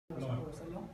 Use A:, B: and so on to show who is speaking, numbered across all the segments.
A: وسلم.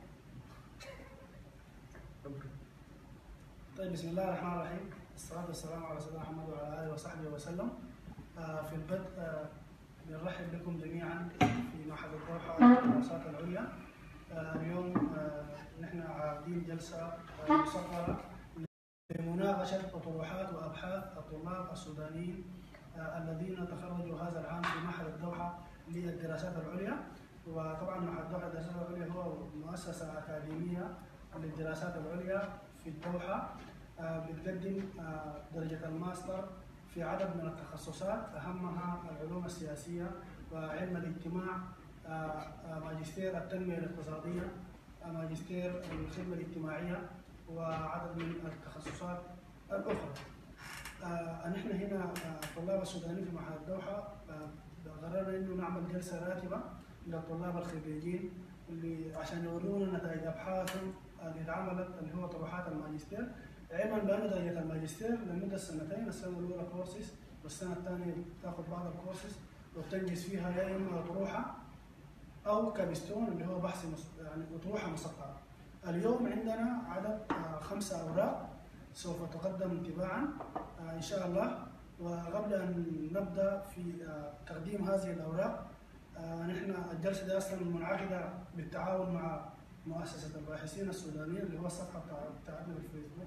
A: طيب، بسم الله الرحمن الرحيم، الصلاة والسلام على سيدنا محمد وعلى آله وصحبه وسلم. في البدء بنرحب بكم جميعا في معهد الدوحة للدراسات العليا. اليوم نحن عاملين جلسة مصغرة لمناقشة أطروحات وأبحاث الطلاب السودانيين الذين تخرجوا هذا العام في معهد الدوحة للدراسات العليا. وطبعا معهد الدوحة للدراسات العليا هو مؤسسة أكاديمية للدراسات العليا في الدوحة، بتقدم درجة الماستر في عدد من التخصصات، أهمها العلوم السياسية وعلم الاجتماع، ماجستير التنمية الاقتصادية، ماجستير الخدمة الاجتماعية، وعدد من التخصصات الأخرى. نحن هنا الطلاب السودانيين في معهد الدوحة قررنا إنه نعمل جلسة راتبة للطلاب الخريجين عشان يورونا نتائج أبحاثهم اللي اتعملت اللي هو طروحات الماجستير، علما بأن درجة الماجستير لمدة سنتين، السنة الأولى كورسز والسنة الثانية تاخذ بعض الكورسز وبتنجز فيها يا إما أطروحة أو كابستون اللي هو بحث يعني أطروحة مسطرة. اليوم عندنا عدد 5 أوراق سوف تقدم تباعا إن شاء الله. وقبل أن نبدأ في تقديم هذه الأوراق، نحن الجلسة دي أصلا منعقدة بالتعاون مع مؤسسة الباحثين السودانيين اللي هو الصفحة بتاعتنا في الفيسبوك،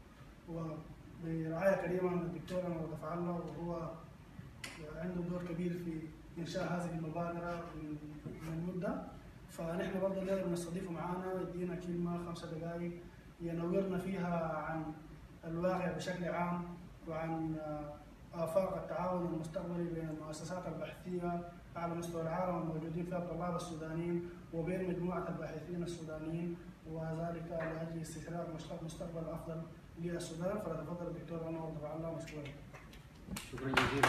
A: وبرعاية كريمة من الدكتور أنور دفع الله، وهو عنده دور كبير في إنشاء هذه المبادرة من مدة. فنحن برضه نقدر نستضيفه معانا يدينا كلمة 5 دقائق ينورنا فيها عن الواقع بشكل عام وعن آفاق التعاون المستقبلي بين المؤسسات البحثية على مستوى العالم الموجودين فيها الطلاب السودانيين وبين مجموعة الباحثين السودانيين، وذلك لأجل استشراف مستقبل أفضل للسودان. فليتفضل الدكتور أنور دفع الله مشكورا.
B: شكرا جزيلا.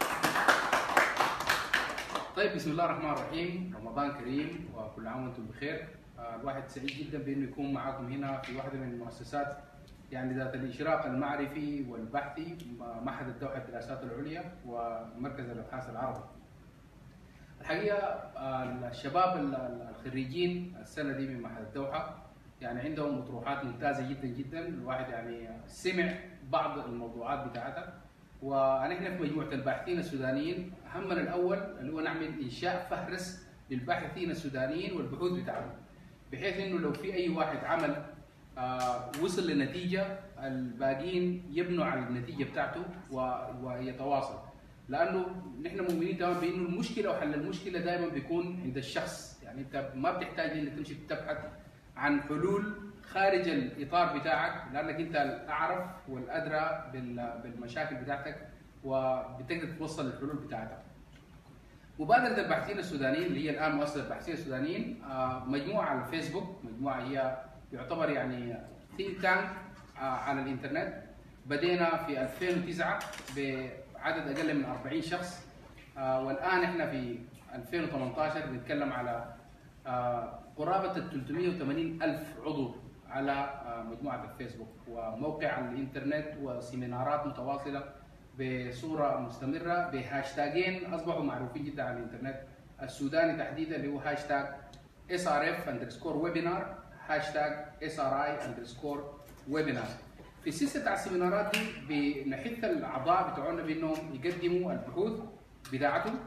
B: طيب، بسم الله الرحمن الرحيم، رمضان كريم وكل عام وانتم بخير. الواحد سعيد جدا بانه يكون معاكم هنا في واحده من المؤسسات يعني ذات الاشراق المعرفي والبحثي، معهد الدوحة للدراسات العليا ومركز الابحاث العربي. الحقيقه الشباب الخريجين السنه دي من معهد الدوحة يعني عندهم اطروحات ممتازه جدا جدا. الواحد يعني سمع بعض الموضوعات بتاعتها، ونحن في مجموعه الباحثين السودانيين همنا الاول اللي هو نعمل انشاء فهرس للباحثين السودانيين والبحوث بتاعتهم، بحيث انه لو في اي واحد عمل وصل لنتيجه الباقيين يبنوا على النتيجه بتاعته ويتواصل. لانه نحن مؤمنين تماما بانه المشكله وحل المشكله دائما بيكون عند الشخص. يعني انت ما بتحتاج انك تمشي تبحث عن حلول خارج الاطار بتاعك، لانك انت الاعرف والادرى بالمشاكل بتاعتك وبتقدر توصل للحلول بتاعتك. مبادره الباحثين السودانيين اللي هي الان مؤسسه الباحثين السودانيين مجموعه على الفيسبوك، مجموعه هي يعتبر يعني ثينك تانك على الانترنت. بدينا في 2009 بعدد اقل من 40 شخص، والان احنا في 2018 بنتكلم على قرابه 380 ألف عضو على مجموعه الفيسبوك، وموقع على الانترنت وسيمينارات متواصله بصوره مستمره بهاشتاجين اصبحوا معروفين جدا على الانترنت السوداني تحديدا، اللي هو هاشتاج SRF_webinar، هاشتاج SRI_webinar. في السلسله بتاع السيمينارات دي بنحث الاعضاء بتوعنا بانهم يقدموا البحوث بتاعتهم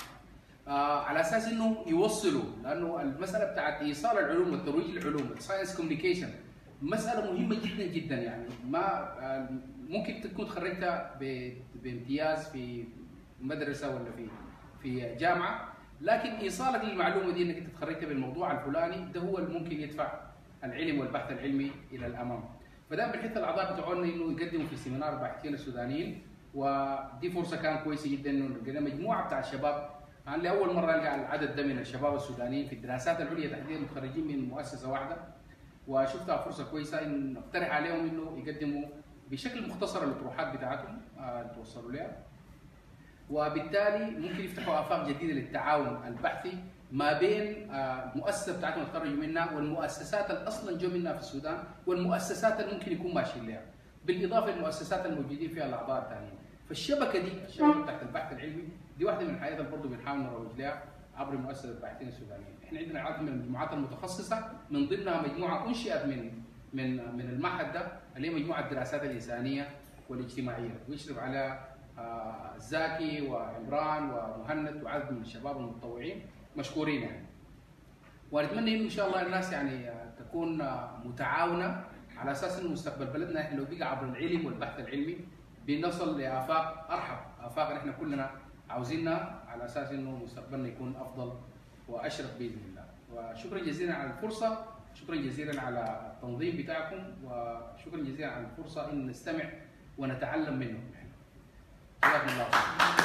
B: على اساس انه يوصلوا، لانه المساله بتاعت ايصال العلوم والترويج للعلوم الساينس كوميونيكيشن مساله مهمه جدا جدا. يعني ما ممكن تكون تخرجتها بامتياز في مدرسه ولا في جامعه، لكن ايصالك للمعلومه دي انك انت تخرجتها بالموضوع الفلاني ده هو اللي ممكن يدفع العلم والبحث العلمي الى الامام. فده بنحث الاعضاء بتوعنا انه يقدموا في سيمينار الباحثين السودانيين، ودي فرصه كانت كويسه جدا انه نلقى مجموعه بتاع الشباب. انا لاول مره القى العدد ده من الشباب السودانيين في الدراسات العليا تحديدا متخرجين من مؤسسه واحده، وشفتها فرصه كويسه ان نقترح عليهم انه يقدموا بشكل مختصر الاطروحات بتاعتهم اللي توصلوا لها، وبالتالي ممكن يفتحوا افاق جديده للتعاون البحثي ما بين المؤسسه بتاعتهم اللي تخرجوا منها والمؤسسات اللي اصلا جو منها في السودان والمؤسسات اللي ممكن يكون ماشيين لها، بالاضافه للمؤسسات الموجودين فيها الاعضاء الثانيين. فالشبكه دي، الشبكه بتاعت البحث العلمي دي واحده من الحاجات اللي برضه بنحاول نروج لها عبر مؤسسه الباحثين السودانيين. احنا عندنا عدد من المجموعات المتخصصه، من ضمنها مجموعه انشئت من المعهد ده اللي هي مجموعه الدراسات الانسانيه والاجتماعيه، ويشرف على زاكي وعمران ومهند وعدد من الشباب المتطوعين مشكورين يعني. ونتمنى انه ان شاء الله الناس يعني تكون متعاونه على اساس انه مستقبل بلدنا احنا لو بقى عبر العلم والبحث العلمي بنصل لافاق ارحب، افاق احنا كلنا عاوزينها، على اساس انه مستقبلنا يكون افضل واشرف باذن الله. وشكرا جزيلا على الفرصه، شكرا جزيلا على التنظيم بتاعكم، وشكرا جزيلا على الفرصه ان نستمع ونتعلم منهم. جزاكم الله خير.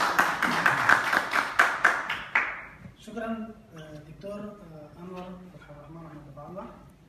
A: شكرا دكتور انور فتح الرحمن رحمه الله.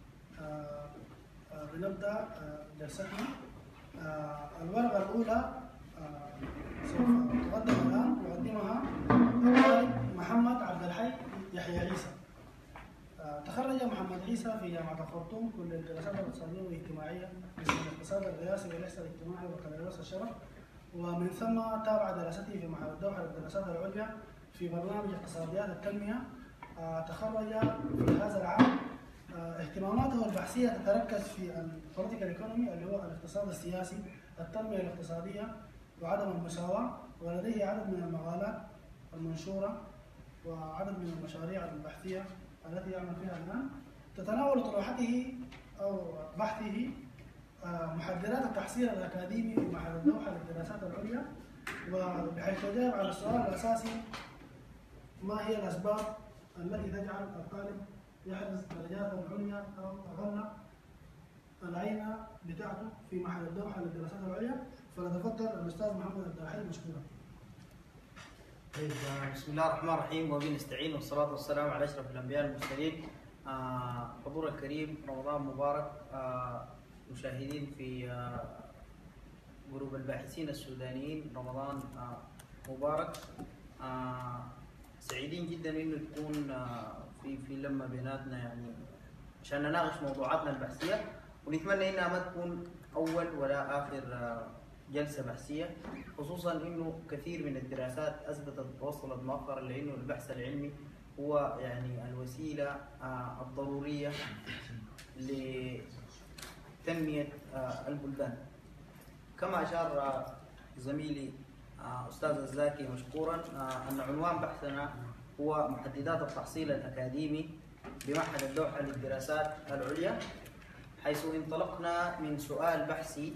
A: بنبدا جلستنا. الورقه الاولى سوف تقدم الان، يقدمها الطالب محمد عبد الحي يحيى عيسى. تخرج محمد عيسى في جامعه الخرطوم كليه الدراسات الاقتصاديه والاجتماعيه قسم الاقتصاد الرئاسي والاحصاء الاجتماعي وبكالوريوس الشرف، ومن ثم تابع دراسته في معهد الدوحه للدراسات العليا في برنامج اقتصاديات التنميه. تخرج في هذا العام. اهتماماته البحثيه تتركز في البوليتيكال ايكونومي اللي هو الاقتصاد السياسي، التنميه الاقتصاديه وعدم المساواه، ولديه عدد من المقالات المنشوره وعدد من المشاريع البحثيه التي يعمل فيها الان. تتناول طروحته او بحثه محددات التحصيل الاكاديمي في معهد الدوحه للدراسات العليا، وبحيث يجاوب على السؤال الاساسي: ما هي الاسباب التي تجعل الطالب يحرز درجات عليا او اقل العينه بتاعته في معهد الدوحه للدراسات العليا؟ فليتفضل الاستاذ محمد عبد الحي مشكورا.
C: طيب، بسم الله الرحمن الرحيم، وبه نستعين، والصلاة والسلام على أشرف الأنبياء المرسلين. حضور الكريم، رمضان مبارك. مشاهدين في جروب الباحثين السودانيين، رمضان مبارك. سعيدين جدا إنه تكون في لمة بيناتنا، يعني عشان نناقش موضوعاتنا البحثية، ونتمنى إنها ما تكون أول ولا آخر جلسة بحثية، خصوصا انه كثير من الدراسات اثبتت وصلت مؤخرا لانه البحث العلمي هو يعني الوسيلة الضرورية لتنمية البلدان. كما اشار زميلي استاذ الزاكي مشكورا ان عنوان بحثنا هو محددات التحصيل الاكاديمي بمعهد الدوحة للدراسات العليا، حيث انطلقنا من سؤال بحثي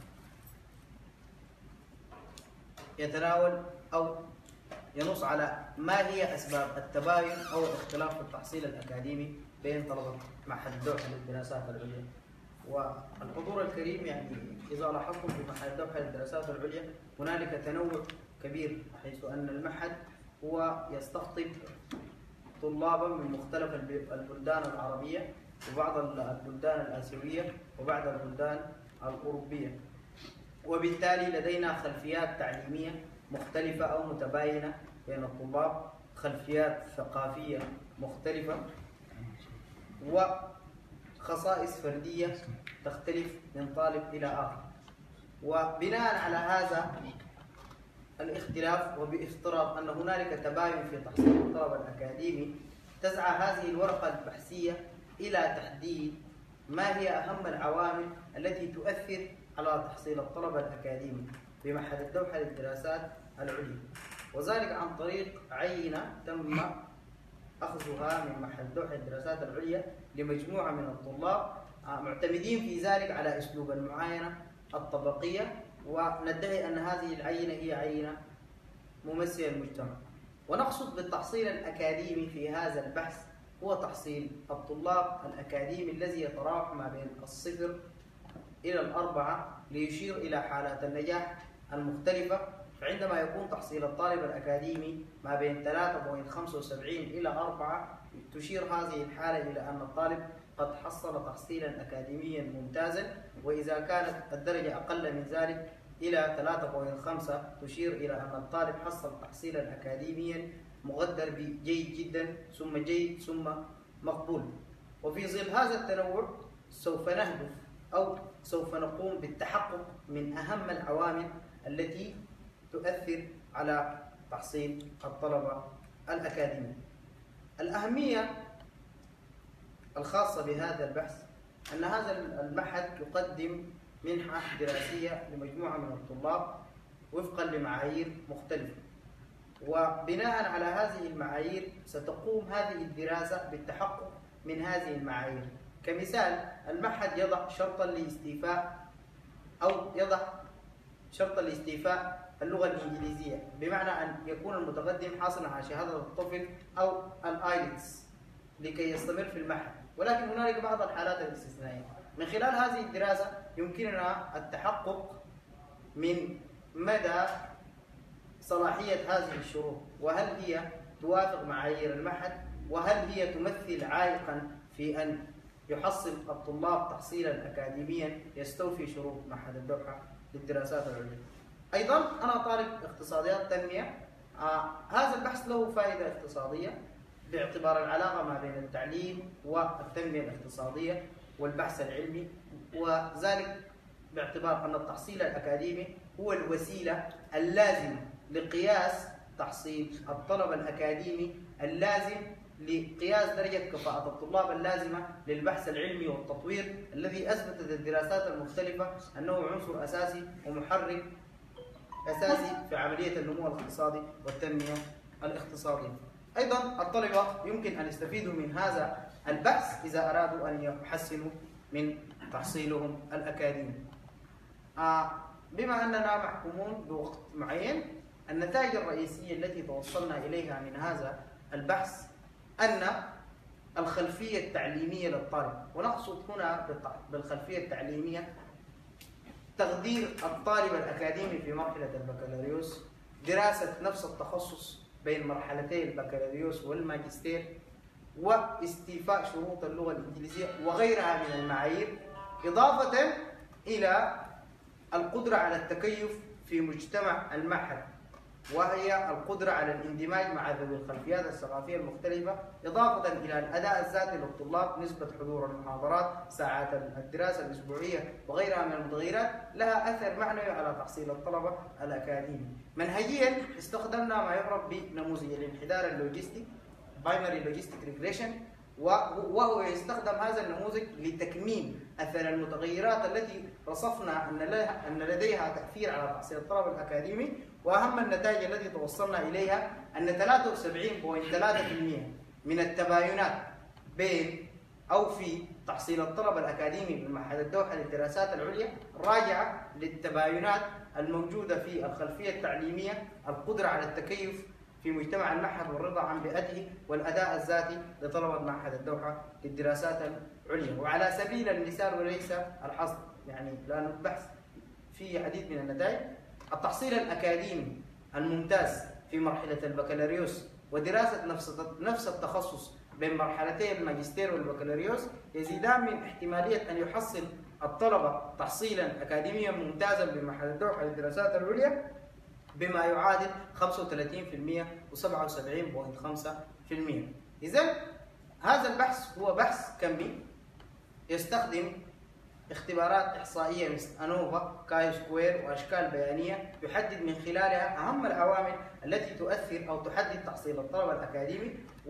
C: يتناول أو ينص على ما هي أسباب التباين أو الاختلاف في التحصيل الأكاديمي بين طلبة معهد الدوحة للدراسات العليا. والحضور الكريم، يعني إذا لاحظتم في معهد الدوحة للدراسات العليا هنالك تنوع كبير، حيث أن المعهد هو يستقطب طلابا من مختلف البلدان العربية وبعض البلدان الآسيوية وبعض البلدان الأوروبية، وبالتالي لدينا خلفيات تعليمية مختلفة أو متباينة بين الطلاب، خلفيات ثقافية مختلفة، وخصائص فردية تختلف من طالب إلى آخر. وبناء على هذا الاختلاف، وبافتراض أن هنالك تباين في تحصيل الطلب الأكاديمي، تسعى هذه الورقة البحثية إلى تحديد ما هي أهم العوامل التي تؤثر على تحصيل الطلب الأكاديمي بمعهد الدوحة للدراسات العليا، وذلك عن طريق عينة تم أخذها من معهد الدوحة للدراسات العليا لمجموعة من الطلاب، معتمدين في ذلك على أسلوب المعاينة الطبقية، وندعي أن هذه العينة هي عينة ممثلة للمجتمع. ونقصد بالتحصيل الأكاديمي في هذا البحث هو تحصيل الطلاب الأكاديمي الذي يتراوح ما بين 0 إلى 4 ليشير إلى حالات النجاح المختلفة. فعندما يكون تحصيل الطالب الأكاديمي ما بين 3.75 إلى 4 تشير هذه الحالة إلى أن الطالب قد حصل تحصيلا أكاديميا ممتازا، وإذا كانت الدرجة أقل من ذلك إلى 3.5 تشير إلى أن الطالب حصل تحصيلا أكاديميا مقدر بجيد جدا ثم جيد ثم مقبول. وفي ظل هذا التنوع سوف نهدف أو سوف نقوم بالتحقق من أهم العوامل التي تؤثر على تحصيل الطلبة الأكاديمي. الأهمية الخاصة بهذا البحث أن هذا المعهد يقدم منحة دراسية لمجموعة من الطلاب وفقا لمعايير مختلفة، وبناء على هذه المعايير ستقوم هذه الدراسة بالتحقق من هذه المعايير. كمثال، المعهد يضع شرطا لاستيفاء اللغة الإنجليزية، بمعنى أن يكون المتقدم حاصلا على شهادة الطفل أو الآيلتس لكي يستمر في المعهد. ولكن هنالك بعض الحالات الاستثنائية. من خلال هذه الدراسة يمكننا التحقق من مدى صلاحية هذه الشروط، وهل هي توافق معايير المعهد، وهل هي تمثل عائقا في أن يحصل الطلاب تحصيلا أكاديميا يستوفي شروط معهد الدوحة للدراسات العليا. أيضا أنا طالب اقتصاديات تنمية. هذا البحث له فائدة اقتصادية باعتبار العلاقة ما بين التعليم والتنمية الاقتصادية والبحث العلمي، وذلك باعتبار أن التحصيل الأكاديمي هو الوسيلة اللازمة لقياس تحصيل الطلب الأكاديمي اللازم لقياس درجة كفاءة الطلاب اللازمة للبحث العلمي والتطوير، الذي أثبتت الدراسات المختلفة أنه عنصر أساسي ومحرك أساسي في عملية النمو الاقتصادي والتنمية الاقتصادية. أيضا الطلبة يمكن أن يستفيدوا من هذا البحث إذا أرادوا أن يحسنوا من تحصيلهم الأكاديمي. بما أننا محكومون بوقت معين، النتائج الرئيسية التي توصلنا إليها من هذا البحث أن الخلفية التعليمية للطالب، ونقصد هنا بالخلفية التعليمية تقدير الطالب الأكاديمي في مرحلة البكالوريوس، دراسة نفس التخصص بين مرحلتي البكالوريوس والماجستير، واستيفاء شروط اللغة الإنجليزية وغيرها من المعايير، إضافة إلى القدرة على التكيف في مجتمع المعهد، وهي القدرة على الاندماج مع ذوي الخلفيات الثقافية المختلفة، إضافة إلى الأداء الذاتي للطلاب، نسبة حضور المحاضرات، ساعات الدراسة الأسبوعية وغيرها من المتغيرات لها أثر معنوي على تحصيل الطلبة الأكاديمي. منهجيا استخدمنا ما يعرف بنموذج الانحدار اللوجستي باينري لوجيستيك ريجريشن، وهو يستخدم هذا النموذج لتكميم أثر المتغيرات التي رصفنا أن لديها تأثير على تحصيل الطلب الأكاديمي. وأهم النتائج التي توصلنا إليها أن 73.3% من التباينات بين أو في تحصيل الطلب الأكاديمي بمعهد الدوحة للدراسات العليا راجعة للتباينات الموجودة في الخلفية التعليمية، القدرة على التكيف في مجتمع المعهد والرضا عن بيئته، والأداء الذاتي لطلبة معهد الدوحة للدراسات العليا. وعلى سبيل المثال وليس الحصر، يعني لأن البحث فيه عديد من النتائج، التحصيل الأكاديمي الممتاز في مرحلة البكالوريوس ودراسة نفس التخصص بين مرحلتي الماجستير والبكالوريوس يزيدان من احتمالية أن يحصل الطلبة تحصيلا أكاديميا ممتازا بمعهد الدوحة للدراسات العليا بما يعادل 35% و77.5%. إذن هذا البحث هو بحث كمي يستخدم اختبارات إحصائية مثل أنوفا، كاي سكوير، وأشكال بيانية يحدد من خلالها أهم العوامل التي تؤثر أو تحدد تحصيل الطلب الأكاديمي،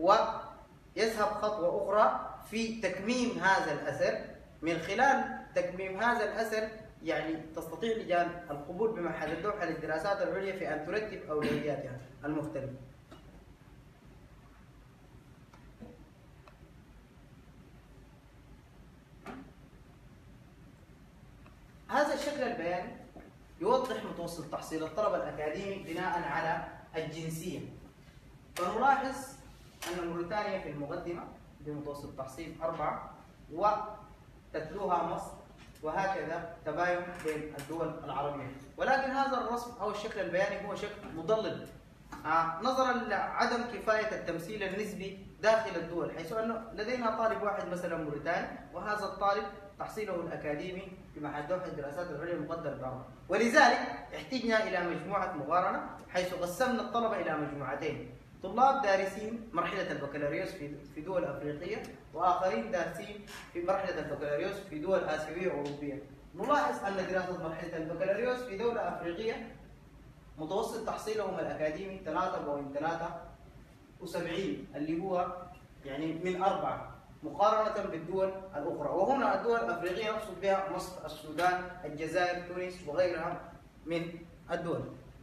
C: ويذهب خطوة أخرى في تكميم هذا الأثر. من خلال تكميم هذا الأثر يعني تستطيع لجان القبول بمعهد الدوحة للدراسات العليا في أن ترتب أولوياتها المختلفة. هذا الشكل البياني يوضح متوسط تحصيل الطلبة الأكاديمي بناء على الجنسية. فنلاحظ أن موريتانيا في المقدمة بمتوسط تحصيل 4 وتتلوها مصر، وهكذا تباين بين الدول العربية. ولكن هذا الرسم أو الشكل البياني هو شكل مضلل نظرا لعدم كفاية التمثيل النسبي داخل الدول، حيث أنه لدينا طالب واحد مثلا موريتاني، وهذا الطالب تحصيله الأكاديمي في معهد دوحة الدراسات العليا مقدر ب4، ولذلك احتجنا إلى مجموعة مقارنة حيث قسمنا الطلبة إلى مجموعتين: طلاب دارسين مرحلة البكالوريوس في دول أفريقية، وآخرين دارسين في مرحلة البكالوريوس في دول آسيوية وأوروبية. نلاحظ أن دراسة مرحلة البكالوريوس في دولة أفريقية متوسط تحصيلهم الأكاديمي 3.73، اللي هو يعني من 4. مقارنة بالدول الأخرى. وهنا الدول الأفريقية نقصد بها مصر، السودان، الجزائر، تونس وغيرها من الدول.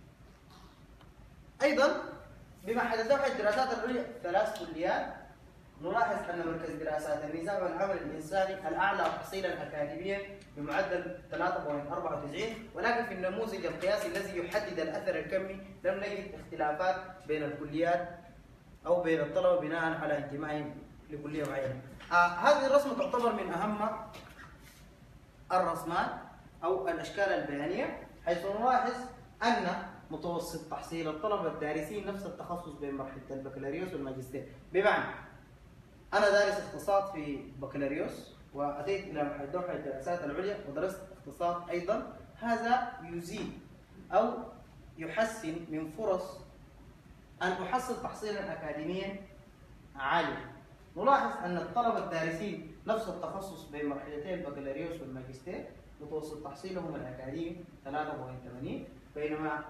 C: أيضا بما حدثه في الدراسات العليا 3 كليات، نلاحظ أن مركز دراسات النساء والعمل الإنساني الأعلى تحصيلا أكاديميا بمعدل 3.94، ولكن في النموذج القياسي الذي يحدد الأثر الكمي لم نجد اختلافات بين الكليات أو بين الطلبة بناء على انتمائهم لكلية معينة. هذه الرسمة تعتبر من أهم الرسمات أو الأشكال البيانية، حيث نلاحظ أن متوسط تحصيل الطلبة الدارسين نفس التخصص بين مرحلة البكالوريوس والماجستير. بمعنى أنا دارس اقتصاد في بكالوريوس وأتيت إلى مرحلة دوحة الدراسات العليا ودرست اقتصاد أيضا، هذا يزيد أو يحسن من فرص أن أحصل تحصيلا أكاديميا عاليا. نلاحظ أن الطلبة الدارسين نفس التخصص بين مرحلتي البكالوريوس والماجستير متوسط تحصيلهم الأكاديمي 3.80، بينما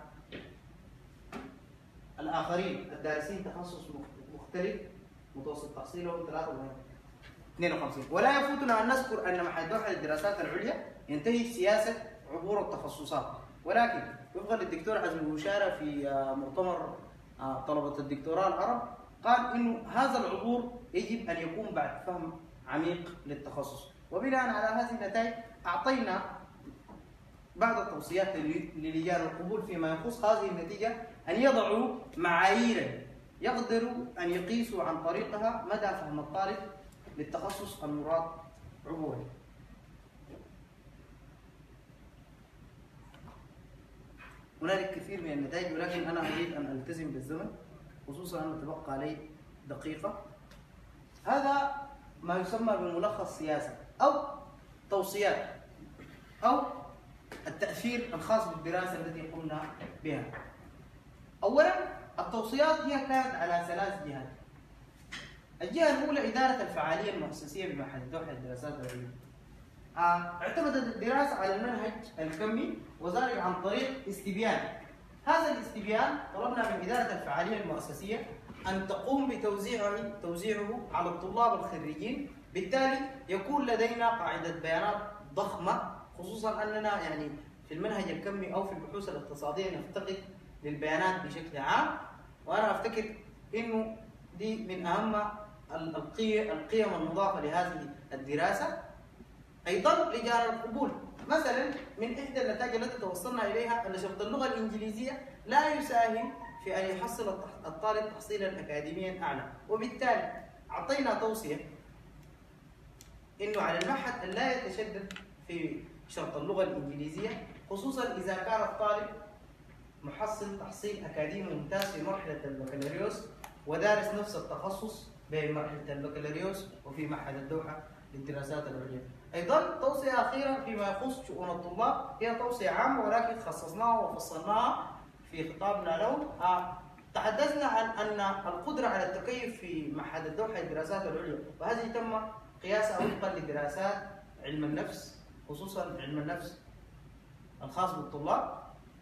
C: الآخرين الدارسين تخصص مختلف متوسط تحصيلهم 3.52. ولا يفوتنا أن نذكر أن معهد دوحة للدراسات العليا ينتهي سياسة عبور التخصصات، ولكن وفقا للدكتور عزمي بوشارة في مؤتمر طلبة الدكتوراه العرب قال إنه هذا العبور يجب أن يكون بعد فهم عميق للتخصص. وبناء على هذه النتائج أعطينا بعض التوصيات للجان القبول فيما يخص هذه النتيجة، أن يضعوا معايير يقدروا أن يقيسوا عن طريقها مدى فهم الطالب للتخصص المراد عبوره. هنالك كثير من النتائج، ولكن أنا أريد أن ألتزم بالزمن، خصوصا أن تبقى علي دقيقة. هذا ما يسمى بملخص سياسة أو توصيات أو التأثير الخاص بالدراسة التي قمنا بها. أولا التوصيات هي كانت على 3 جهات. الجهة الأولى إدارة الفعالية المؤسسية بمعهد دوحة للدراسات العليا. اعتمدت الدراسة على المنهج الكمي وذلك عن طريق استبيان. هذا الاستبيان طلبنا من إدارة الفعالية المؤسسية أن تقوم بتوزيعه على الطلاب الخريجين، بالتالي يكون لدينا قاعدة بيانات ضخمة، خصوصا أننا يعني في المنهج الكمي أو في البحوث الاقتصادية نفتقد للبيانات بشكل عام، وأنا أفتكر إنه دي من أهم القيم المضافة لهذه الدراسة. أيضا لجان القبول، مثلا من إحدى النتائج التي توصلنا إليها أن شرط اللغة الإنجليزية لا يساهم في أن يحصل الطالب تحصيلا أكاديميا أعلى، وبالتالي أعطينا توصية إنه على المعهد أن لا يتشدد في شرط اللغة الإنجليزية، خصوصا إذا كان الطالب محصل تحصيل أكاديمي ممتاز في مرحلة البكالوريوس ودارس نفس التخصص بين مرحلة البكالوريوس وفي معهد الدوحة للدراسات العليا. أيضا توصية أخيرة فيما يخص شؤون الطلاب، هي توصية عامة ولكن خصصناها وفصلناها في خطابنا لهم. تحدثنا عن أن القدرة على التكيف في معهد الدوحة للدراسات العليا، وهذه تم قياسها وفقا لدراسات علم النفس، خصوصا علم النفس الخاص بالطلاب.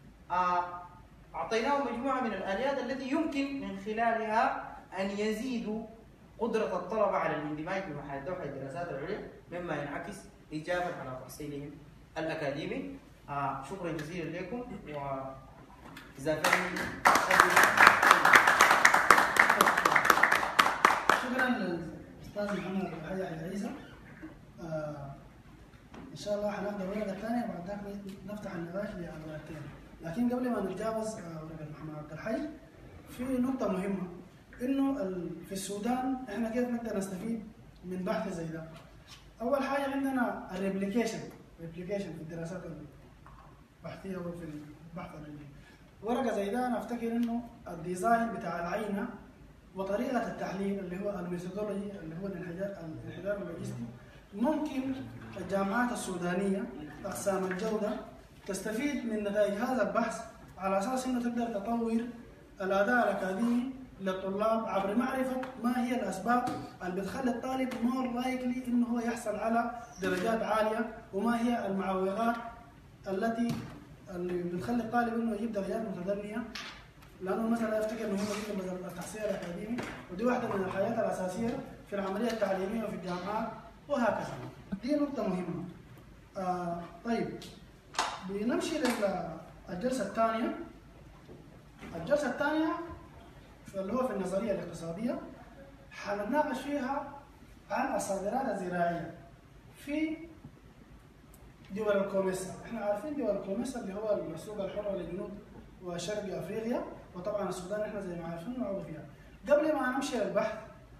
C: أعطيناهم مجموعة من الآليات التي يمكن من خلالها أن يزيدوا قدرة الطلبة على الاندماج بمعهد الدوحة للدراسات العليا، مما ينعكس إيجابا على تحصيلهم الأكاديمي. شكرا جزيلا لكم، وإذا كان
A: شكرا للأستاذ محمد أبو الحي علي عيسى. إن شاء الله حناخذ الورقة الثانية وبعد ذاك نفتح النقاش للورقتين، لكن قبل ما نتجاوز ورقة محمد عبد الحي في نقطة مهمة، إنه في السودان إحنا كيف نقدر نستفيد من بحث زي ده؟ أول حاجة عندنا الريبليكيشن في الدراسات البحثية وفي البحث العلمي. ورقة زي ده أنا أفتكر إنه الديزاين بتاع العينة وطريقة التحليل اللي هو الميثودولوجي اللي هو الانحدار اللوجستي، ممكن الجامعات السودانية أقسام الجودة تستفيد من نتائج هذا البحث على أساس إنه تقدر تطور الأداء الأكاديمي للطلاب عبر معرفة ما هي الأسباب اللي بتخلي الطالب مور لايكلي إنه هو يحصل على درجات عالية، وما هي المعوقات اللي بتخلي الطالب إنه يجيب درجات متدنية. لأنه مثلا أفتكر إنه هم يجيبوا التحصيل الأكاديمي، ودي واحدة من الحاجات الأساسية في العمليه التعليميه وفي الجامعات وهكذا. دي نقطه مهمه. طيب بنمشي للجلسه الثانيه. الجلسه الثانيه اللي هو في النظريه الاقتصاديه حنتناقش فيها عن الصادرات الزراعيه في دول الكوميسا. احنا عارفين دول الكوميسا اللي هو السوق الحر لجنوب وشرق افريقيا، وطبعا السودان احنا زي ما عارفين عضو فيها. قبل ما نمشي للبحث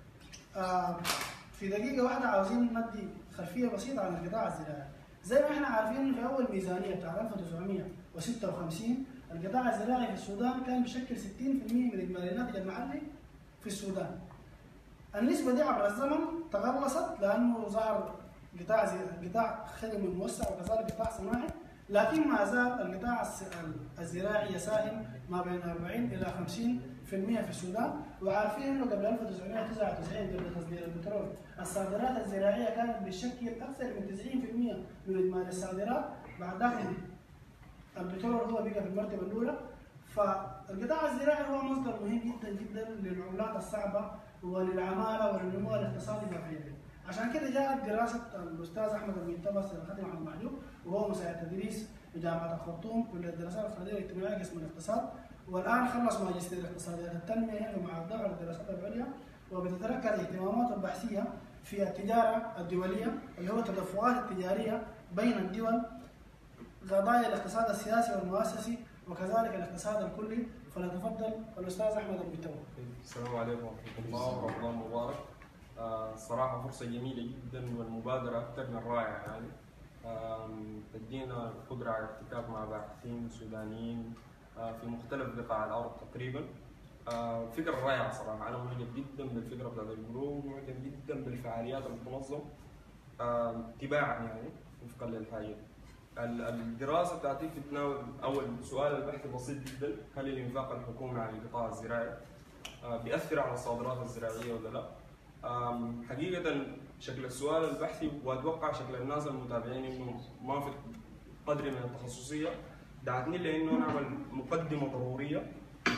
A: في دقيقه واحده عاوزين ندي خلفيه بسيطه عن القطاع الزراعي. زي ما احنا عارفين في اول ميزانيه بتاع 1956 القطاع الزراعي في السودان كان بيشكل 60% من اجمالي الناتج المحلي في السودان. النسبه دي عبر الزمن تقلصت لانه ظهر قطاع خدمي موسع وكذلك قطاع صناعي، لكن ما زال القطاع الزراعي يساهم ما بين 40 الى 50% في السودان. وعارفين انه قبل 1999 قبل تصدير البترول الصادرات الزراعيه كانت بتشكل اكثر من 90% من اجمالي الصادرات. بعد ذلك البترول هو بقى في المرتبه الاولى. فالقطاع الزراعي هو مصدر مهم جدا جدا للعملات الصعبه وللعماله وللنمو الاقتصادي في افريقيا. عشان كده جاءت دراسه الاستاذ احمد المنتبس الخادم عبد المحجوب وهو مساعد تدريس بجامعه الخرطوم كليه الدراسات الاقتصاديه والاجتماعيه قسم الاقتصاد، والان خلص ماجستير اقتصاديات التنميه هنا مع الدار الدراسات العليا، وبتتركز اهتماماته البحثيه في التجاره الدوليه اللي هو التدفقات التجاريه بين الدول، قضايا الاقتصاد السياسي والمؤسسي وكذلك الاقتصاد الكلي. فليتفضل الاستاذ احمد المنتبس.
D: السلام عليكم ورحمه الله ورمضان مبارك. الصراحة فرصة جميلة جدا والمبادرة أكثر من رائعة يعني. تدينا القدرة على الاحتكاك مع باحثين سودانيين في مختلف بقاع الأرض تقريبا. فكرة رائعة صراحة، أنا معجب جدا بالفكرة بتاعت الجروب، معجب جدا بالفعاليات المتنظمة تباعا يعني وفقا للحاجة. الدراسة بتاعتي بتتناول أول سؤال البحث بسيط جدا: هل الإنفاق الحكومي على القطاع الزراعي بيأثر على الصادرات الزراعية ولا لا؟ حقيقة شكل السؤال البحثي واتوقع شكل الناس المتابعين انه ما في قدر من التخصصية دعتني لانه نعمل مقدمة ضرورية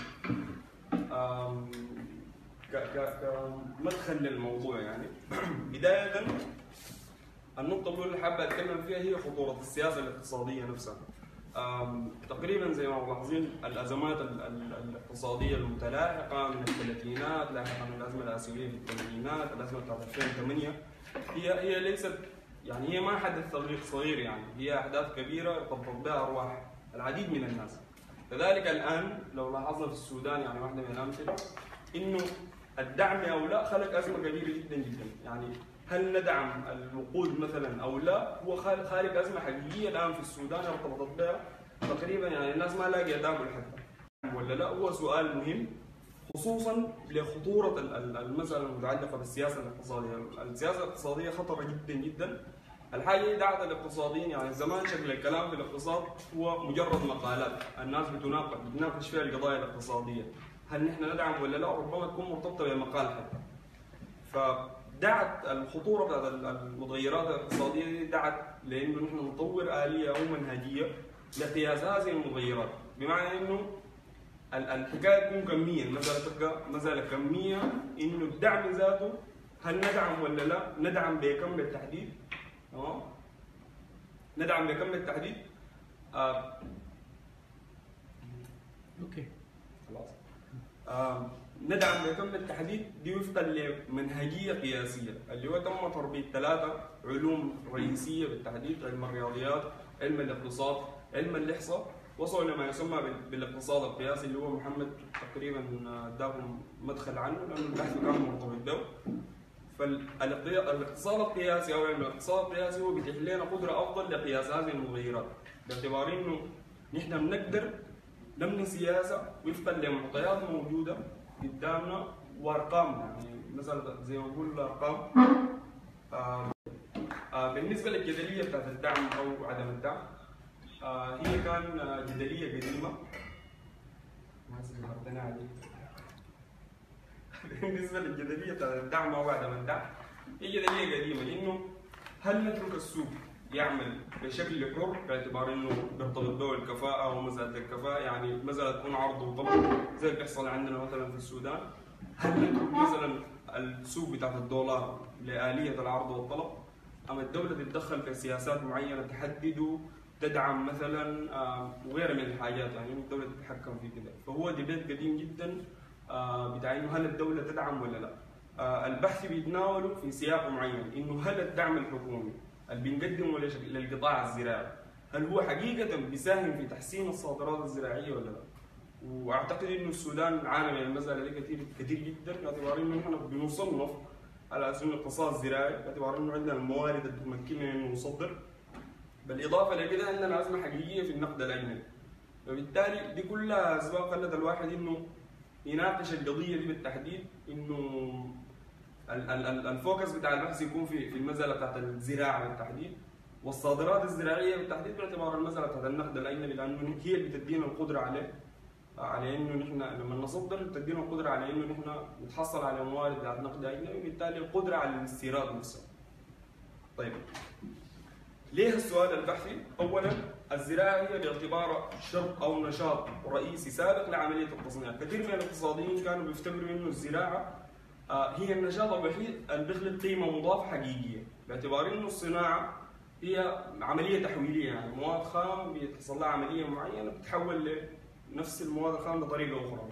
D: كمدخل للموضوع يعني. بداية النقطة الأولى اللي حابة أتكلم فيها هي خطورة السياسة الاقتصادية نفسها. تقريبا زي ما ملاحظين الأزمات الاقتصادية المتلاحقة من الثلاثينات، لاحقا الأزمة الآسيوية في الثمانينات، الأزمة بتاعت 2008 هي ليست يعني هي ما حدث صغير يعني، هي أحداث كبيرة ارتبطت بها أرواح العديد من الناس. كذلك الآن لو لاحظنا في السودان يعني واحدة من الأمثلة إنه الدعم أو لا خلق أزمة كبيرة جدا جدا يعني. هل ندعم الوقود مثلا او لا؟ هو خارج ازمه حقيقيه الان في السودان ارتبطت بها تقريبا يعني الناس ما لاقيه دعم حتى ولا لا. هو سؤال مهم خصوصا لخطوره المساله المتعلقه بالسياسه الاقتصاديه. السياسه الاقتصاديه خطره جدا جدا. الحاجه دعت الاقتصاديين يعني زمان شكل الكلام في الاقتصاد هو مجرد مقالات الناس بتناقش فيها القضايا الاقتصاديه، هل نحن ندعم ولا لا؟ ربما تكون مرتبطه بمقال حتى. دعت الخطوره بتاعت المتغيرات الاقتصاديه دي دعت لانه نحن نطور اليه او منهجيه لقياس هذه المتغيرات، بمعنى انه الحكايه تكون كميه، المساله تبقى مساله كميه، انه الدعم ذاته هل ندعم ولا لا؟ ندعم بكم بالتحديد؟ تمام؟ ندعم بكم بالتحديد؟
A: اوكي
D: خلاص. ندعم بكم بالتحديد دي وفقا لمنهجيه قياسيه اللي هو تم تربيط 3 علوم رئيسيه بالتحديد: علم الرياضيات، علم الاقتصاد، علم الاحصاء، وصلوا لما يسمى بالاقتصاد القياسي اللي هو محمد تقريبا اداهم مدخل عنه لانه البحث كان مرتبط به. فالاقتصاد القياسي او علم الاقتصاد القياسي هو بيتيح لنا قدره افضل لقياس هذه المتغيرات، باعتبار انه نحن بنقدر نبني سياسه وفقا لمعطيات موجوده قدامنا وارقام يعني مثلا زي ما بقول ارقام. بالنسبه للجدليه بتاعت الدعم او عدم الدعم، هي كان جدليه قديمه ما سمعتنا عليه. بالنسبه للجدليه بتاعت الدعم او عدم الدعم هي جدليه قديمه، لانه هل نترك السوق يعمل بشكل حر باعتبار انه بيرتبط به الكفاءه ومساله الكفاءه، يعني مساله تكون عرض وطلب زي اللي بيحصل عندنا مثلا في السودان. هل نترك مثلا السوق بتاعت الدولار لآلية العرض والطلب، أما الدولة تتدخل في سياسات معينة تحدد تدعم مثلا وغيرها من الحاجات، يعني الدولة تتحكم في كده. فهو ديبيت قديم جدا بتاع إنه هل الدولة تدعم ولا لا. البحث بيتناوله في سياق معين، إنه هل الدعم الحكومي اللي بنقدمه للقطاع الزراعي هل هو حقيقة بيساهم في تحسين الصادرات الزراعية ولا لا؟ واعتقد انه السودان عانى من المساله دي كثير جدا، باعتبار انه نحن بنصنف على اساس انه اقتصاد زراعي، باعتبار انه عندنا الموارد اللي تمكننا انه نصدر. بالاضافه لكده عندنا ازمه حقيقيه في النقد الاجنبي. فبالتالي دي كلها اسباب خلت الواحد انه يناقش القضيه دي بالتحديد، انه الفوكس بتاع البحث يكون في المساله بتاعت الزراعه بالتحديد، والصادرات الزراعيه بالتحديد باعتبار المساله بتاعت النقد الاجنبي، لانه هي اللي بتدينا القدره على انه نحن لما نصدر بتدينا القدره على انه نحن نتحصل على موارد بتاعت نقد اجنبي، وبالتالي القدره على الاستيراد نفسه. طيب ليه السؤال البحثي؟ اولا الزراعه هي باعتبارها شرط او نشاط رئيسي سابق لعمليه التصنيع، كثير من الاقتصاديين كانوا بيفتكروا انه الزراعه هي النشاط الوحيد اللي بيخلق قيمه مضافه حقيقيه، باعتبار انه الصناعه هي عمليه تحويليه، يعني مواد خام بيحصل لها عمليه معينه بتتحول لنفس المواد الخام بطريقه اخرى.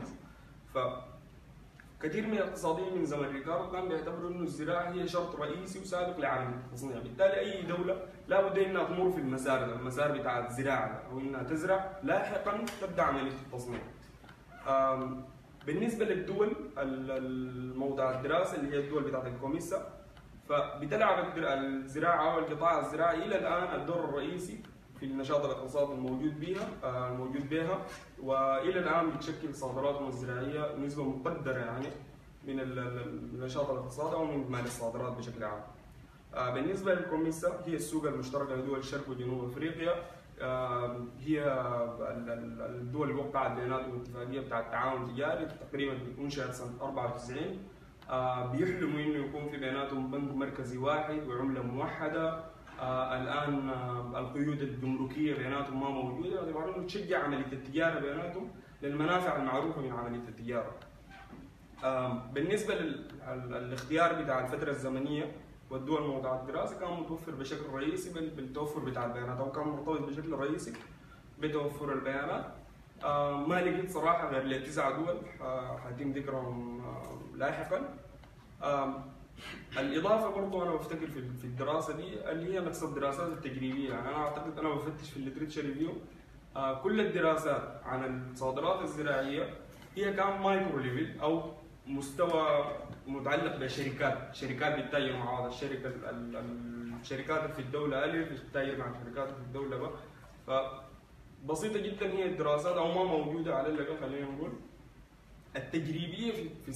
D: فكثير من الاقتصاديين من زمن ريكاردو كانوا بيعتبروا انه الزراعه هي شرط رئيسي وسابق لعمليه التصنيع، بالتالي اي دوله لابد انها تمر في المسار بتاع الزراعه، او انها تزرع لاحقا تبدا عمليه التصنيع. بالنسبه للدول الموضع الدراسه اللي هي الدول بتاعت الكوميسا، فبتلعب الزراعه والقطاع الزراعي الى الان الدور الرئيسي في النشاط الاقتصادي الموجود بها، والى الان بتشكل صادراتنا الزراعيه نسبه مقدره يعني من النشاط الاقتصادي او من اجمالي الصادرات بشكل عام. بالنسبه للكوميسا هي السوق المشتركه لدول الشرق وجنوب افريقيا، هي الدول اللي وقعت بيناتهم اتفاقيه بتاع التعاون التجاري تقريبا انشئت سنه 94. بيحلموا انه يكون في بيناتهم بنك مركزي واحد وعمله موحده. الان القيود الجمركيه بيناتهم ما موجوده، باعتبار انه تشجع عمليه التجاره بيناتهم للمنافع المعروفه من عمليه التجاره. بالنسبه للاختيار بتاع الفتره الزمنيه والدول موضوع الدراسه كان متوفر بشكل رئيسي بالتوفر بتاع البيانات، او كان مرتبط بشكل رئيسي بتوفر البيانات. ما لقيت صراحه غير ل9 دول حيتم ذكرهم لاحقا. الاضافه برضه انا بفتكر في الدراسه دي اللي هي نقص الدراسات التجريبيه، يعني انا اعتقد انا بفتش في الليتريتشر ريفيو كل الدراسات عن الصادرات الزراعيه هي كان مايكرو ليفل او مستوى متعلق بشركات بتتاجر مع بعض، الشركات في الدوله الف بتتاجر مع الشركات في الدوله ب، فبسيطه جدا هي الدراسات او ما موجوده على الاقل خلينا نقول التجريبيه في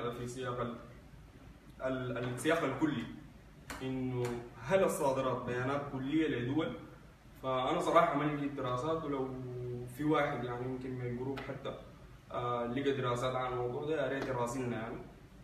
D: السياق الكلي، انه هل الصادرات بيانات كليه لدول. فانا صراحه ما لقيت دراسات، ولو في واحد يعني يمكن من الجروب حتى لقى دراسات عن الموضوع ده يا ريت يراسلنا يعني.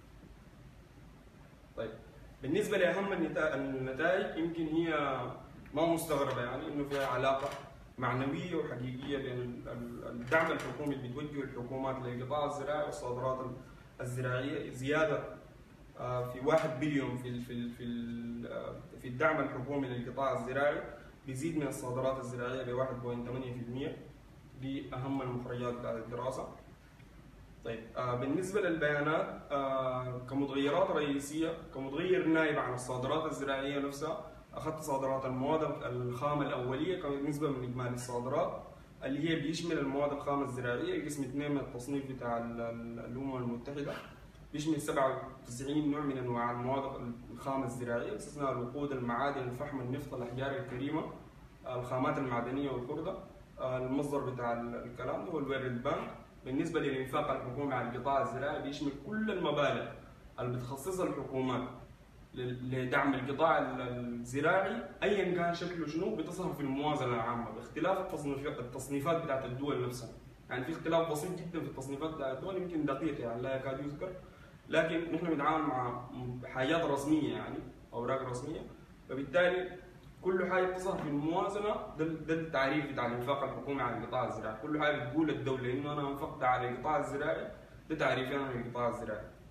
D: طيب بالنسبه لاهم النتائج يمكن هي ما مستغربه، يعني انه فيها علاقه معنويه وحقيقيه بين الدعم الحكومي اللي بتوجهه الحكومات للقطاع الزراعي والصادرات الزراعيه، زياده في 1 بليون في الدعم الحكومي للقطاع الزراعي بيزيد من الصادرات الزراعيه ب 1.8%. دي اهم المخرجات بتاعت الدراسه. طيب بالنسبه للبيانات كمتغيرات رئيسيه، كمتغير نائب عن الصادرات الزراعيه نفسها، اخذت صادرات المواد الخام الاوليه كنسبه من اجمالي الصادرات، اللي هي بيشمل المواد الخام الزراعيه قسم 2 من التصنيف بتاع الامم المتحده، بيشمل 97 نوع من انواع المواد الخام الزراعيه باستثناء الوقود، المعادن، الفحم، النفط، الاحجار الكريمه، الخامات المعدنيه والخرده. المصدر بتاع الكلام ده هو الورلد بانك. بالنسبه للانفاق الحكومي على القطاع الزراعي بيشمل كل المبالغ اللي بتخصصها الحكومات لدعم القطاع الزراعي ايا كان شكله شنو، بتظهر في الموازنه العامه باختلاف التصنيفات بتاعت الدول نفسها. يعني في اختلاف بسيط جدا في التصنيفات بتاعت الدول يمكن دقيق يعني لا يكاد يذكر، لكن نحن بنتعامل مع حاجات رسميه يعني اوراق رسميه، فبالتالي كل حاجه بتظهر في الموازنه. ده التعريف بتاع الانفاق الحكومي على القطاع الزراعي، كل حاجه بتقول الدوله انه انا انفقت على القطاع الزراعي، ده تعريفي انا للقطاع الزراعي.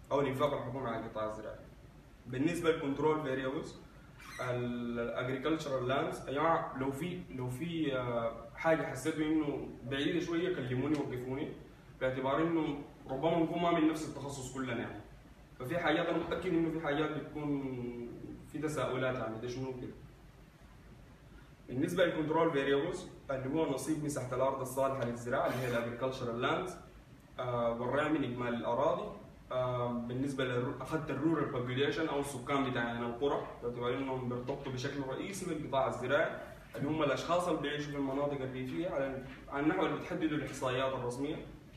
D: او الانفاق الحكومي على القطاع الزراعي. بالنسبه للكنترول فاريبلز الاجريكلتشرال لاندز، يا جماعه لو في حاجه حسيتوا انه بعيده شويه كلموني وقفوني، باعتبار انه ربما نكون ما من نفس التخصص كلنا يعني. ففي حاجات انا متاكد انه في حاجات بتكون في تساؤلات يعني ده شنو كده. بالنسبه للكنترول فاريبلز اللي هو نصيب مساحه الارض الصالحه للزراعه اللي هي الاجريكلتشرال لاندز، والرعي من اجمالي الاراضي. بالنسبه اخذت الرورال بوبيوليشن او السكان بتاعنا القرى، باعتبار انهم بيرتبطوا بشكل رئيسي بالقطاع الزراعي، اللي هم الاشخاص اللي بيعيشوا في المناطق الريفيه على النحو اللي بتحدده الاحصائيات الرسميه.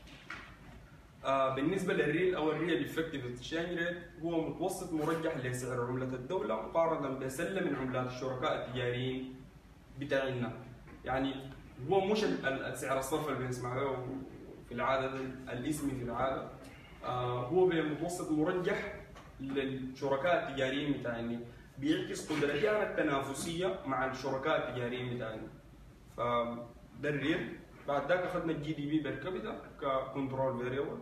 D: بالنسبه للريل او الريل افكتيف اكسشينج ريت، هو متوسط مرجح لسعر عمله الدوله مقارنه بسله من عملات الشركاء التجاريين بتاعنا. يعني هو مش السعر الصرف اللي بنسمع له في العاده الاسمي في العاده، هو متوسط مرجح للشركاء التجاريين بتاعنا، بيعكس قدرتنا التنافسيه مع الشركاء التجاريين بتاعنا. فده الريل. بعد ذاك اخذنا الجي دي بي بير كابيتا ككنترول فاريبل.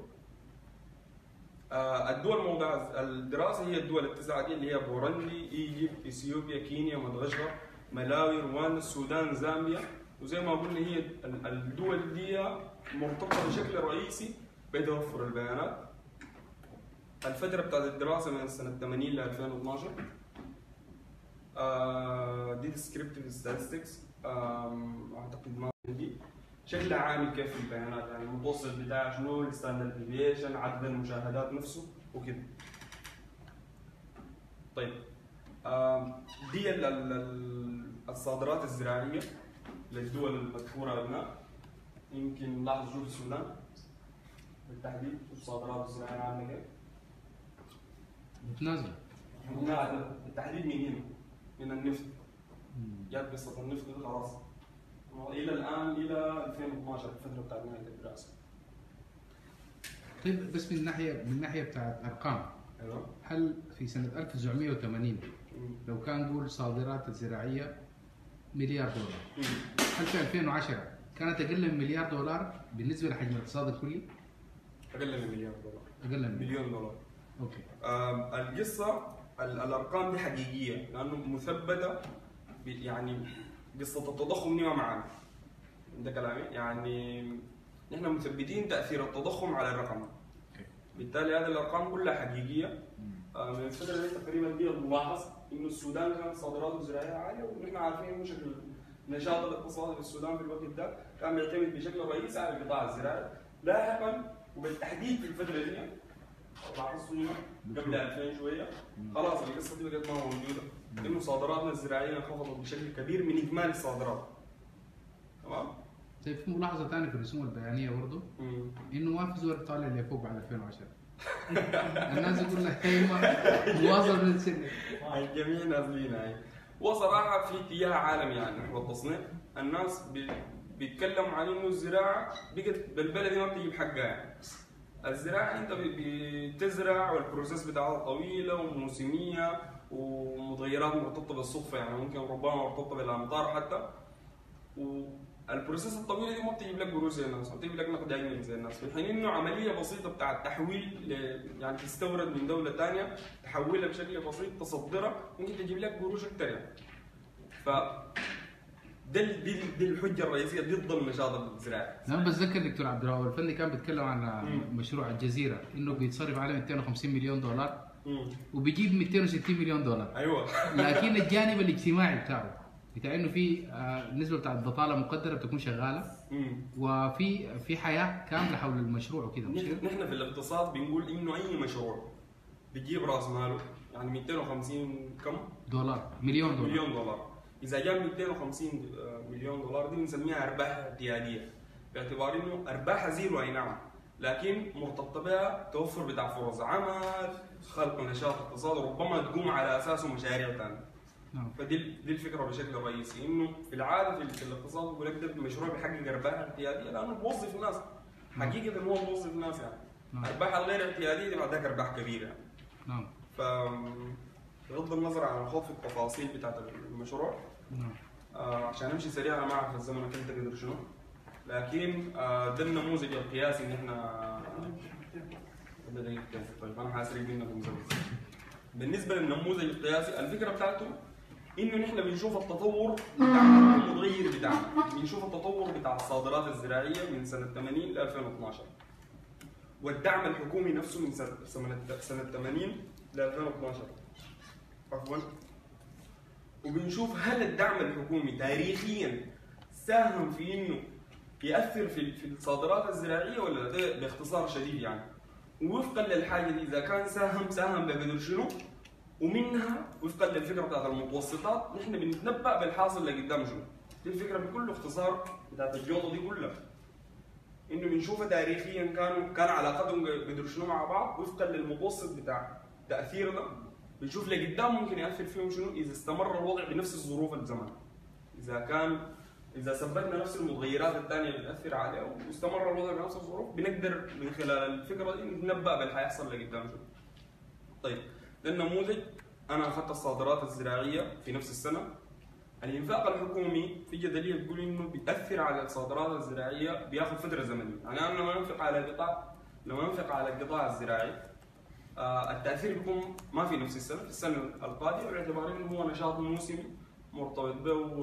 D: الدول موضع الدراسه هي الدول التسعه دي اللي هي بوروندي، ايجيبت، اثيوبيا، كينيا، مدغشقر، ملاوي، رواندا، السودان، زامبيا. وزي ما قلنا هي الدول دي مرتبطه بشكل رئيسي بتوفر البيانات. الفتره بتاعت الدراسه من سنه 80 ل 2012. دي ديسكريبتيف ستاتستكس، اعتقد ما عندي شكلها عامل كيف البيانات، يعني المتوسط بتاعها شنو، الستاندرد ديفيشن، عدد المشاهدات نفسه وكده. طيب دي الصادرات الزراعيه للدول المذكوره هنا. يمكن نلاحظ شوف السودان بالتحديد الصادرات الزراعيه عامله كيف؟
B: متنازله.
D: بالتحديد من هنا من النفط. جات قصه النفط دي خلاص الى الان الى 2012 الفتره بتاعت نهايه الدراسه.
B: طيب بس من الناحيه بتاعت ارقام،
D: ايوه،
B: هل في سنه 1980 لو كان نقول صادرات الزراعيه مليار دولار، هل في 2010 كانت اقل من مليار دولار بالنسبه لحجم الاقتصاد الكلي؟
D: اقل من مليار دولار.
B: اقل من
D: مليون دولار.
B: اوكي.
D: القصه الارقام دي حقيقيه لانه مثبته، يعني قصه التضخم دي ما معانا. ده كلامي، يعني نحن مثبتين تاثير التضخم على الرقم. بالتالي هذه الارقام كلها حقيقيه. من الفتره دي تقريبا دي ملاحظ انه السودان كانت صادراته الزراعيه عاليه، ونحن عارفين انه شكل النشاط الاقتصادي في السودان في الوقت ده كان بيعتمد بشكل رئيسي على القطاع الزراعي. لاحقا وبالتحديد في الفتره دي لاحظتوا هنا قبل 2000 شويه خلاص القصه دي بقت ما موجوده، انه صادراتنا الزراعيه انخفضت بشكل كبير من اجمالي الصادرات. تمام؟
B: طيب في ملاحظه ثانيه في الرسوم البيانيه برضه انه ما في زول طالع لفوق بعد 2010. الناس يقول لك مواصل من السنه.
D: الجميع نازلين هاي. وصراحه في اتجاه عالمي يعني نحو التصنيع، الناس بيتكلموا عن انه الزراعه بقت بالبلد ما بتجيب حقها يعني. الزراعه انت بتزرع والبروسيس بتاعها طويله وموسميه ومتغيرات مرتبطه بالصدفه، يعني ممكن ربما مرتبطه بالامطار حتى. والبروسيس الطويله دي ما بتجيب لك قروش زي الناس، ما بتجيب لك نقد اجنبي زي الناس، في حين انه عمليه بسيطه بتاع التحويل يعني تستورد من دوله ثانيه تحولها بشكل بسيط تصدرها ممكن تجيب لك قروش اكثر يعني. ف دي الحجه الرئيسيه ضد النشاط الزراعي.
B: انا بتذكر دكتور عبد الرؤوف الفندي كان بيتكلم عن مشروع الجزيره انه بيتصرف عليه 250 مليون دولار وبيجيب 260 مليون دولار.
D: ايوه.
B: لكن الجانب الاجتماعي بتاعه بتاع انه في النسبه بتاعت البطاله مقدره بتكون شغاله وفي حياه كامله حول المشروع وكده.
D: نحن في الاقتصاد بنقول انه اي مشروع بيجيب راس ماله يعني 250 كم؟
B: مليون
D: دولار. إذا جاب 250 مليون دولار دي بنسميها أرباح اعتيادية، باعتبار إنه أرباحها زيرو أي نعم، لكن مرتبطة بها توفر بتاع فرص عمل، خلق نشاط اقتصادي، ربما تقوم على أساسه مشاريع ثانية. فدي الفكرة بشكل رئيسي، إنه في العادة في الاقتصاد بيقول لك ده مشروع بيحقق أرباح اعتيادية لأنه بوظف الناس، حقيقة هو بوظف الناس يعني. أرباح الغير اعتيادية دي بعدك أرباح كبيرة يعني.
B: نعم.
D: بغض النظر عن خوف التفاصيل بتاعت المشروع، عشان امشي سريع انا ما اعرف الزمن كم تقدر شنو، لكن ده النموذج القياسي اللي احنا كده دقيقتين. طيب انا حاسرق منكم زمن. بالنسبه للنموذج القياسي الفكره بتاعته انه نحن بنشوف التطور بتاع المتغير بتاعنا، بنشوف التطور بتاع الصادرات الزراعيه من سنه 80 ل 2012 والدعم الحكومي نفسه من سنه 80 ل 2012 عفوا، وبنشوف هل الدعم الحكومي تاريخيا ساهم في انه ياثر في الصادرات الزراعيه ولا لا. ده باختصار شديد يعني، ووفقا للحاجه دي اذا كان ساهم بقدر شنو، ومنها وفقا للفكره بتاعت المتوسطات نحن بنتنبأ بالحاصل اللي قدام شنو. دي الفكره بكل اختصار بتاعت الجوطه دي كلها، انه بنشوفها تاريخيا كان علاقتهم قدر شنو مع بعض وفقا للمتوسط بتاع تاثيرنا، بنشوف لقدام ممكن ياثر فيهم شنو اذا استمر الوضع بنفس الظروف الزمن. اذا ثبتنا نفس المتغيرات الثانيه اللي بتاثر عليه واستمر الوضع بنفس الظروف بنقدر من خلال الفكره دي نتنبأ باللي حيحصل لقدام شنو. طيب ده النموذج. انا اخذت الصادرات الزراعيه في نفس السنه. الانفاق الحكومي في جدليه بتقول انه بيأثر على الصادرات الزراعيه بياخذ فتره زمنيه، يعني انا لما انفق على القطاع الزراعي التاثير بيكون ما في نفس السنه، في السنه القادمه باعتبار انه هو نشاط موسمي مرتبط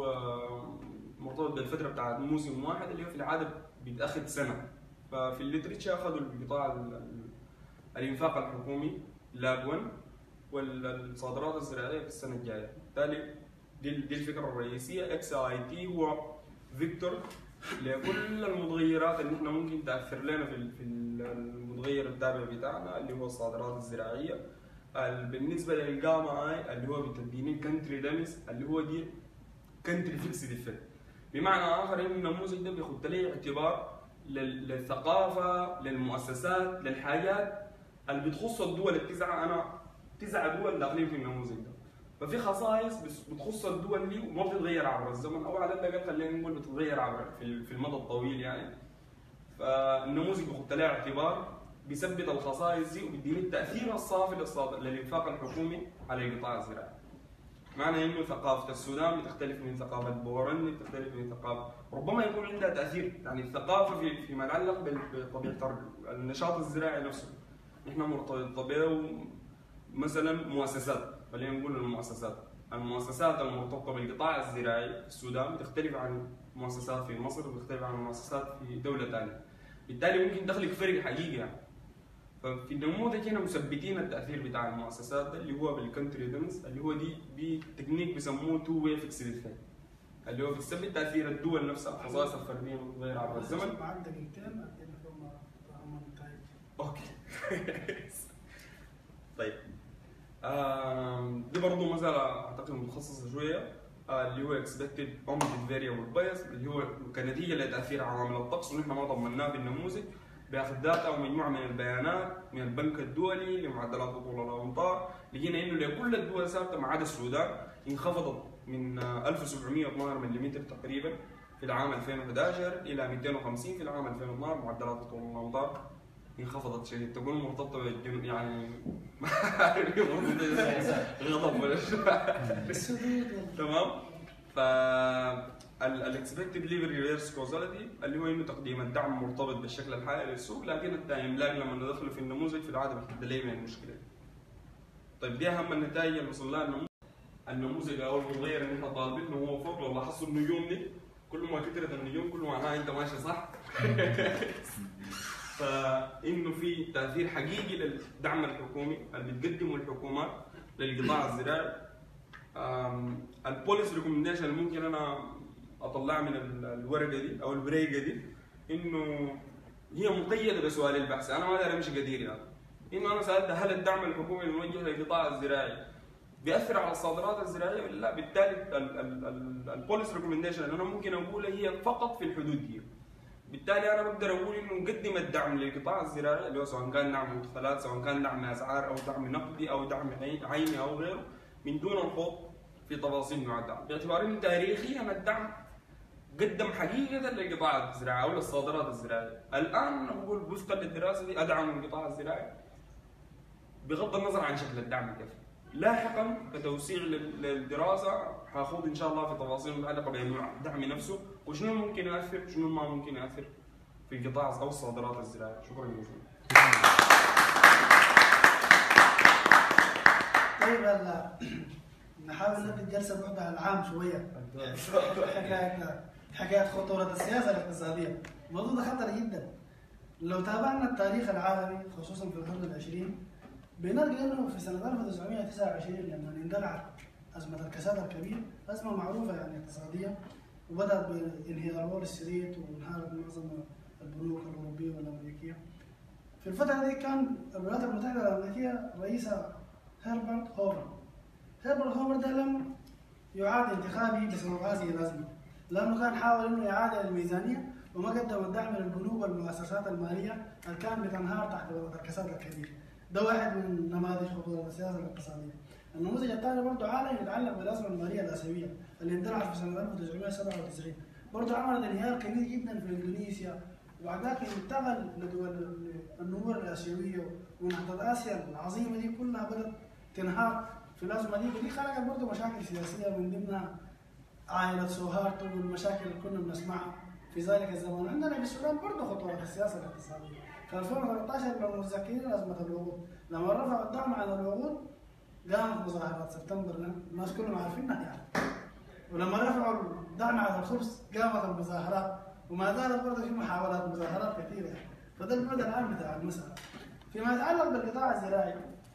D: بالفتره بتاعت موسم واحد اللي هو في العاده بيتاخذ سنه. ففي الليتريتشر اخذوا القطاع الانفاق الحكومي لاجون والصادرات الزراعيه في السنه الجايه. بالتالي دي الفكره الرئيسيه. اكس اي تي هو فيكتور لكل المتغيرات اللي احنا ممكن تاثر لنا في المتغير التابع بتاعنا اللي هو الصادرات الزراعيه. بالنسبه للجاما اي اللي هو بتديني كنتري دامس اللي هو دي كنتري فيكسد افكت، بمعنى اخر ان النموذج ده بياخد لي اعتبار للثقافه، للمؤسسات، للحاجات اللي بتخص الدول التسعه. انا 9 دول داخلين في النموذج ده، ففي خصائص بتخص الدول دي وما بتتغير عبر الزمن، او على الاقل خلينا نقول بتتغير عبر في المدى الطويل يعني. فالنموذج بياخد لها اعتبار، بيثبت الخصائص دي وبيديني التاثير الصافي للانفاق الحكومي على القطاع الزراعي. معنى انه ثقافه السودان بتختلف من ثقافه بورندي، بتختلف من ثقافه، ربما يكون عندها تاثير، يعني الثقافه فيما يتعلق بطبيعه النشاط الزراعي نفسه. نحن مرتبط به مثلا مؤسسات، خلينا نقول المؤسسات المرتبطه بالقطاع الزراعي في السودان بتختلف عن مؤسسات في مصر، بتختلف عن مؤسسات في دوله ثانيه. بالتالي ممكن تخلق فرق حقيقي يعني. ففي النموذج هنا مثبتين التاثير بتاع المؤسسات ده اللي هو بالكونتري دنس، اللي هو دي تكنيك بيسموه تو واي فيكسد افكت، اللي هو بيثبت تاثير الدول نفسها، الخصائص الفرديه المتغيره عبر الزمن.
A: معك دقيقتين هم النتائج.
D: اوكي. طيب دي برضه مسألة أعتقد متخصصة شوية، اللي هو expected omitted variable bias اللي هو كنتيجة لتأثير عوامل الطقس، ونحن ما ضمناه بالنموذج بياخذ داتا ومجموعة من البيانات من البنك الدولي لمعدلات هطول الأمطار، لقينا إنه لكل الدول ثابتة ما عدا السودان انخفضت من 1712 ملم تقريبا في العام 2011 إلى 250 في العام 2012 معدلات هطول الأمطار انخفضت شديد. تقول مرتبطه بالجنوب يعني غضب ولا شو تمام. فالاكسبكتد ليفل ريفيرس كوزاليتي اللي هو انه تقديم الدعم مرتبط بالشكل الحالي للسوق، لكن التايم لاج لما ندخله في النموذج في العاده بتحدد لي من المشكله. طيب دي اهم النتائج اللي وصلنا لها النموذج او المتغير اللي احنا طالبينه هو فوق. لو لاحظتوا النجوم دي كل ما كثرت النجوم كل معناها انت ماشي صح. فانه في تاثير حقيقي للدعم الحكومي اللي بتقدمه الحكومات للقطاع الزراعي. البوليسي ريكومنديشن اللي ممكن انا اطلعها من الورقه دي او الوريقه دي انه هي مقيده بسؤال البحث. انا ما داري امشي قدير يعني. انه انا سالت هل الدعم الحكومي الموجه للقطاع الزراعي بيأثر على الصادرات الزراعيه ولا لا؟ بالتالي البوليسي ريكومنديشن اللي انا ممكن اقولها هي فقط في الحدود دي. بالتالي انا بقدر اقول انه نقدم الدعم للقطاع الزراعي اللي هو سواء كان دعم مدخلات، سواء كان دعم اسعار او دعم نقدي او دعم عيني او غيره، من دون الخوض في تفاصيل نوع الدعم، باعتبار انه تاريخيا الدعم قدم حقيقه للقطاع الزراعي او للصادرات الزراعيه. الان انا بقول وفقا للدراسه دي ادعم القطاع الزراعي بغض النظر عن شكل الدعم كيف. لاحقا كتوسيع للدراسه حاخوض ان شاء الله في تفاصيل متعلقه بنوع الدعم نفسه وشنو ممكن ياثر وشنو ما ممكن ياثر في القطاع او الصادرات الزراعيه. شكرا جزيلا.
A: طيب هلا نحاول نبني الجلسه بعدها العام شويه. حكايه خطوره السياسه الاقتصاديه، الموضوع ده خطر جدا. لو تابعنا التاريخ العالمي خصوصا في القرن العشرين بنلقى انه في سنه 1929 لما اندلعت ازمه الكساد الكبير، ازمه معروفه يعني اقتصاديه، وبدات بانهيار وول ستريت وانهارت معظم البنوك الاوروبيه والامريكيه. في الفتره دي كان الولايات المتحده الامريكيه رئيسها هربرت هوفر. هربرت هوفر ده لم يعاد انتخابه بسبب هذه الازمه، لانه كان حاول انه يعادل الميزانيه وما قدم الدعم للبنوك والمؤسسات الماليه اللي كان بتنهار تحت وضع الكساد الكبير. ده واحد من نماذج خطوره السياسه الاقتصاديه. النموذج الثاني برضه عالمي يتعلق بالازمه الماليه الاسيويه اللي اندلعت في سنه 1997، برضه عملت انهيار كبير جدا في اندونيسيا، وبعد ذلك انتقل لدول النمور الاسيويه، ونهضه اسيا العظيمه دي كلها بدات تنهار في الازمه دي، ودي خلقت برضه مشاكل سياسيه من ضمنها عائله سوهارتو والمشاكل اللي كنا بنسمعها في ذلك الزمان. عندنا في السودان برضه خطوره السياسه الاقتصاديه. في 2013 لو متذكرين ازمه الوقود، لما رفعوا الدعم عن الوقود قامت مظاهرات سبتمبر الناس كلهم عارفينها يعني. ولما رفعوا الدعم على الخبز قامت المظاهرات، وما زالت برضه في محاولات مظاهرات كثيره يعني. فده المدى العام بتاع المساله. فيما يتعلق بالقطاع الزراعي،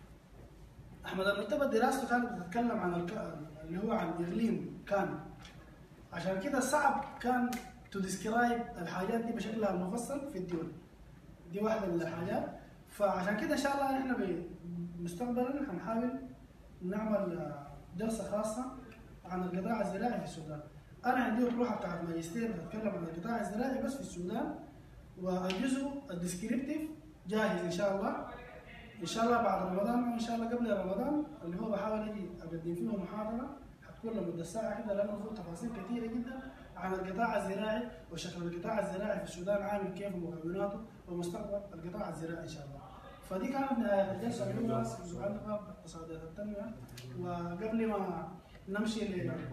A: احمد المرتبط دراسته كانت بتتكلم عن اللي هو عن اقليم كامل، عشان كده صعب كان تديسكرايب الحاجات دي بشكلها المفصل في الدول دي. واحده من الحاجات، فعشان كده ان شاء الله احنا مستقبلا هنحاول نعمل دراسه خاصه عن القطاع الزراعي في السودان. انا عندي اطروحه بتاعت ماجستير بتتكلم عن القطاع الزراعي بس في السودان، والجزء الديسكريبتيف جاهز ان شاء الله. ان شاء الله بعد رمضان وان شاء الله قبل رمضان اللي هو بحاول اجي اقدم فيه محاضره حتكون لمده ساعه كده، لانه فيه تفاصيل كثيره جدا عن القطاع الزراعي وشكل القطاع الزراعي في السودان عامل كيف ومكوناته ومستقبل القطاع الزراعي ان شاء الله. فدي كانت نهايه الجلسه الاولى المتعلقه باقتصاديات التنميه. وقبل ما نمشي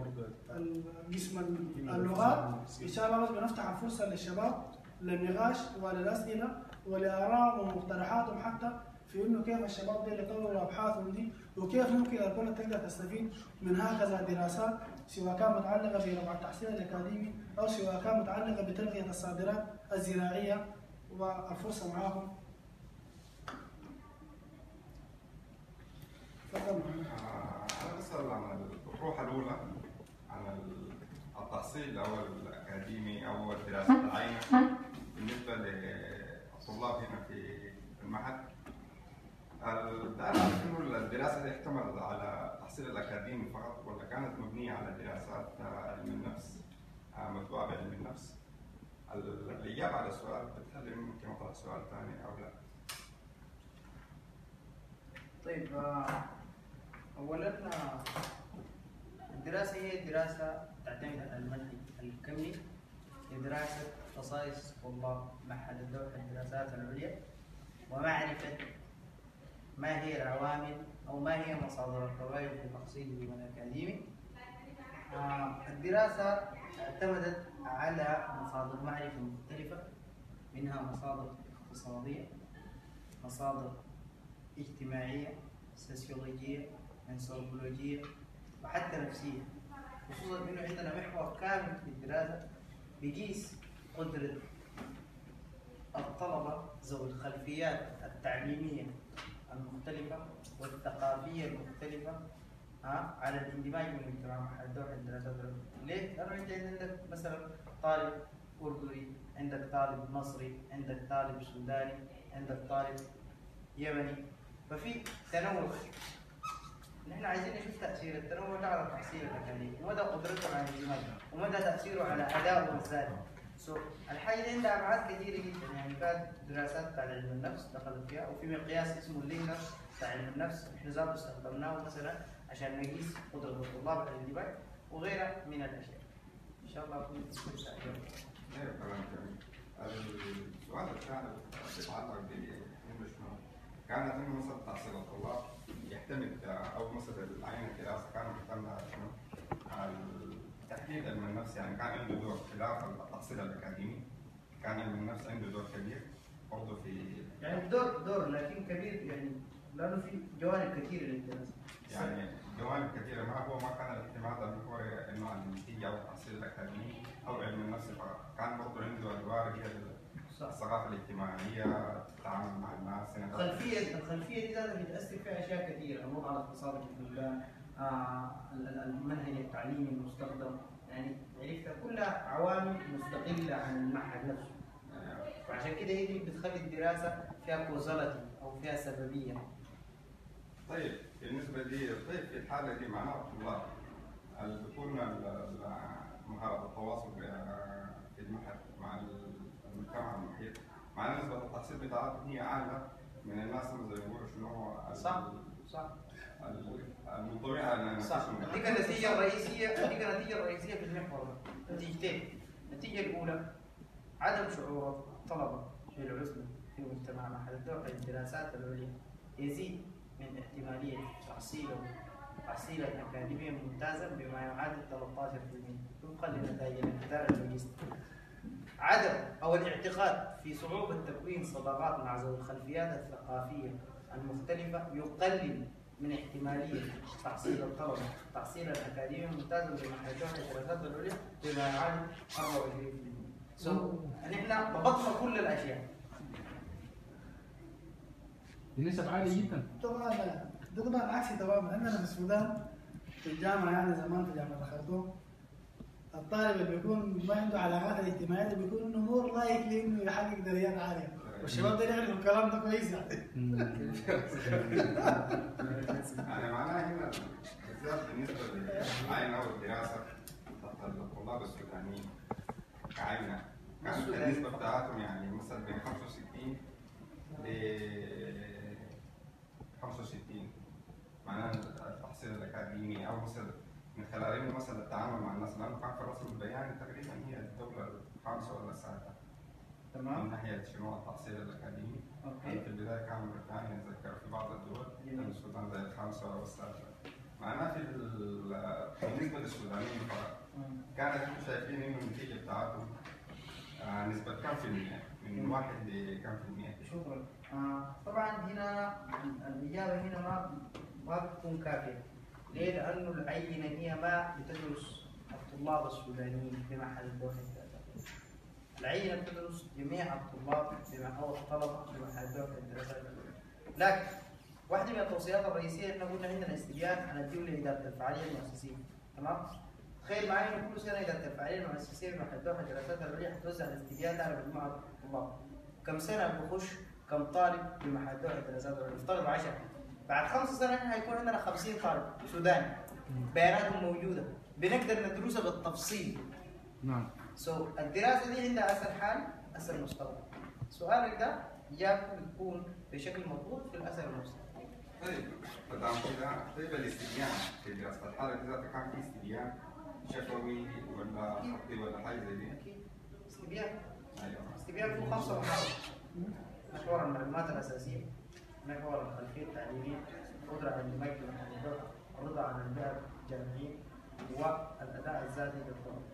A: لقسم اللغات ان شاء الله بس بنفتح الفرصه للشباب للنقاش وللاسئله ولاراء ومقترحاتهم، حتى في انه كيف الشباب دي يطوروا ابحاثهم دي، وكيف ممكن البلد تقدر تستفيد من هكذا دراسات، سواء كان متعلقه برفع التحصيل الاكاديمي او سواء كان متعلقه بتنميه الصادرات الزراعيه. والفرصه معاهم. تفضل.
E: أنا بسأل عن الأطروحة الأولى عن التحصيل أو الأكاديمي أو الدراسات العينة بالنسبة للطلاب هنا في المعهد. تعرف إنه الدراسة دي اعتمدت على التحصيل الأكاديمي فقط ولا كانت مبنية على دراسات علم النفس متبوعة بعلم النفس؟ الإجابة على السؤال بالتالي ممكن أطرح سؤال ثاني أو لا.
C: طيب اولا الدراسه هي دراسه تعتمد على المنهج الكمي لدراسه خصائص طلاب معهد الدوحه للدراسات العليا ومعرفه ما هي العوامل او ما هي مصادر التغير في تحصيله الاكاديمي. الدراسه اعتمدت على مصادر معرفه مختلفه، منها مصادر اقتصاديه، مصادر اجتماعيه، سوسيولوجيه، انثروبولوجيه، وحتى نفسيه، خصوصا انه عندنا محور كامل في الدراسه بيقيس قدره الطلبه ذوي الخلفيات التعليميه المختلفه والثقافيه المختلفه على الاندماج بالمجتمع مع الدوحه الدراسات العليا. ليه؟ لانه انت عندك مثلا طالب اردني، عندك طالب مصري، عندك طالب سوداني، عندك طالب يمني، ففي تنوع. نحن عايزين نشوف تاثير التنوع ده على التحصيل الاكاديمي ومدى قدرته على الاندماج ومدى تاثيره على ادائه الذاتي. الحاجه دي عندها ابعاد كثيره جدا، يعني كانت دراسات بتاع علم النفس دخلت فيها، وفي مقياس اسمه اللينر بتاع علم النفس احنا ذاته استخدمناه مثلا عشان نقيس قدره الطلاب على الاندماج وغيرها من الاشياء. ان شاء الله اكون استفدت.
E: ايوه كلام جميل. السؤال الثاني يتعلق بانه شنو؟ كانت انه مثلا تحصيل الطلاب يعتمد او مثلا العين الدراسه كانت معتمده على شنو؟ على تحديد علم النفس، يعني كان عنده دور خلاف التحصيل الاكاديمي، كان علم النفس عنده دور كبير برضه في
C: يعني دور لكن كبير، يعني لانه في جوانب كثيره للدراسه،
E: يعني جوانب كثيره، ما كان الاعتماد المحوري انه النتيجه او التحصيل الاكاديمي او علم النفس فقط، كان برضه عنده ادوار هي الثقافه الاجتماعيه، التعامل مع الناس.
C: الخلفيه دي ذاتها بتاثر فيها اشياء كثيره، الوضع الاقتصادي في البلدان، المنهج التعليمي المستخدم، يعني عرفتها كلها عوامل مستقله عن المعهد نفسه. وعشان كده هي دي بتخلي الدراسه فيها كوزاليتي او فيها سببيه.
E: طيب بالنسبه لي، طيب في الحاله دي معناها الطلاب اللي بيكون مهاره التواصل في المعهد مع المجتمع المحيط، مع نسبه التحصيل بتاعتهم هي اعلى من الناس اللي زي ما بيقولوا شنو
C: صح
E: المنطوي على
C: صح. دي النتيجه الرئيسيه في المحور ده. نتيجتين، النتيجه الاولى عدم شعور الطلبه بالعزله في مجتمع معهد الدوحه للدراسات العليا يزيد من احتماليه تحصيلا اكاديميا ممتازا بما يعادل 13% وفقا لنتائج الانحدار اللوجستي. عدم او الاعتقاد في صعوبه تكوين صداقات مع ذوي الخلفيات الثقافيه المختلفه يقلل من احتماليه تحصيل الطلبه تحصيلا اكاديميا ممتازا بمعهد الدوحه للدراسات العليا بما يعادل 24%. نحن ضبطنا كل الاشياء
B: بنسب عاليه جدا.
A: طبعا عكسي تماما. عندنا في السودان في الجامعه، يعني زمان في جامعه الخرطوم، الطالب اللي بيكون ما عنده علاقات الاجتماعيه بيكون انه مور لايكلي انه يحقق درجات عاليه، والشباب ده يعرفوا الكلام ده كويس يعني.
E: يعني معناها هنا بالذات بالنسبه للعين او الدراسه الطلاب السودانيين كعينه، كانت النسبه بتاعتهم يعني مثلا بين 65 ل 65، معناها التحصيل الاكاديمي او مثلا من خلال انه مثلا التعامل مع الناس، لانه كان في الرسم البياني تقريبا هي الدوله الخامسه ولا السادسه.
C: تمام.
E: من ناحيه شنو التحصيل الاكاديمي.
C: اوكي.
E: في البدايه كان بريطانيا اتذكر في بعض الدول، كان السودان زي الخامسه او السادسه. معناها بالنسبه للسودانيين فقط كانت انتم شايفين انه النتيجه بتاعتهم نسبه كم في المية؟ من 1 لكم في المية؟
C: شكرا. طبعا هنا الاجابه هنا ما بتكون كافيه. ليه؟ لانه العينه هي ما بتدرس الطلاب السودانيين في معهد الدوحه للدراسات. العينه بتدرس جميع الطلاب او الطلبه في معهد الدوحه للدراسات. لكن واحده من التوصيات الرئيسيه احنا قلنا عندنا استبيان هنديه لاداره الفعاليه المؤسسيه. تمام؟ تخيل معي انه كل سنه اداره الفعاليه المؤسسيه في معهد الدوحه للدراسات العليا حتوزع الاستبيان ده على مجموعه الطلاب. كم سنه بخش كم طالب في معهد الدوحه للدراسات العليا؟ افترض 10. بعد 5 سنوات احنا هيكون عندنا 50 طالب سوداني بياناتهم موجوده بنقدر ندرسها بالتفصيل.
B: نعم.
C: الدراسه دي عندها اسهل حال اسهل مستوى. سؤالك ده اجابته بتكون بشكل مضبوط في الاسهل المستوى.
E: طيب فدام كده، طيب الاستبيان في دراسه الحاله ذاتها كان في استبيان شفوي ولا خطي ولا حاجه زي دي؟
C: اكيد استبيان.
E: ايوه
C: استبيان فيه 5 محاور. محور المعلومات الاساسيه، محور الخلفيه التعليميه، القدره على الاندماج في المحاضرات، الرضا عن البيئه الجامعيه، والاداء الذاتي للطالب.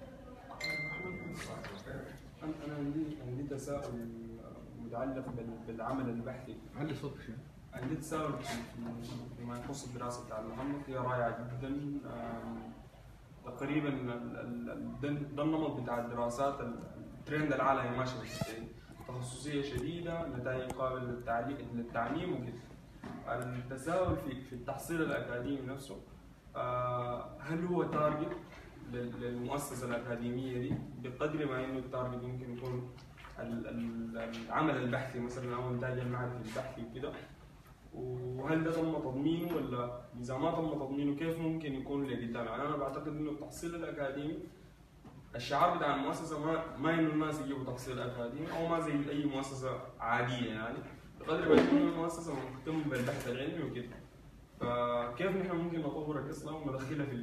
D: انا عندي تساؤل متعلق بالعمل البحثي.
B: علي صوتك شوي.
D: عندي تساؤل فيما يخص الدراسه بتاع المحمد، هي رائعه جدا. تقريبا ده النمط بتاع الدراسات الترند العالمي ماشي فيه، تخصصيه شديده، نتائج قابله للتعميم وكده. التساؤل في التحصيل الاكاديمي نفسه، هل هو تارجت للمؤسسه الاكاديميه دي بقدر ما انه التارجت ممكن يكون العمل البحثي مثلا او الانتاج المعرفي البحثي وكده؟ وهل ده تم تضمينه، ولا اذا ما تم تضمينه كيف ممكن يكون لقدام؟ يعني انا بعتقد انه التحصيل الاكاديمي الشعار بتاع المؤسسه ما انه الناس يجيبوا تحصيل اكاديمي او ما زي اي مؤسسه عاديه، يعني بقدر ما يكون المؤسسه مهتمه بالبحث العلمي وكده. فكيف نحن ممكن نطور القصه وندخلها في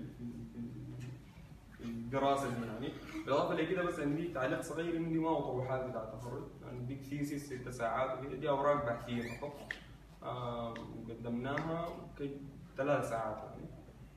D: الدراسه دي يعني؟ بالاضافه لكده بس عندي تعليق صغير، عندي ما هو طروحات بتاع التخرج، عندي ثيسيس 6 ساعات وكده، دي اوراق بحثيه فقط قدمناها 3 ساعات يعني.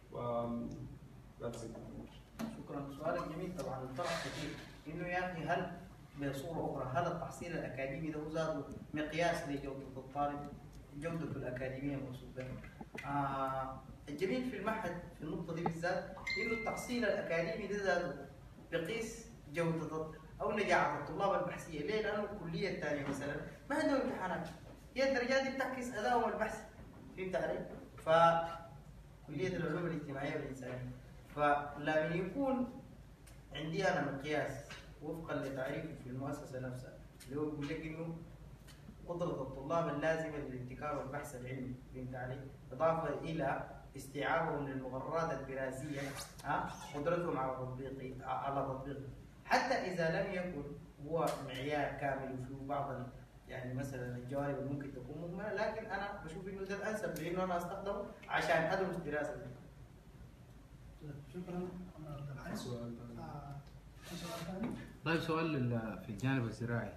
C: شكرا. سؤالك جميل. طبعا الطرح كثير انه يا اخي هل بصوره اخرى هل التحصيل الاكاديمي ده زاد مقياس لجوده الطالب، جودته الاكاديميه المقصود بها؟ الجميل في المعهد في النقطه دي بالذات انه التحصيل الاكاديمي ده ذاته بقيس جوده او نجاح الطلاب البحثيه، ليه؟ لانه الكليه الثانيه مثلا ما عندهم امتحانات، هي الدرجات دي بتعكس ادائهم البحثي. فهمت علي؟ كلية العلوم الاجتماعية والإنسانية، فلما يكون عندي أنا مقياس وفقا لتعريفي في المؤسسة نفسها اللي هو يقول لك إنه قدرة الطلاب اللازمة للابتكار والبحث العلمي، فهمت علي؟ إضافة إلى استيعابهم للمقررات الدراسية، قدرتهم على تطبيقه، حتى إذا لم يكن هو معيار كامل وفيه بعض يعني مثلا الجوانب اللي ممكن تكون مهمه، لكن انا بشوف انه ده الانسب لانه انا استخدمه عشان ادرس دراسه دي.
A: شكرا.
B: سؤال
A: ثاني.
B: طيب سؤال في الجانب الزراعي.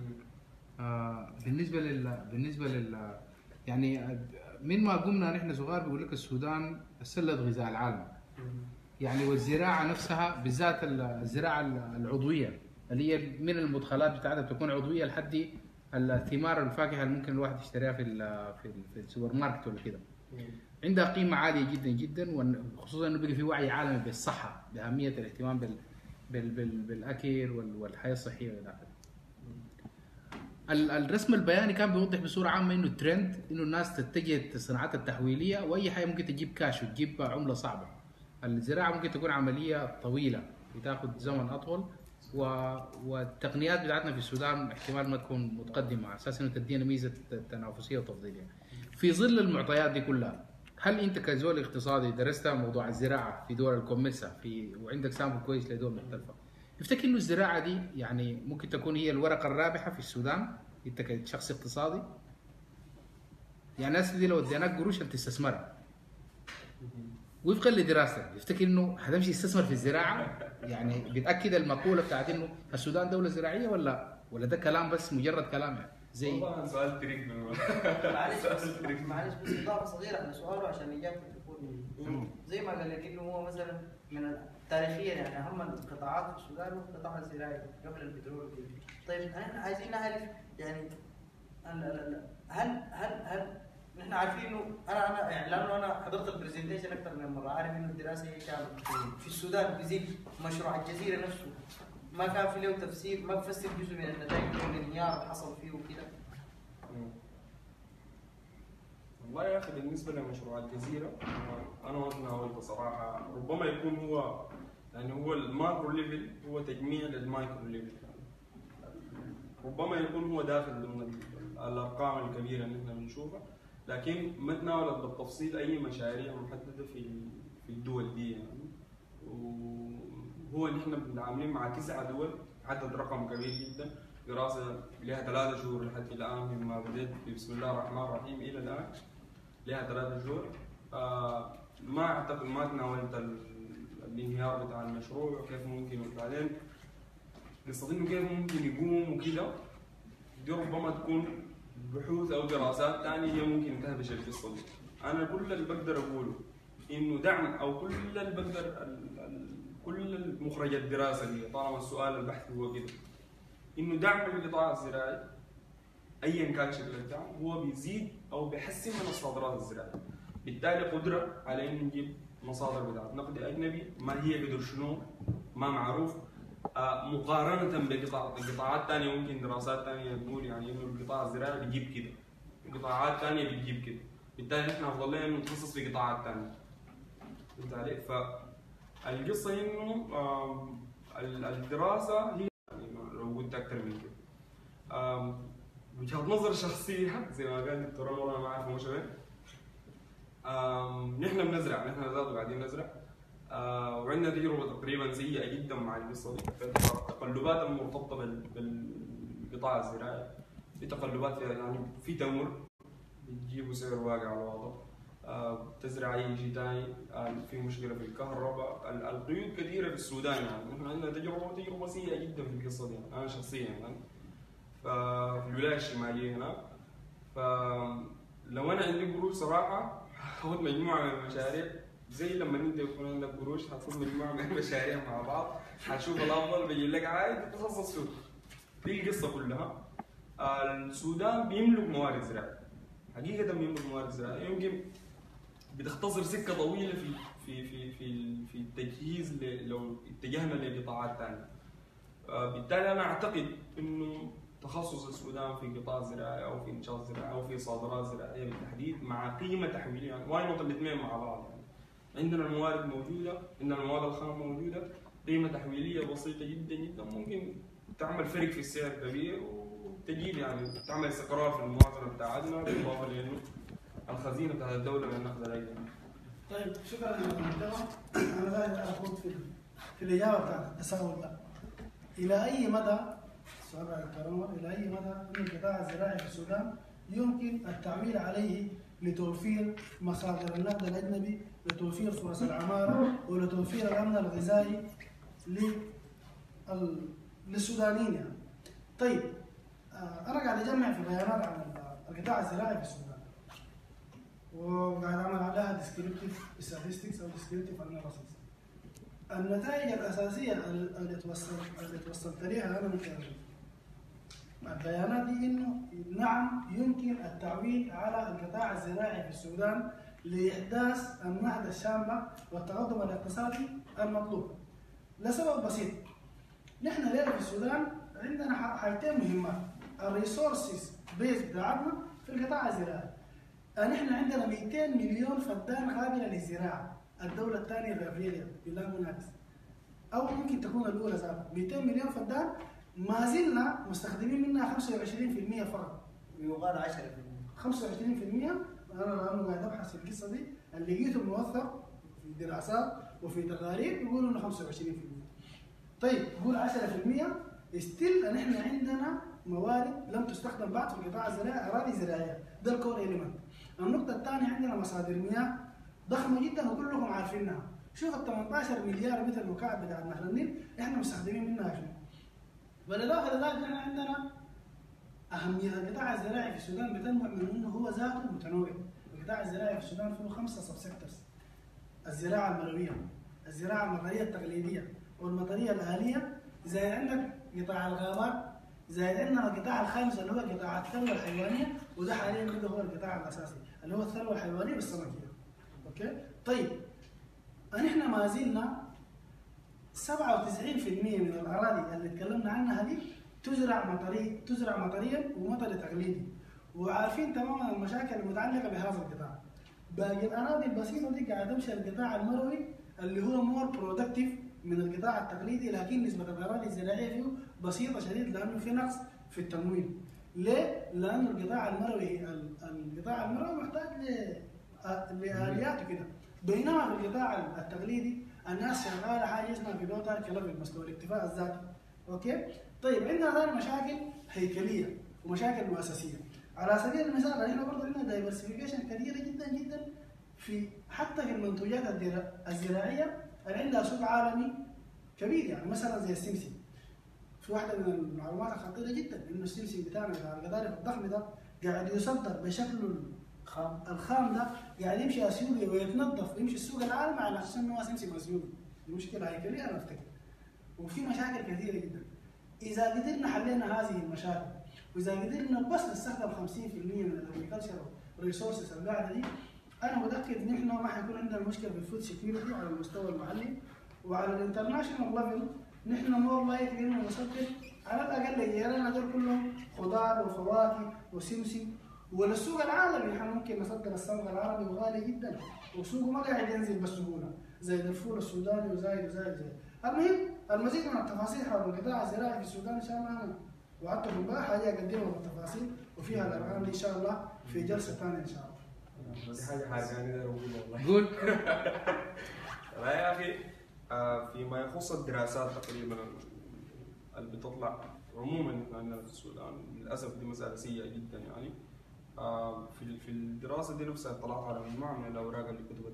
B: بالنسبه لل يعني من ما قمنا نحن صغار بيقول لك السودان سله غذاء العالم. يعني والزراعه نفسها بالذات الزراعه العضويه اللي هي من المدخلات بتاعتها بتكون عضويه لحد الثمار الفاكهه اللي ممكن الواحد يشتريها في السوبر ماركت ولا كده. عندها قيمه عاليه جدا جدا، وخصوصا انه بقى في وعي عالمي بالصحه، باهميه الاهتمام بالاكل والحياه الصحيه والى اخره. الرسم البياني كان بيوضح بصوره عامه انه الترند انه الناس تتجه للصناعات التحويليه، واي حاجه ممكن تجيب كاش وتجيب عمله صعبه. الزراعه ممكن تكون عمليه طويله بتاخذ زمن اطول، والتقنيات بتاعتنا في السودان احتمال ما تكون متقدمه على اساس انه تدينا ميزه تنافسيه وتفضيليه. في ظل المعطيات دي كلها، هل انت كزول اقتصادي درست موضوع الزراعه في دول الكوميسا وعندك سامبل كويس لدول مختلفه، تفتكر انه الزراعه دي يعني ممكن تكون هي الورقه الرابحه في السودان انت كشخص اقتصادي؟ يعني الناس دي لو اديناك قروش انت تستثمرها وفقا لدراستك، تفتكر انه حتمشي تستثمر في الزراعه؟ يعني بتاكد المقوله بتاعت انه السودان دوله زراعيه ولا ده كلام بس مجرد كلام يعني زي
D: والله سؤال تريك
C: معلش بس اضافه صغيره على سؤاله عشان اجابته تكون زي ما قال لك انه هو مثلا من تاريخيا يعني اهم القطاعات في السودان هو القطاع الزراعي قبل البترول وكده. طيب احنا عايزين نعرف يعني هل نحن عارفين انه انا يعني لانه انا حضرت البرزنتيشن اكثر من مره، عارف انه الدراسه هي كانت في السودان بزيد مشروع الجزيره نفسه ما كان في له تفسير، ما بفسر جزء من النتائج والانهيار اللي حصل فيه وكده.
D: والله يا اخي بالنسبه لمشروع الجزيره انا ما تناولته صراحه، ربما يكون هو يعني هو الماكرو ليفل هو تجميع للمايكرو ليفل، ربما يكون هو داخل ضمن الارقام الكبيره اللي احنا بنشوفها، لكن ما تناولت بالتفصيل اي مشاريع محدده في الدول دي يعني. وهو نحن عاملين مع 9 دول، عدد رقم كبير جدا، دراسه لها 3 شهور لحد الان مما بديت بسم الله الرحمن الرحيم الى الان لها 3 شهور. ما اعتقد ما تناولت الانهيار بتاع المشروع وكيف ممكن، وبعدين قصة انه كيف ممكن يقوم وكذا دي ربما تكون بحوث او دراسات ثانيه هي ممكن تهبش القصه دي. انا كل اللي بقدر اقوله انه دعم او كل اللي بقدر كل مخرج الدراسه دي طالما السؤال البحثي هو كده، انه دعم القطاع الزراعي ايا كان شكل الدعم هو بيزيد او بيحسن من الصادرات الزراعية، بالتالي قدره على انه نجيب مصادر بتاعت نقد اجنبي ما هي قدر شنو ما معروف، مقارنه بقطاعات ثانيه ممكن دراسات ثانيه تقول يعني انه القطاع الزراعي بيجيب كده، قطاعات ثانيه بتجيب كده، بالتالي احنا افضل لنا انه نتخصص في قطاعات ثانيه. فهمت علي؟ فالقصه انه الدراسه هي يعني لو قلت اكثر من كده وجهه نظر شخصيه زي ما قال الدكتور والله ما اعرف مش وين. نحن بنزرع، نحن ذاته قاعدين نزرع وعندنا تجربه تقريبا سيئه جدا مع القصه دي، التقلبات المرتبطه بالقطاع الزراعي، في تقلبات يعني في تمر بتجيبوا سعر واقع على الوضع، تزرع اي شيء ثاني، في مشكله في الكهرباء، القيود كثيره في السودان يعني، نحن عندنا تجربه سيئه جدا في القصه دي انا شخصيا يعني. ففي الولايه الشماليه هناك، فلو انا عندي قروش صراحه حاخذ مجموعه من المشاريع زي لما انت يكون عندك قروش حتاخذ مجموعه من المشاريع مع بعض، حتشوف الافضل بيجي لك عايز تتخصص فيه. دي القصه كلها. السودان بيملك موارد زراعيه، حقيقه بيملك موارد زراعيه، يمكن بتختصر سكه طويله في التجهيز لو اتجهنا لقطاعات ثانيه. بالتالي انا اعتقد انه تخصص السودان في قطاع الزراعي او في انشاء الزراعه او في صادرات زراعيه بالتحديد مع قيمه تحويليه، يعني واي نوت الاثنين مع بعض. يعني عندنا الموارد موجوده، عندنا المواد الخام موجوده، قيمه تحويليه بسيطه جدا جدا ممكن تعمل فرق في السعر كبير وتجيب يعني تعمل استقرار في الموازنه بتاعتنا، بالاضافه لانه الخزينه بتاعت الدوله من نقدر عليها.
A: طيب شكرا يا دكتور. انا دايما اخوض في الاجابه بتاعت التساؤل ده. الى اي مدى سؤال الكرامه الى اي مدى ان القطاع الزراعي في السودان يمكن التعويل عليه لتوفير مصادر النقد الاجنبي، لتوفير فرص العماله، ولتوفير الامن الغذائي للسودانيين يعني. طيب انا قاعد اجمع في بيانات عن القطاع الزراعي في السودان، وقاعد اعمل عليها ديسكريبتيف statistics او ديسكريبتيف اناليسيس. النتائج الاساسيه اللي توصلت لها انا من البيانات دي انه نعم يمكن التعويل على القطاع الزراعي في السودان لاحداث النهضه الشامله والتقدم الاقتصادي المطلوب، لسبب بسيط. نحن اليوم في السودان عندنا حاجتين مهمات. الريسورسز بيز بتاعتنا في القطاع الزراعي. نحن عندنا 200 مليون فدان قابله للزراعه، الدوله الثانيه في افريقيا بلا منافس، او ممكن تكون الاولى ذاتها. 200 مليون فدان ما زلنا مستخدمين منها 25% فقط.
C: يقال 10%.
A: 25% انا لانه قاعد ابحث في القصه دي، اللي لقيته موثق في دراسات وفي تقارير يقولوا انه 25%. طيب قول 10% ستيل نحن عندنا موارد لم تستخدم بعد في القطاع الزراعي، اراضي زراعيه، ده الكور اليمنت. النقطه الثانيه عندنا مصادر مياه ضخمه جدا وكلكم عارفينها. شوف ال 18 مليار متر مكعب بتاع نهر النيل احنا مستخدمين منها شنو؟ بالاضافه لذلك احنا عندنا اهميه القطاع الزراعي في السودان بتنبع من انه هو ذاته متنوع. القطاع الزراعي في السودان فيه 5 سب سيكتورز: الزراعه المرويه، الزراعه المطريه التقليديه والمطريه الاليه، زي عندك قطاع الغابات، زي عندنا القطاع الخامس اللي هو قطاع الثروه الحيوانيه، وده حاليا كده هو القطاع الاساسي اللي هو الثروه الحيوانيه والسمكيه. اوكي؟ طيب نحن ما زلنا 97% من الاراضي اللي تكلمنا عنها دي تزرع مطريا ومطري تقليدي، وعارفين تماما المشاكل المتعلقه بهذا القطاع. باقي الاراضي البسيطه دي قاعد تمشي القطاع المروي اللي هو مور برودكتيف من القطاع التقليدي، لكن نسبه الاراضي الزراعيه فيه بسيطه شديد لانه في نقص في التمويل. ليه؟ لانه القطاع المروي محتاج لآليات وكده، بينما في القطاع التقليدي الناس شغاله حاجه اسمها بيلوتر كلفت مستوى الاكتفاء الذاتي. اوكي؟ طيب عندنا ثاني مشاكل هيكليه ومشاكل مؤسسيه. على سبيل المثال احنا برضه عندنا دايفرسيفيكيشن كثيره جدا جدا في حتى في المنتوجات الزراعيه اللي عندها سوق عالمي كبير، يعني مثلا زي السمسم. في واحده من المعلومات الخطيره جدا انه السمسم بتاعنا بتاع القطارف الضخم ده قاعد يصدر بشكله الخام ده، قاعد يمشي اثيوبيا ويتنظف ويمشي السوق العالمي على اساس انه هو سمسم اثيوبي. دي مشكله هيكليه انا افتكر. وفي مشاكل كثيره جدا. اذا قدرنا حلينا هذه المشاكل، واذا قدرنا بس نستخدم 50% من الاجريكلتشر ريسورسز القاعده دي، انا متاكد ان احنا ما حيكون عندنا مشكله في الفود سكيورتي على المستوى المحلي، وعلى الانترناشونال ليفل نحن مور لايكلي انه نصدر على الاقل جيراننا دول كلهم خضار وفواكه وسمسم، وللسوق العالمي احنا ممكن نصدر السوق العربي وغالي جدا وسوقه ما قاعد ينزل بسهوله زي الفول السوداني وزايد. المهم المزيد من التفاصيل حول القطاع الزراعي في السودان ان شاء الله انا وعدتكم امبارح حاجه اقدمها بالتفاصيل وفيها الارقام دي ان شاء الله في جلسه ثانيه ان شاء الله.
D: دي حاجه حرجاني ده والله.
B: قول.
D: لا يا اخي، فيما يخص الدراسات تقريبا اللي بتطلع عموما عندنا في السودان، للاسف دي مساله سيئه جدا يعني. في الدراسه دي نفسها اطلعت على مجموعه من الاوراق اللي كتبت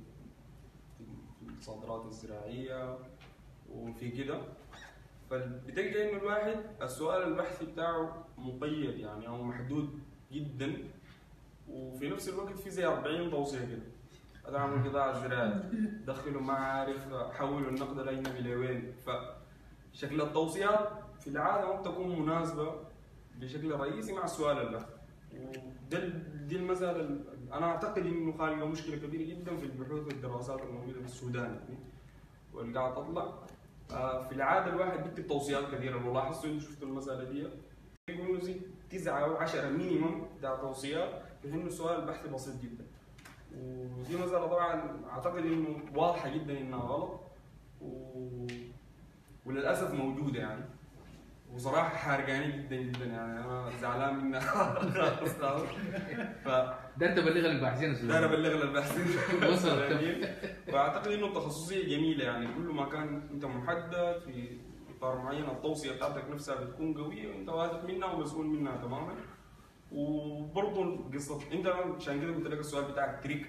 D: في الصادرات الزراعيه وفي كده، فبتلقى انه الواحد السؤال البحثي بتاعه مقيد يعني او محدود جدا، وفي نفس الوقت في زي 40 توصيه كده: ادعموا القطاع الزراعي، دخلوا معارف، حولوا النقد الاجنبي لوين. فشكل التوصيات في العاده ما بتكون مناسبه بشكل رئيسي مع السؤال البحثي، ودي المساله انا اعتقد انه خالقه مشكله كبيره جدا في البحوث والدراسات الموجوده في السودان يعني، واللي قاعد تطلع. في العاده الواحد بيكتب توصيات كثيره، لو لاحظتوا انتوا شفتوا المساله دي يقولوا زي 9 أو 10 مينيمم بتاع توصيات في انه السؤال البحثي بسيط جدا. ودي مساله طبعا اعتقد انه واضحه جدا انها غلط وللاسف موجوده يعني، وصراحه حارقاني جدا جدا يعني، انا زعلان منها خالص.
B: ده انت بلغ الباحثين
D: ده انا بلغ للباحثين
B: وصل.
D: واعتقد انه التخصصيه جميله يعني، كل ما كان انت محدد في اطار معين التوصيه بتاعتك نفسها بتكون قويه وانت واثق منها ومسؤول منها تماما. وبرضه قصه انت عشان كده قلت لك السؤال بتاعك تريك،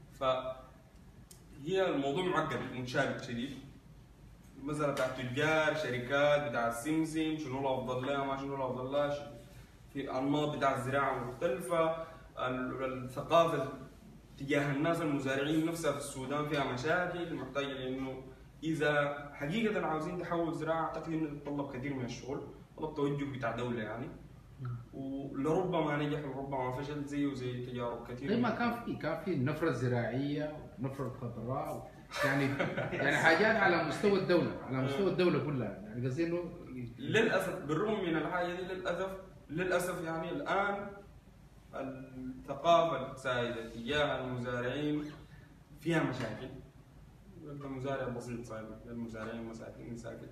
D: فهي الموضوع معقد متشابك شديد. المساله بتاعت تجار شركات بتاع السمسم شنو الافضل لها ما شنو الافضل لها، في انماط بتاع الزراعه مختلفه، الثقافه تجاه الناس المزارعين نفسها في السودان فيها مشاكل محتاجه لانه اذا حقيقه عاوزين تحول زراعه اعتقد انه يتطلب كثير من الشغل، طلب توجه بتاع دوله يعني، ولربما نجح وربما فشل زيه وزي تجارب كثيره.
B: زي ما كان في النفره الزراعيه والنفره الخضراء يعني حاجات على مستوى الدوله، على مستوى الدوله كلها يعني، قصدي انه
D: للاسف بالرغم من الحاجه دي للاسف يعني الان الثقافه السائده تجاه المزارعين فيها مشاكل. المزارع بسيط صاير المزارعين مساكين ساكت.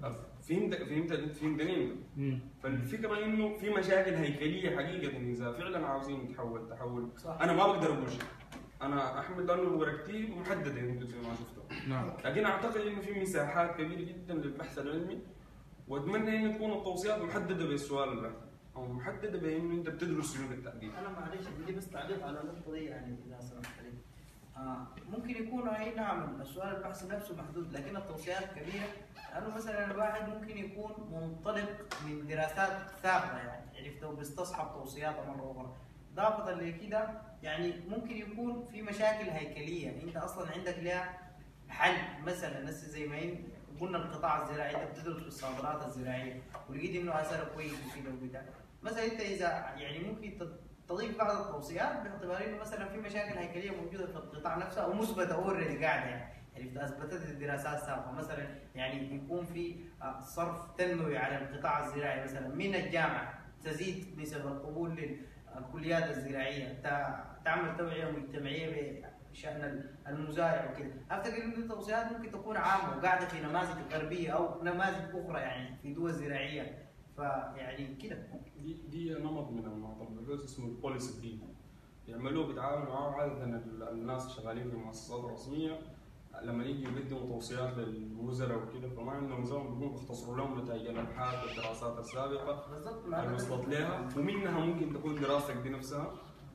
D: فهمتني؟ فالفكره انه في مشاكل هيكليه حقيقه اذا فعلا عاوزين نتحول
A: صح.
D: انا ما بقدر اقول شيء، انا احمد انه ورقتي محدده انتم زي ما شفتوا.
B: نعم.
D: لكن اعتقد انه في مساحات كبيره جدا للبحث العلمي، واتمنى ان تكون التوصيات محدده بالسؤال البحثي او محدده بانه انت بتدرس شنو بالتحديد.
C: انا معلش بدي بس تعليق على النقطه دي يعني اذا سمحت لي. ممكن يكون اي نعم السؤال البحثي نفسه محدود، لكن التوصيات كبيره، لانه مثلا الواحد ممكن يكون منطلق من دراسات ثابته يعني عرفت وبيستصحب توصيات مره اخرى. اضافه لكده يعني ممكن يكون في مشاكل هيكليه، يعني انت اصلا عندك لها حل، مثلا زي ما قلنا القطاع الزراعي انت بتدرس في الصادرات الزراعيه ولقيت انه اثره كويس وكده وبتاع، مثلا انت اذا يعني ممكن تضيف بعض التوصيات باعتبار انه مثلا في مشاكل هيكليه موجوده في القطاع نفسه او مثبته اوريدي قاعده يعني اثبتت الدراسات السابقه، مثلا يعني يكون في صرف تنموي على القطاع الزراعي مثلا من الجامعه تزيد نسب القبول للكليات الزراعيه، تعمل توعيه مجتمعيه بشان المزارع وكذا. افتكر ان التوصيات ممكن تكون عامه وقاعده في نماذج غربيه او نماذج اخرى يعني في دول زراعيه، فيعني كده.
D: دي نمط من النمط البحوث اسمه البوليسي بي، يعملوه بيتعاونوا معاه عاده الناس شغالين في مؤسسات رسميه لما يجوا يقدموا توصيات للوزراء وكده، فما عندهم زمن بيكونوا بيختصروا لهم نتائج الابحاث والدراسات السابقه اللي وصلت لها، ومنها ممكن تكون دراستك دي نفسها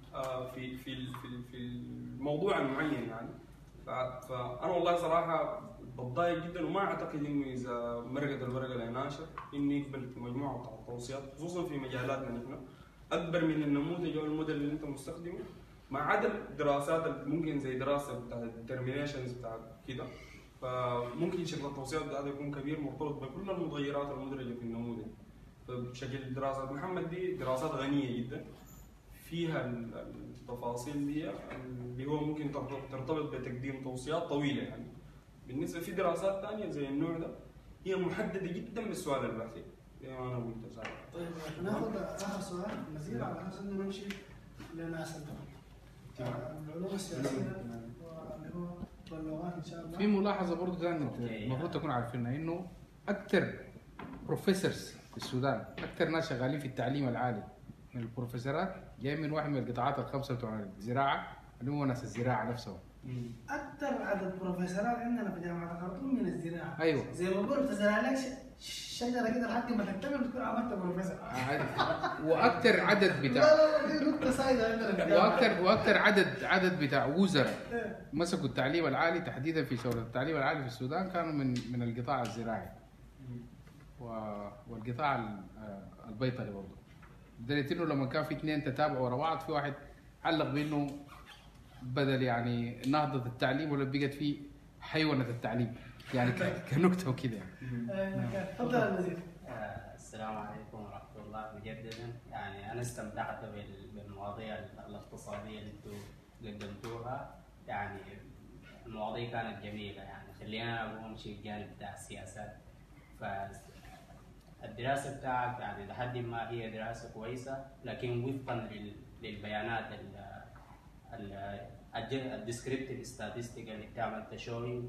D: في الموضوع المعين يعني. فانا والله صراحه بتضايق جدا وما اعتقد انه اذا مرقت الورقه لناشر انه يقبل مجموعه من التوصيات، خصوصا في مجالاتنا نحن اكبر من النموذج او الموديل اللي انت مستخدمه، مع عدد دراسات ممكن زي دراسه بتاعت الديترمينيشنز بتاعت كده، فممكن شكل التوصيات بتاعته يكون كبير مرتبط بكل المتغيرات المدرجه في النموذج. فبشكل دراسات محمد دي دراسات غنيه جدا فيها التفاصيل دي اللي هو ممكن ترتبط بتقديم توصيات طويله يعني. بالنسبه في دراسات ثانيه زي النوع ده هي محدده جدا بالسؤال البحثي زي ما انا قلت صراحه.
A: طيب ناخذ اخر سؤال نزيل على اساس انه نمشي لناس العلوم السياسيه واللي هو واللغات ان شاء الله.
B: في ملاحظه برضه ثانيه المفروض تكونوا عارفينها، انه اكثر بروفيسورز في السودان، اكثر ناس شغالين في التعليم العالي من البروفيسورات جاي من واحد من القطاعات الخمسه بتوع الزراعه اللي هو ناس الزراعه نفسهم.
A: اكثر عدد بروفيسورات عندنا في جامعه الخرطوم من الزراعه.
B: ايوه
A: زي ما بقول تزرع لك شجره كده لحد ما تكتمل تكون عملت بروفيسور.
B: واكثر عدد بتاع
A: لا دي نقطه سايده عندنا.
B: واكثر عدد بتاع وزراء مسكوا التعليم العالي تحديدا في شورى التعليم العالي في السودان كانوا من القطاع الزراعي والقطاع البيطري برضه. لدرجه انه لما كان في اثنين تتابعوا ورا بعض في واحد علق بانه بدل يعني نهضه التعليم ولا بقت في حيوانه التعليم يعني كنكته وكذا يعني.
A: تفضل يا وزير.
F: السلام عليكم ورحمه الله مجددا. يعني انا استمتعت بالمواضيع الاقتصاديه اللي انتم قدمتوها يعني المواضيع كانت جميله، يعني خلينا اقوم امشي الجانب بتاع السياسات. فالدراسه بتاعك يعني لحد ما هي دراسه كويسه، لكن وفقا للبيانات الديسكريبتيف ستاتستيك اللي بتعمل تشوينج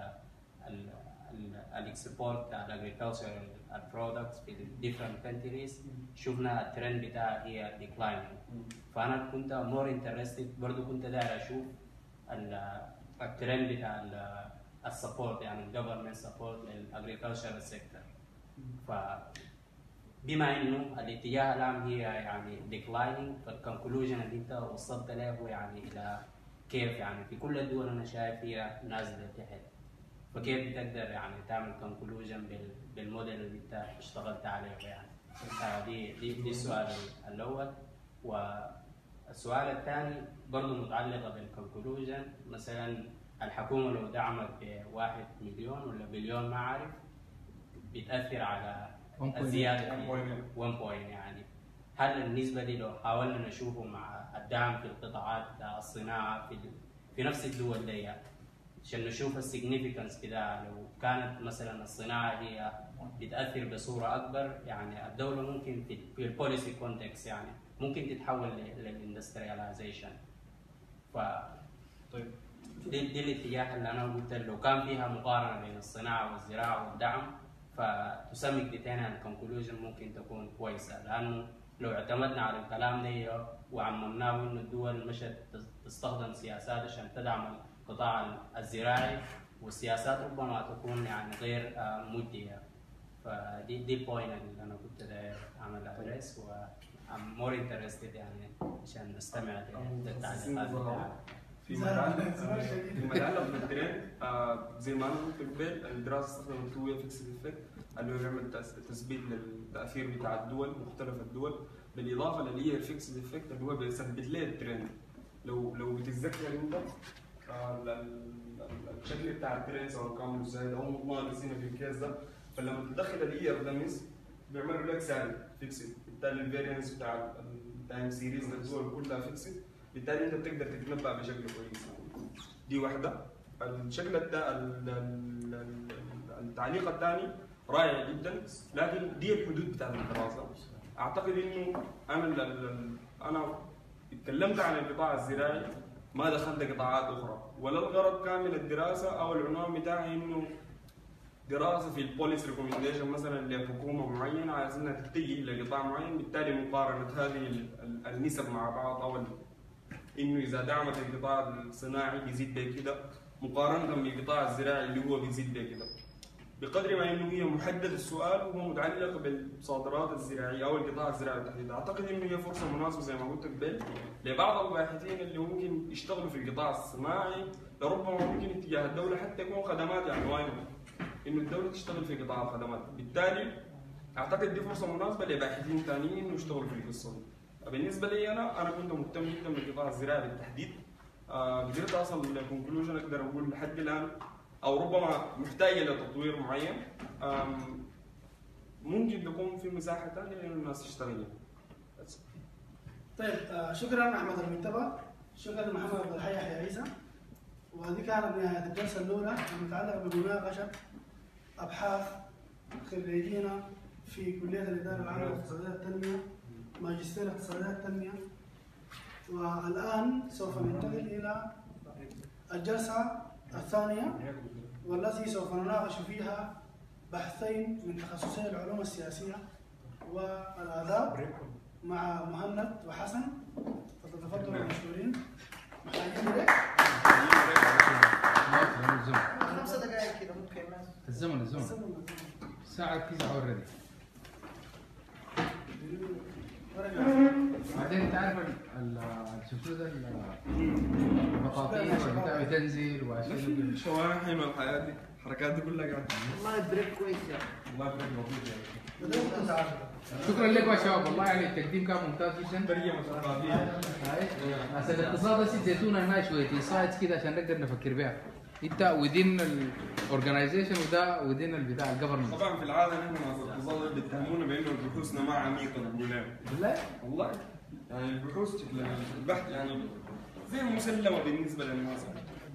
F: الاكسبورت بتاع الاجريكلتشر البرودكتس في different countries، شفنا الترند بتاعها هي declining. فانا كنت مور انترستد، برضه كنت داير اشوف الترند بتاع السبورت، يعني الجفرمنت سبورت للاجريكلتشر سيكتور. فبما انه الاتجاه العام هي يعني declining، فالكونكلوجن اللي انت وصلت له هو يعني الى كيف يعني في كل الدول انا شايف هي نازله تحت، فكيف بتقدر يعني تعمل كونكلوجن بالموديل اللي انت اشتغلت عليه يعني. دي السؤال الاول. والسؤال الثاني برضه متعلقه بالكونكلوجن، مثلا الحكومه لو دعمت ب1 مليون ولا بليون ما اعرف بتاثر على الزياده في 1 بوينت، يعني هل النسبه دي لو حاولنا نشوفه مع الدعم في القطاعات الصناعه في نفس الدول دي عشان نشوف السيجنيفيكانس كده، لو كانت مثلا الصناعه هي بتاثر بصوره اكبر، يعني الدوله ممكن في البوليسي كونتكست يعني ممكن تتحول للاندسترياليزيشن. ف
D: طيب
F: دي الاتجاه اللي انا قلت لو كان فيها مقارنه بين الصناعه والزراعه والدعم، فتسمي ديتين الكونكلوجن ممكن تكون كويسه، لانه لو اعتمدنا على الكلام ده وعممناه انه الدول مشت تستخدم سياسات عشان تدعم القطاع الزراعي، والسياسات ربما تكون يعني غير مجديه. فدي البوينت اللي انا كنت داير اعمل ادريس، و I'm more interested يعني عشان نستمع للتعليقات بتاعتك.
D: فيما يتعلق بالترند، زي ما انا قلت قبل، الدراسه استخدمت 2 way fixed effect اللي هو بيعمل تثبيت للتاثير بتاع الدول، مختلف الدول، بالاضافه للي هي الفيكسد افكت اللي هو بيثبت ليه الترند. لو بتتذكر انت الشكل بتاع الترند سواء كان مزايد او ناقص هنا في الكيس ده، فلما تدخل الاير دمس بيعملوا لك سالب فيكسد، بالتالي الفارينس بتاع التايم سيريز للدول كلها فيكسد، بالتالي انت بتقدر تتنبأ بشكل كويس. دي واحده. الشكل التعليق الثاني رائع جدا، لكن دي الحدود بتاعت الدراسه. اعتقد انه انا اتكلمت عن القطاع الزراعي، ما دخلت قطاعات اخرى، ولا الغرض كان من الدراسه او العنوان بتاعي انه دراسه في البوليسي ريكومنديشن مثلا لحكومه معينه على انها تتجه لقطاع معين، بالتالي مقارنه هذه النسب مع بعض، او انه اذا دعمت القطاع الصناعي بيزيد بكده مقارنه بالقطاع الزراعي اللي هو بيزيد بكده، بقدر ما انه هي محدد السؤال وهو متعلق بالصادرات الزراعيه او القطاع الزراعي بالتحديد. اعتقد انه هي فرصه مناسبه زي ما قلت قبل لبعض الباحثين اللي ممكن يشتغلوا في القطاع الصناعي، لربما ممكن اتجاه الدوله حتى يكون خدمات، يعني واين انه الدوله تشتغل في قطاع الخدمات. بالتالي اعتقد دي فرصه مناسبه لباحثين ثانيين انه يشتغلوا في القصه دي. بالنسبه لي انا كنت مهتم جدا بالقطاع الزراعي بالتحديد. قدرت اصل لكونكلوجن اقدر اقول لحد الان، او ربما محتاجه لتطوير معين، ممكن تكون في مساحه ثانيه لانه الناس تشتغل.
A: طيب شكرا احمد المنتبه، شكرا محمد عبد الحي يحيى عيسى. وهذه كانت نهايه الجلسه الاولى المتعلقه بمناقشه ابحاث خريجين في كليه الاداره العامه لاقتصاديات التنميه، ماجستير اقتصاديات التنميه. والان سوف ننتقل الى الجلسه الثانيه والتي سوف نناقش فيها بحثين من تخصصي العلوم السياسيه والاداب مع مهند وحسن. فتتفضلوا مشكورين. محتاجين بريك؟
C: 5 دقائق كده ممكن.
B: الزمن الساعة 9 اوريدي. بعدين انت عارف شفتوا ده البطاطين والبتاع بتنزل واشياء
D: شوارع حلوه الحياه دي، الحركات دي كلها قاعده.
C: والله البريك كويس يا
D: والله بريك لطيف
A: يعني.
B: شكرا لكم يا شباب، والله يعني التقديم كان ممتاز جدا.
D: ترجمه ثقافيه.
B: هاي الاقتصاد بس زيتونه هنا شويه انسايتس كده عشان نقدر نفكر بها. انت ودين الاورجنايزيشن وده ودين البتاع الجفرمنت.
D: طبعا في العاده نحن ناس الاقتصاد بيتهمونا بانه بحوثنا ما عميقه بالله.
B: بالله؟
D: والله يعني البحوث شكل البحث يعني زي مسلمه بالنسبه للناس.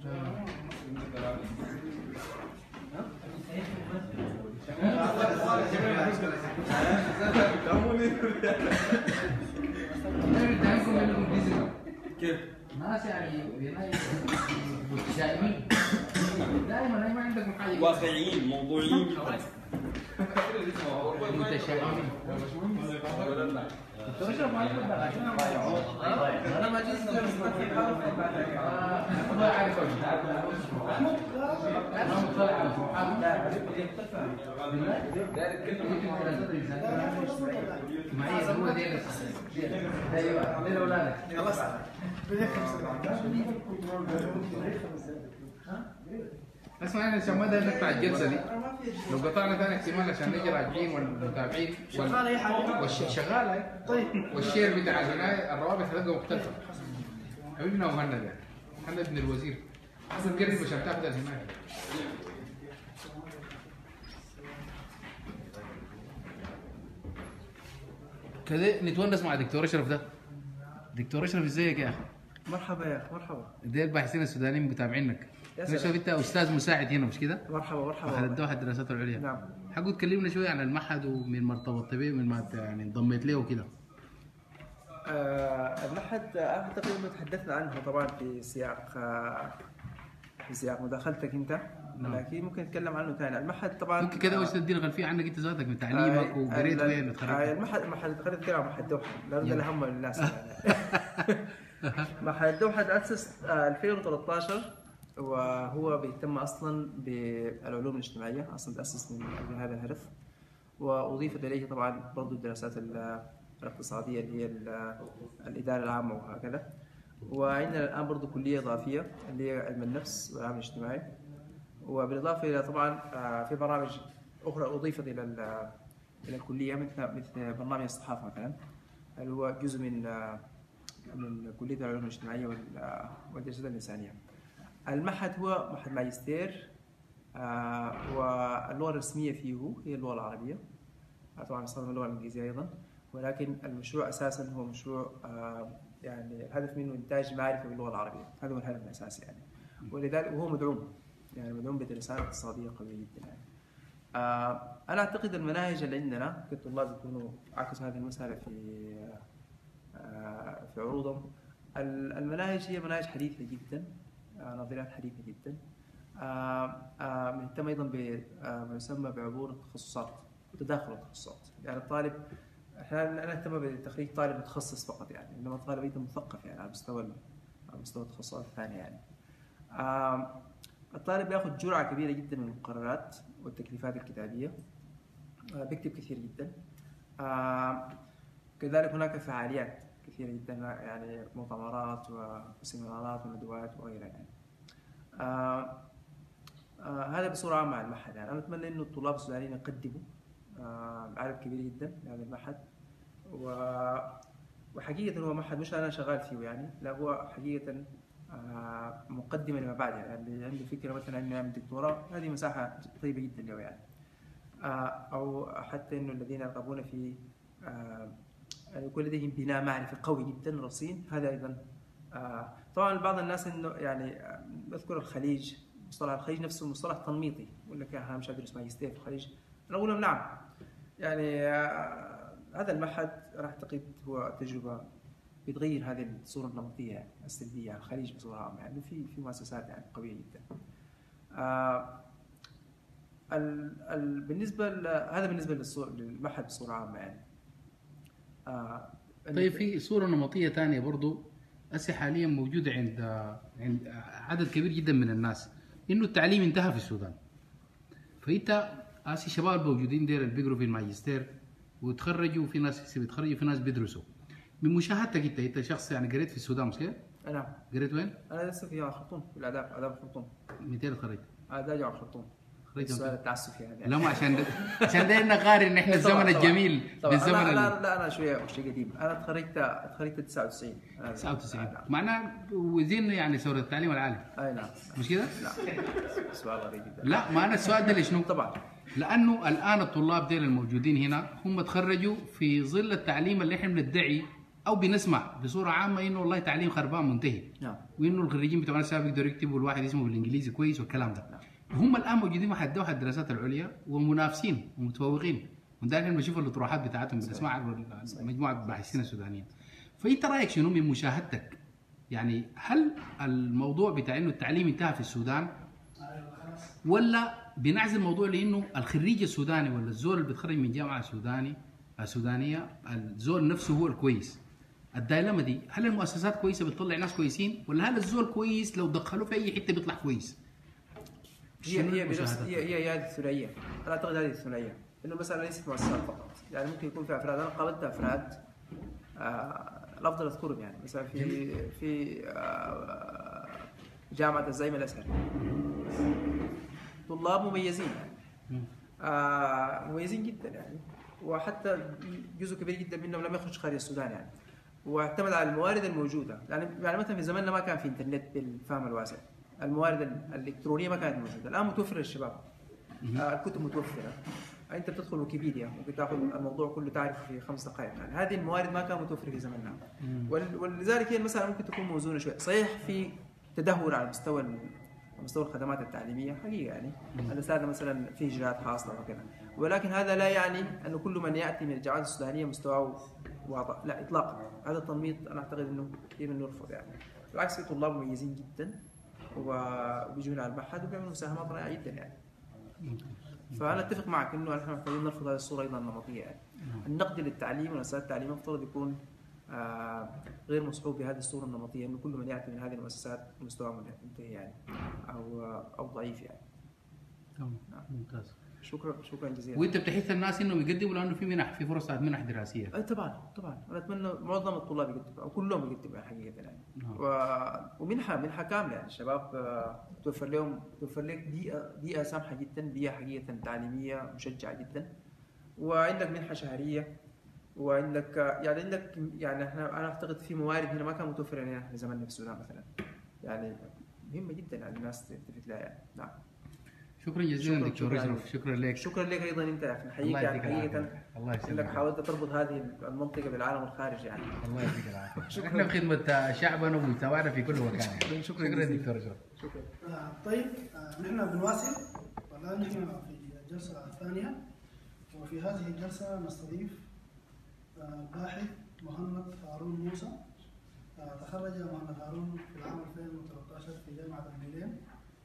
D: كيف؟
B: ناس يعني متشائمين دائما ما عندك محايد
D: واقعيين موضوعيين جدا.
B: متشائمين. انا ما جيت ما اعرف هو دي ايوه دي اولادك
A: خلاص
B: اسمع انا عشان ما داير نقطع الجلسه دي لو قطعنا ثاني احتمال عشان نجي راجعين والمتابعين
A: شغاله اي حاجه
B: شغاله طيب والشير بتاع الهنايه الروابط هتبقى مختلفه حبيبنا ومهند مهند بن الوزير حسن قرب عشان تاخذ الهنايه كده نتونس مع دكتور اشرف ده دكتور اشرف ازيك يا اخي
G: مرحبا يا اخي مرحبا.
B: دي الباحثين السودانيين متابعينك
G: يا سلام.
B: اشرف انت استاذ مساعد هنا مش كده؟
G: مرحبا مرحبا.
B: معهد الدوحه الدراسات العليا.
G: نعم.
B: حقول تكلمنا شويه عن المعهد ومن ما ارتبطت به من ما يعني انضميت له وكده.
G: المعهد تقريبا تحدثنا عنه طبعا في سياق مداخلتك انت.
B: نعم.
G: لكن ممكن نتكلم عنه ثاني. المعهد طبعا
B: ممكن كده وش تدينا خلفيه عنك انت ذاتك من تعليمك وقريت وين اتخرجت؟
G: المعهد خلينا نتكلم عن معهد الدوحه لانه ده الاهم للناس. معهد الدوحه تاسس 2013 وهو بيهتم اصلا بالعلوم الاجتماعيه، اصلا تاسس من اجل هذا الهدف. واضيفت اليه طبعا برضو الدراسات الاقتصاديه اللي هي الاداره العامه وهكذا. وعندنا الان برضو كليه اضافيه اللي هي علم النفس والعمل الاجتماعي. وبالاضافه الى طبعا في برامج اخرى اضيفت الى الكليه مثل برنامج الصحافه مثلا اللي هو جزء من كليه العلوم الاجتماعيه والدراسات الانسانيه. المعهد هو معهد ماجستير واللغه الرسميه فيه هي اللغه العربيه. طبعا نستخدم اللغه الانجليزيه ايضا، ولكن المشروع اساسا هو مشروع يعني الهدف منه انتاج معرفه باللغه العربيه، هذا هو الهدف الاساسي يعني. ولذلك وهو مدعوم مدعوم بدراسات اقتصاديه قويه جدا يعني. انا اعتقد المناهج اللي عندنا كطلاب يكونوا عكسوا هذه المساله في عروضهم. المناهج هي مناهج حديثه جدا، نظريات حديثه جدا. مهتم ايضا بما يسمى بعبور التخصصات وتداخل التخصصات. يعني الطالب احنا نهتم بتخريج طالب متخصص فقط يعني، انما الطالب ايضا مثقف يعني على مستوى التخصصات الثانيه يعني. الطالب ياخذ جرعه كبيره جدا من المقررات والتكليفات الكتابيه، بيكتب كثير جدا. كذلك هناك فعاليات كثيره جدا يعني مؤتمرات وسيمينارات وندوات وغيرها يعني. هذا بصوره عامه عن المعهد يعني. انا اتمنى انه الطلاب السودانيين يقدموا عدد كبير جدا لهذا المعهد. وحقيقه هو معهد مش انا شغال فيه يعني، لا هو حقيقه مقدمه لما بعد يعني. اللي عنده فكره مثلا انه يعمل دكتوراه هذه مساحه طيبه جدا له يعني. او حتى انه الذين يرغبون في يكون لديهم بناء معرفي قوي جدا رصين، هذا ايضا. طبعا بعض الناس انه يعني اذكر الخليج، مصطلح الخليج نفسه مصطلح تنميطي، يقول لك انا مش ادرس ماجستير في الخليج. انا اقول لهم نعم يعني هذا المعهد راح اعتقد هو تجربه بتغير هذه الصوره النمطيه السلبيه عن الخليج بصوره عامه يعني. في مؤسسات يعني قويه جدا. هذا بالنسبه للمعهد بصوره عامه يعني.
B: طيب في صوره نمطيه ثانيه برضو هسه حاليا موجوده عند عدد كبير جدا من الناس، انه التعليم انتهى في السودان. فانت هسه شباب موجودين دير اللي بيقروا في الماجستير وتخرجوا، في ناس بيتخرجوا في ناس بيدرسوا. من مشاهدتك انت شخص يعني قريت في السودان مش كده؟
G: نعم.
B: قريت وين؟
G: انا لسه في الخرطوم، في آداب الخرطوم.
B: متى تخرجت؟
G: آداب الخرطوم. السؤال التعسفي يعني.
B: لا ما عشان دايرنا نقارن احنا الزمن الجميل بالزمن
G: انا شويه قديم. انا تخرجت 99.
B: 99 معناه وزين يعني ثوره التعليم العالي.
G: اي نعم.
B: مش كده؟
G: لا سؤال غريب جدا.
B: لا ما انا السؤال ده ليش
G: طبعا
B: لانه الان الطلاب ديل الموجودين هنا هم تخرجوا في ظل التعليم اللي احنا بندعي او بنسمع بصوره عامه انه والله تعليم خربان منتهي،
G: نعم.
B: وانه الخريجين بتوعنا الشباب بيقدروا يكتبوا الواحد اسمه بالانجليزي كويس والكلام ده.
G: نعم.
B: هم الان موجودين مع دوحه الدراسات العليا ومنافسين ومتفوقين، ودائما بشوف الاطروحات بتاعتهم بنسمعها مجموعه الباحثين السودانيين. فانت رايك شنو من مشاهدتك؟ يعني هل الموضوع بتاع انه التعليم انتهى في السودان، ولا بنعزل الموضوع لانه الخريج السوداني ولا الزول اللي بيتخرج من جامعه سودانيه الزول نفسه هو الكويس؟ الدايلما دي، هل المؤسسات كويسه بتطلع ناس كويسين، ولا هل الزول كويس لو دخلوه في اي حته بيطلع كويس؟
G: هي هذه الثنائيه. انا اعتقد هذه الثنائيه انه مثلا ليست مؤسسات فقط، يعني ممكن يكون في افراد. انا قابلت افراد الافضل اذكرهم، يعني مثلا في جامعه الزعيم الازهري طلاب مميزين، يعني مميزين جدا يعني، وحتى جزء كبير جدا منهم لم يخرج خارج السودان يعني، واعتمد على الموارد الموجوده. يعني مثلا في زماننا ما كان في انترنت بالفهم الواسع، الموارد الالكترونيه ما كانت موجوده، الان متوفره للشباب. الكتب متوفره، انت بتدخل ويكيبيديا ممكن تاخذ الموضوع كله تعرفه في 5 دقائق. يعني هذه الموارد ما كانت متوفره في زماننا، ولذلك هي المساله ممكن تكون موزونه شوي. صحيح في تدهور على مستوى الخدمات التعليميه حقيقه، يعني الاساتذه مثلا في اجراءات حاصله وكذا، ولكن هذا لا يعني انه كل من ياتي من الجامعات السودانيه مستواه واضح، لا اطلاقا. هذا التنميط انا اعتقد انه يجب ان يرفض يعني. بالعكس في طلاب مميزين جدا وبيجون على المعهد وبيعملوا مساهمات رائعه جدا يعني. فانا اتفق معك انه نحن محتاجين نرفض هذه الصوره ايضا النمطيه يعني. النقد للتعليم والمؤسسات التعليميه المفترض يكون غير مصحوب بهذه الصوره النمطيه، انه كل من ياتي من هذه المؤسسات مستواه منتهي يعني او ضعيف يعني.
B: تمام، ممتاز.
G: شكرا جزيلا.
B: وانت بتحث الناس انهم يقدموا لانه في منح، في فرص منح دراسيه.
G: طبعا انا اتمنى معظم الطلاب يقدموا او كلهم يقدموا حقيقه يعني. ومنحه كامله يعني. الشباب توفر لك بيئه سامحه جدا، بيئه حقيقه تعليميه مشجعه جدا، وعندك منحه شهريه، وعندك انا اعتقد في موارد هنا ما كانت متوفره هنا في زماننا في السودان مثلا، يعني مهمه جدا يعني الناس تلتفت لها يعني. نعم.
B: شكرا جزيلا دكتور اشرف. شكرا لك
G: ايضا انت يا اخي. نحييك يعني حقيقه انك حاولت تربط هذه المنطقه بالعالم الخارجي يعني.
B: الله يعطيك العافيه. احنا في خدمه شعبنا ومجتمعنا في كل مكان يعني. شكرا دكتور اشرف.
G: شكرا.
A: طيب نحن بنواصل والان نحن في الجلسه الثانيه، وفي هذه الجلسه نستضيف الباحث مهند هارون موسى. تخرج مهند هارون في العام 2013 في جامعه الميلين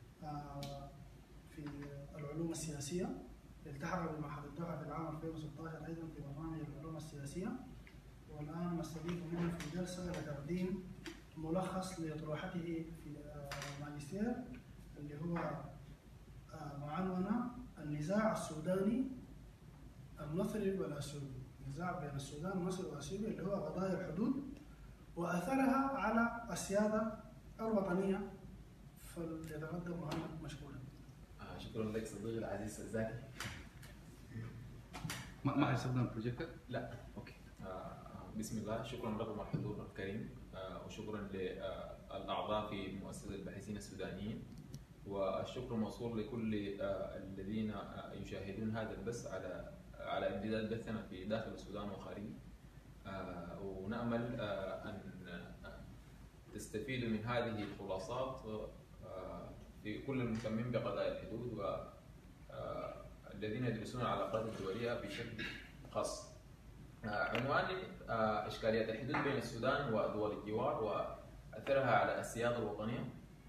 A: في العلوم السياسيه. التحق بمعهد الدوحه في العام 2016 ايضا في برنامج العلوم السياسيه، والان نستضيف منه في جلسه لتقديم ملخص لطروحته في الماجستير اللي هو معنونه النزاع السوداني المصري والاثيوبي، نزاع بين السودان المصري والاثيوبي اللي هو قضايا الحدود واثرها على السياده الوطنيه. فليتقدم مهند مشكورا.
H: شكرا لك صديقي العزيز الزاكي.
B: ما حيستخدم البروجيكتور؟
H: لا، اوكي. بسم الله، شكرا لكم الحضور الكريم، وشكرا للاعضاء في مؤسسه الباحثين السودانيين، والشكر موصول لكل الذين يشاهدون هذا البث على امتداد بثنا في داخل السودان وخارجه. ونامل ان تستفيدوا من هذه الخلاصات في كل المهتمين بقضايا الحدود والذين يدرسون العلاقات الدوليه بشكل خاص. عنواني اشكاليات الحدود بين السودان ودول الجوار واثرها على السياده الوطنيه.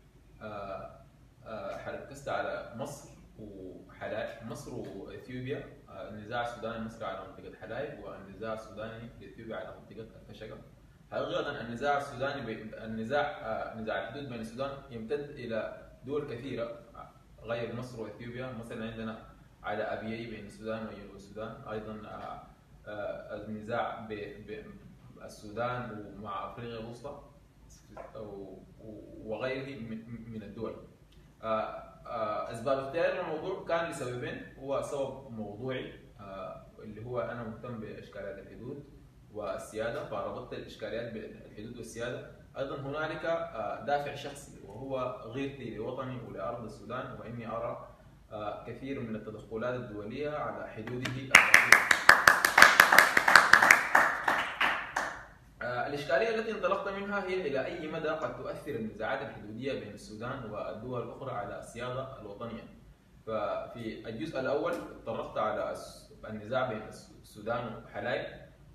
H: ركزت على مصر واثيوبيا، النزاع السوداني المصري على منطقه حلايب، والنزاع السوداني الاثيوبي على منطقه الفشقه. حقيقه النزاع السوداني نزاع الحدود بين السودان يمتد الى دول كثيره غير مصر واثيوبيا. مثلا عندنا على ابيي بين السودان وجنوب السودان، ايضا النزاع بين السودان ومع افريقيا الوسطى وغيره من الدول. اسباب اختياري للموضوع كان لسببين. هو سبب موضوعي اللي هو انا مهتم باشكاليات الحدود والسياده، فربطت الاشكاليات بين الحدود والسياده. ايضا هنالك دافع شخصي وهو غيرتي لوطني ولارض السودان، واني ارى كثير من التدخلات الدوليه على حدوده. التي انطلقت منها هي إلى أي مدى قد تؤثر النزاعات الحدودية بين السودان والدول الأخرى على السيادة الوطنية. ففي الجزء الأول تطرقت على النزاع بين السودان وحلايب.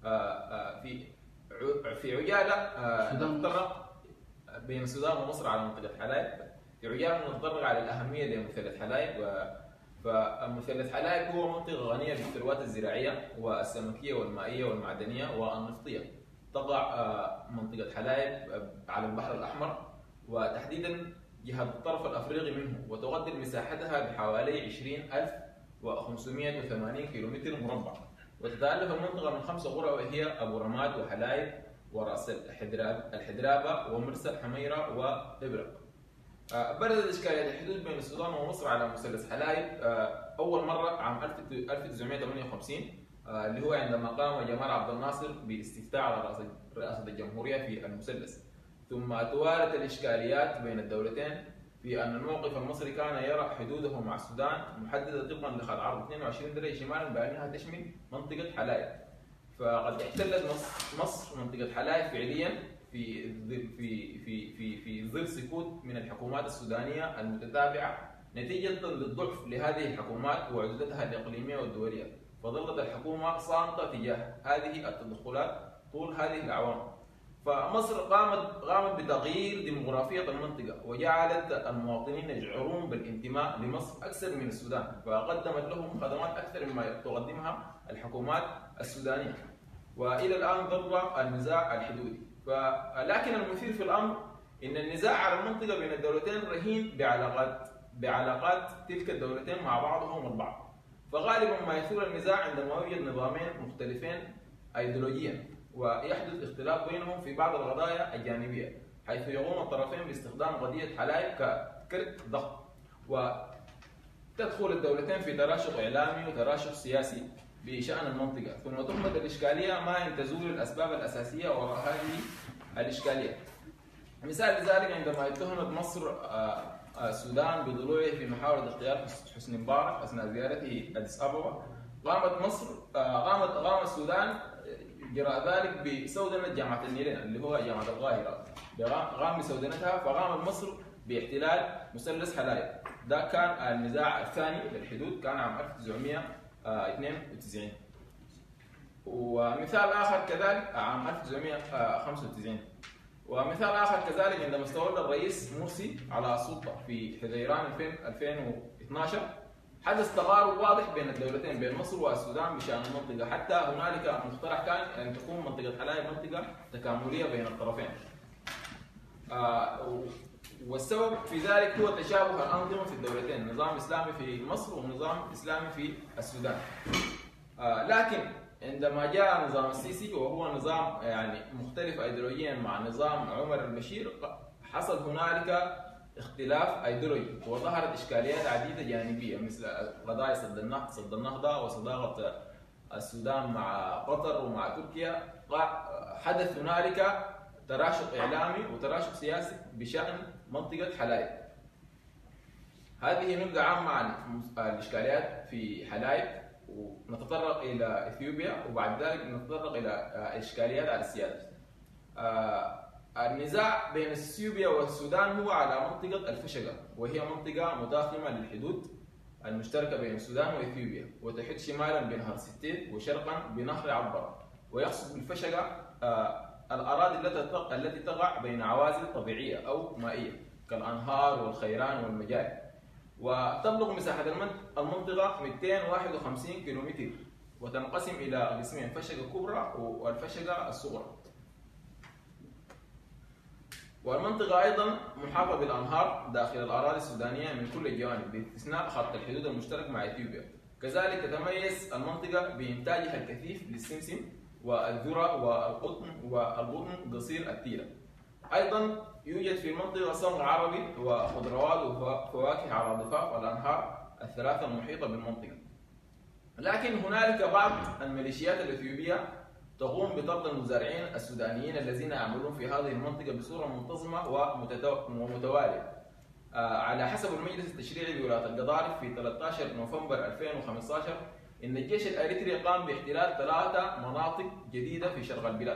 H: في عجالة نتطرق بين السودان ومصر على منطقة حلايب. في عجالة نتطرق على الأهمية لمثلث حلايب. فمثلث حلايب هو منطقة غنية بالثروات الزراعية والسمكية والمائية والمعدنية والنفطية. تقع منطقة حلايب على البحر الأحمر وتحديدا جهة الطرف الأفريقي منه، وتغطي مساحتها بحوالي 20,580 كيلومتر مربع، وتتألف المنطقة من 5 قرى وهي أبو رماد وحلايب ورأس الحدرابة ومرسى الحميرة وإبرق. بدأت إشكالية الحدود بين السودان ومصر على مثلث حلايب أول مرة عام 1958 اللي هو عندما قام جمال عبد الناصر باستفتاء على رئاسة الجمهورية في المثلث. ثم توالت الإشكاليات بين الدولتين في أن الموقف المصري كان يرى حدوده مع السودان محددة طبقا لخط عرض 22 درجة شمالا بأنها تشمل منطقة حلايب. فقد احتلت مصر منطقة حلايب فعليا في ظل سكوت من الحكومات السودانية المتتابعة نتيجة للضعف لهذه الحكومات وعددتها الإقليمية والدولية. فظلت الحكومة صامتة تجاه هذه التدخلات طول هذه الأعوام. فمصر قامت بتغيير ديموغرافية المنطقة وجعلت المواطنين يشعرون بالانتماء لمصر أكثر من السودان، فقدمت لهم خدمات أكثر مما تقدمها الحكومات السودانية. وإلى الآن ظل النزاع الحدودي. لكن المثير في الأمر إن النزاع على المنطقة بين الدولتين رهين بعلاقات تلك الدولتين مع بعضهم البعض. فغالبا ما يثور النزاع عندما يوجد نظامين مختلفين أيديولوجيا ويحدث اختلاف بينهم في بعض القضايا الجانبية، حيث يقوم الطرفين باستخدام قضية حلايب ككرت ضغط، وتدخل الدولتين في تراشق إعلامي وتراشق سياسي بشأن المنطقة. ثم تهمة الإشكالية ما أن تزول الأسباب الأساسية وراء هذه الإشكالية. مثال لذلك عندما اتهمت مصر السودان بضلوعه في محاولة اغتيال حسني مبارك أثناء زيارته أديس أبابا، قام السودان جراء ذلك بسودنة جامعة النيلين اللي هو جامعة القاهرة، قام بسودنتها. فقامت مصر باحتلال مثلث حلايب. ده كان النزاع الثاني للحدود، كان عام 1992. ومثال آخر كذلك عام 1995. ومثال آخر كذلك عندما استولى الرئيس مرسي على السلطة في حزيران 2012 حدث تقارب واضح بين الدولتين بين مصر والسودان بشأن المنطقة، حتى هنالك مقترح كان أن تكون منطقة حلايب منطقة تكاملية بين الطرفين. والسبب في ذلك هو تشابه الأنظمة في الدولتين، نظام إسلامي في مصر ونظام إسلامي في السودان. لكن عندما جاء نظام السيسي وهو نظام يعني مختلف أيديولوجيا مع نظام عمر البشير، حصل هنالك اختلاف أيديولوجي وظهرت إشكاليات عديدة جانبية مثل قضايا سد النهضة وصداقة السودان مع قطر ومع تركيا. حدث هنالك تراشق إعلامي وتراشق سياسي بشأن منطقة حلايب. هذه نبدأ عامة عن الإشكاليات في حلايب ونتطرق إلى إثيوبيا، وبعد ذلك نتطرق إلى إشكاليات على السيادة. النزاع بين اثيوبيا والسودان هو على منطقة الفشقة، وهي منطقة مداخمة للحدود المشتركة بين السودان وإثيوبيا، وتحيط شمالا بنهر ستيت وشرقا بنهر عبرة. ويقصد بالفشقة الأراضي التي تقع بين عوازل طبيعية أو مائية كالأنهار والخيران والمجاري. وتبلغ مساحة المنطقة 251 كيلومتر، وتنقسم إلى قسمين: فشقة كبرى والفشقة الصغرى. والمنطقة أيضا محاطة بالأنهار داخل الأراضي السودانية من كل الجوانب باستثناء خط الحدود المشترك مع إثيوبيا. كذلك تتميز المنطقة بإنتاجها الكثيف للسمسم والذرة والقطن قصير التيرة. أيضا يوجد في المنطقة صنع عربي وخضروات وفواكه على ضفاف الأنهار الثلاثة المحيطة بالمنطقة. لكن هنالك بعض الميليشيات الإثيوبية تقوم بطرد المزارعين السودانيين الذين يعملون في هذه المنطقة بصورة منتظمة ومتوالية. على حسب المجلس التشريعي لولاية القضارف في 13 نوفمبر 2015 إن الجيش الأريتري قام باحتلال 3 مناطق جديدة في شرق البلاد،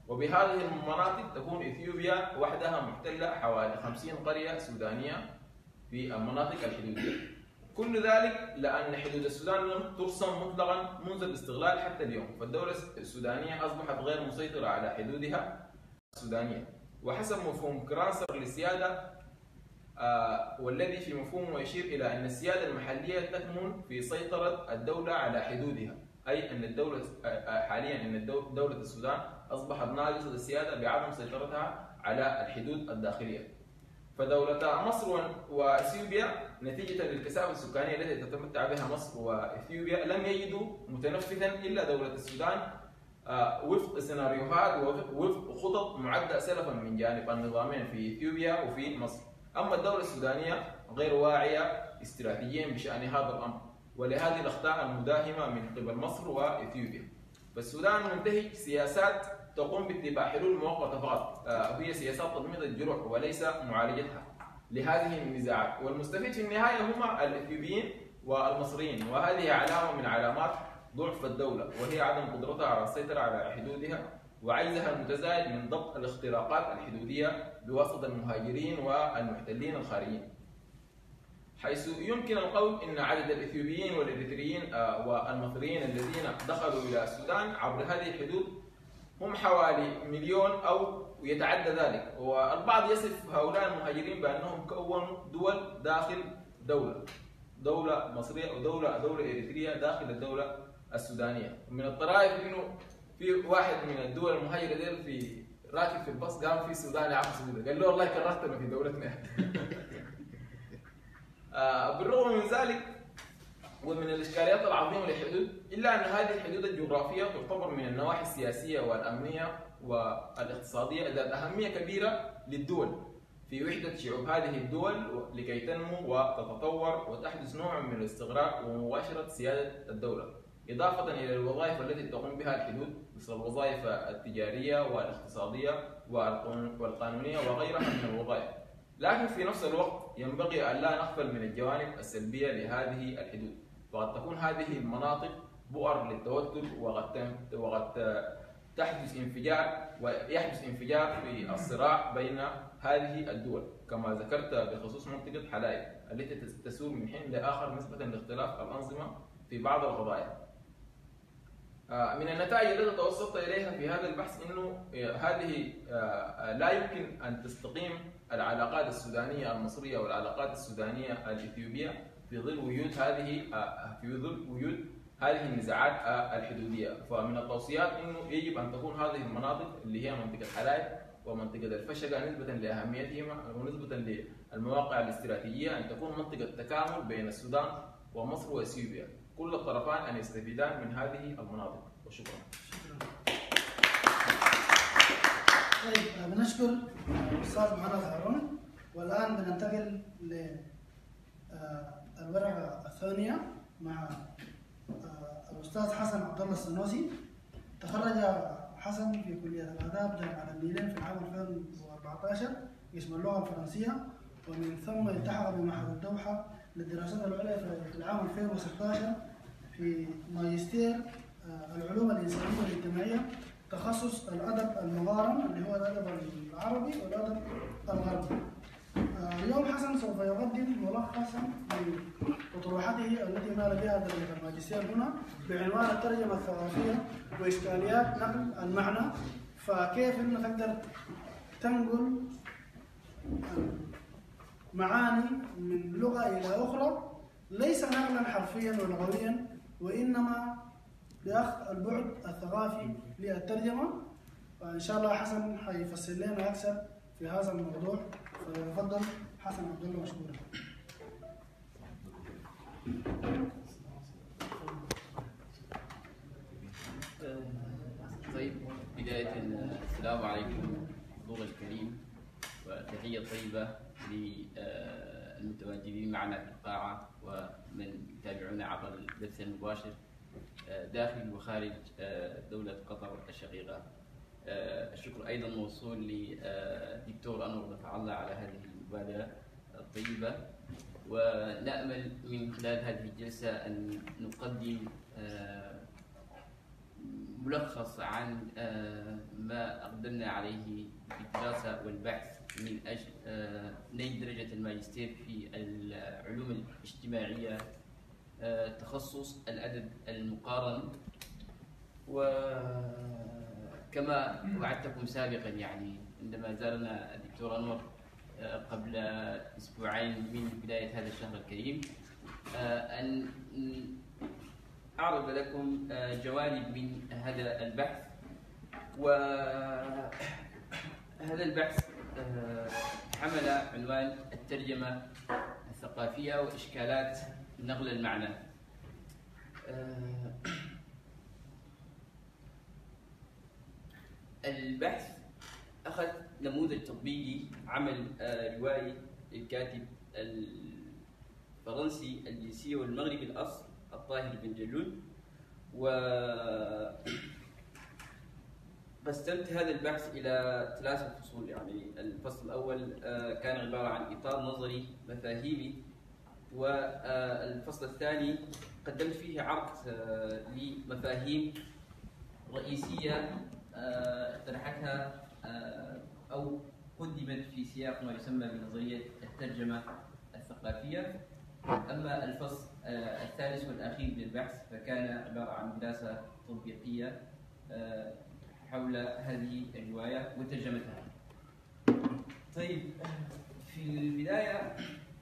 H: وبهذه المناطق تكون إثيوبيا وحدها محتلة حوالي 50 قرية سودانية في المناطق الحدودية. كل ذلك لأن حدود السودان لم ترسم مطلقا منذ الاستقلال حتى اليوم، فالدولة السودانية أصبحت غير مسيطرة على حدودها السودانية. وحسب مفهوم كرانسر للسيادة والذي في مفهومه يشير إلى أن السيادة المحلية تكمن في سيطرة الدولة على حدودها، أي أن الدولة حاليا أن دولة السودان أصبحت ناقصة السيادة بعدم سيطرتها على الحدود الداخلية. فدولتا مصر وإثيوبيا نتيجة للكثافة السكانية التي تتمتع بها مصر وإثيوبيا لم يجدوا متنفذا إلا دولة السودان وفق سيناريوهات ووفق خطط معدة سلفا من جانب النظامين في إثيوبيا وفي مصر. أما الدولة السودانية غير واعية استراتيجيا بشأن هذا الأمر، ولهذه الأخطاء المداهمة من قبل مصر وإثيوبيا. فالسودان منتهج سياسات تقوم باتباع حلول مؤقتة فقط، هي سياسات تضميد الجروح وليس معالجتها لهذه النزاعات، والمستفيد في النهاية هما الإثيوبيين والمصريين، وهذه علامة من علامات ضعف الدولة، وهي عدم قدرتها على السيطرة على حدودها وعجزها المتزايد من ضبط الاختراقات الحدودية بواسطة المهاجرين والمحتلين الخارجيين. حيث يمكن القول ان عدد الاثيوبيين والاريتريين والمصريين الذين دخلوا الى السودان عبر هذه الحدود هم حوالي 1,000,000 او يتعدى ذلك، والبعض يصف هؤلاء المهاجرين بانهم كونوا دول داخل دوله مصريه ودوله اريتريه داخل الدوله السودانيه. ومن الطرائف انه في واحد من الدول المهاجره ديل في راكب في الباص قام في سوداني عكس قال له والله كرهتنا في دولتنا. بالرغم من ذلك ومن الاشكاليات العظيمه للحدود، الا ان هذه الحدود الجغرافيه تعتبر من النواحي السياسيه والامنيه والاقتصاديه ذات اهميه كبيره للدول في وحده شعوب هذه الدول لكي تنمو وتتطور وتحدث نوع من الاستغراق ومباشره سياده الدوله، اضافه الى الوظائف التي تقوم بها الحدود مثل الوظائف التجاريه والاقتصاديه والقانونيه وغيرها من الوظائف. لكن في نفس الوقت ينبغي أن لا نغفل من الجوانب السلبية لهذه الحدود، فقد تكون هذه المناطق بؤر للتوتر وقد تحدث انفجار ويحدث انفجار في الصراع بين هذه الدول، كما ذكرت بخصوص منطقة حلايب التي تسور من حين لآخر نسبة لاختلاف الأنظمة في بعض القضايا. من النتائج التي توصلت إليها في هذا البحث أنه هذه لا يمكن أن تستقيم العلاقات السودانية المصرية والعلاقات السودانية الإثيوبية في ظل وجود هذه النزاعات الحدودية. فمن التوصيات أنه يجب أن تكون هذه المناطق اللي هي منطقة حلايب ومنطقة الفشقة نسبة لأهميتهما ونسبة للمواقع الاستراتيجية أن تكون منطقة تكامل بين السودان ومصر وإثيوبيا، كل الطرفان أن يستفيدان من هذه المناطق. وشكرا.
A: طيب بنشكر الأستاذ محمد هارون، والآن بننتقل للورقة الثانية مع الأستاذ حسن عبد الله السنوسي. تخرج حسن في كلية الآداب جامعة النيلين في العام 2014 قسم اللغة الفرنسية، ومن ثم التحق بمعهد الدوحة للدراسات العليا في العام 2016 في ماجستير العلوم الإنسانية والاجتماعية تخصص الأدب المقارن اللي هو الأدب العربي والأدب الغربي. اليوم حسن سوف يقدم ملخصا لأطروحته التي نال بها درجة الماجستير هنا بعنوان الترجمة الثقافية وإشكاليات نقل المعنى، فكيف إنه تقدر تنقل معاني من لغة إلى أخرى ليس نقلا حرفيا ولغويا، وإنما بأخذ البعد الثقافي للترجمة. فإن شاء الله حسن حيفسر لنا أكثر في هذا الموضوع، فيفضل حسن عبد الله مشكورا.
I: طيب، بداية السلام عليكم حضور الكريم، وتحية طيبة للمتواجدين معنا في القاعة ومن يتابعونا عبر البث المباشر داخل وخارج دولة قطر الشقيقة. الشكر أيضا موصول للدكتور أنور نفع الله على هذه المبادرة الطيبة، ونأمل من خلال هذه الجلسة أن نقدم ملخص عن ما أقدمنا عليه في الدراسة والبحث من أجل نيل درجة الماجستير في العلوم الاجتماعية تخصص الأدب المقارن. وكما وعدتكم سابقا يعني عندما زارنا الدكتور أنور قبل أسبوعين من بداية هذا الشهر الكريم أن أعرض لكم جوانب من هذا البحث. وهذا البحث حمل عنوان الترجمة الثقافية وإشكالات نقل المعنى. البحث أخذ نموذج تطبيقي عمل روائي للكاتب الفرنسي الجنسية والمغربي الأصل الطاهر بن جلول. قسمت هذا البحث إلى 3 فصول. يعني الفصل الأول كان عبارة عن إطار نظري مفاهيمي، والفصل الثاني قدمت فيه عرض لمفاهيم رئيسية اقترحتها أو قدمت في سياق ما يسمى بنظرية الترجمة الثقافية. أما الفصل الثالث والأخير للبحث فكان عبارة عن دراسة تطبيقية حول هذه الرواية وترجمتها. طيب، في البداية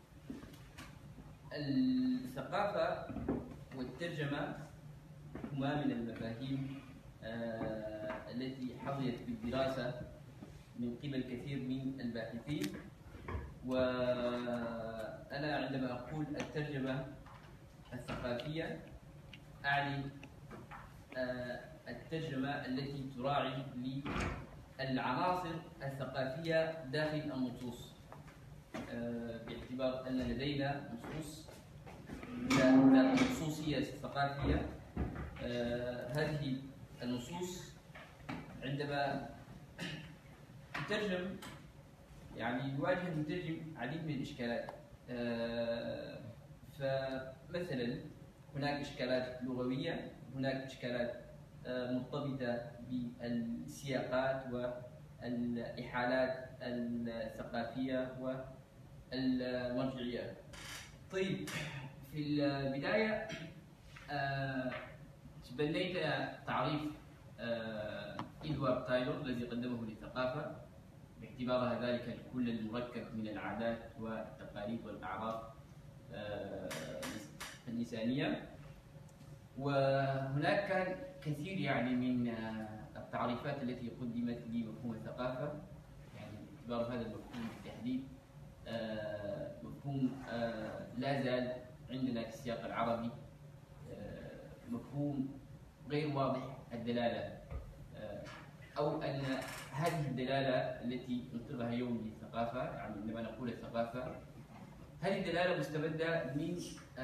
I: الثقافة والترجمة هما من المفاهيم التي حظيت بالدراسة من قبل كثير من الباحثين. وأنا عندما أقول الترجمة الثقافية أعني الترجمة التي تراعي للعناصر الثقافية داخل النصوص، باعتبار أن لدينا نصوص ذات خصوصية ثقافية. هذه النصوص عندما تترجم يعني يواجه المترجم عديد من الإشكالات. فمثلا هناك إشكالات لغوية، هناك إشكالات مرتبطة بالسياقات والإحالات الثقافية والمرجعيات. طيب، في البداية تبنيت تعريف إدوارد تايلور الذي قدمه للثقافة باعتبارها ذلك الكل المركب من العادات والتقاليد والأعراف الإنسانية. وهناك كان كثير يعني من التعريفات التي قدمت لمفهوم الثقافة. يعني باعتبار هذا المفهوم بالتحديد مفهوم لا زال عندنا في السياق العربي مفهوم غير واضح الدلالة، أو أن هذه الدلالة التي نطلقها اليوم للثقافة، يعني عندما نقول الثقافة هذه الدلالة مستمدة من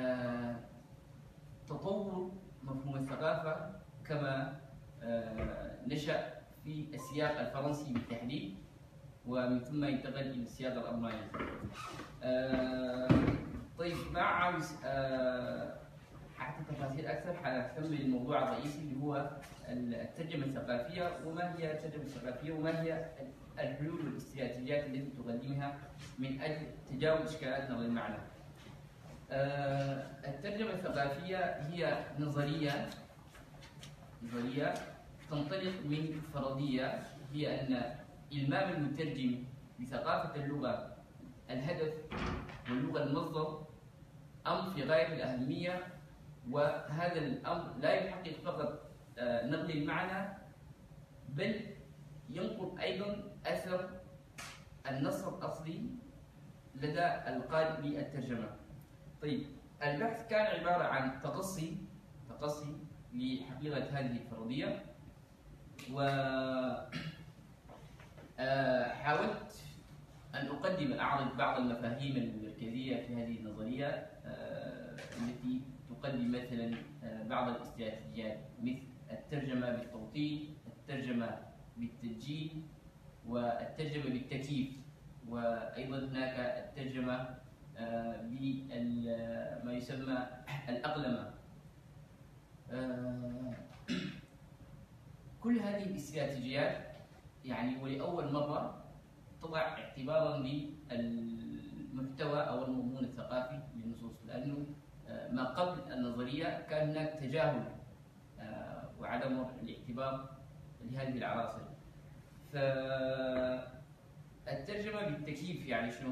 I: تطور مفهوم الثقافة كما نشأ في السياق الفرنسي بالتحديد، ومن ثم انتقل إلى السياق الألماني. طيب، ما عاوز أعطي تفاصيل أكثر، حأكمل الموضوع الرئيسي اللي هو الترجمة الثقافية، وما هي الترجمة الثقافية، وما هي الحلول والاستراتيجيات التي تقدمها من أجل تجاوز إشكالات نقل المعنى. الترجمة الثقافية هي نظرية تنطلق من فرضية، هي أن إلمام المترجم بثقافة اللغة الهدف واللغة المصدر أمر في غاية الأهمية، وهذا الأمر لا يحقق فقط نقل المعنى بل ينقل أيضا أثر النص الأصلي لدى القارئ للترجمة. طيب، البحث كان عبارة عن تقصي لحقيقة هذه الفرضية، وحاولت أن أعرض بعض المفاهيم المركزية في هذه النظرية التي تقدم مثلا بعض الاستراتيجيات مثل الترجمة بالتوطين، الترجمة بالتسجيل، والترجمة بالتكييف، وأيضا هناك الترجمة بما يسمى الأقلمة. كل هذه الاستراتيجيات يعني ولأول مرة تضع اعتبارا للمحتوى أو المضمون الثقافي للنصوص، لأنه ما قبل النظرية كان هناك تجاهل وعدم الاعتبار لهذه العناصر. فالترجمة بالتكييف يعني شنو؟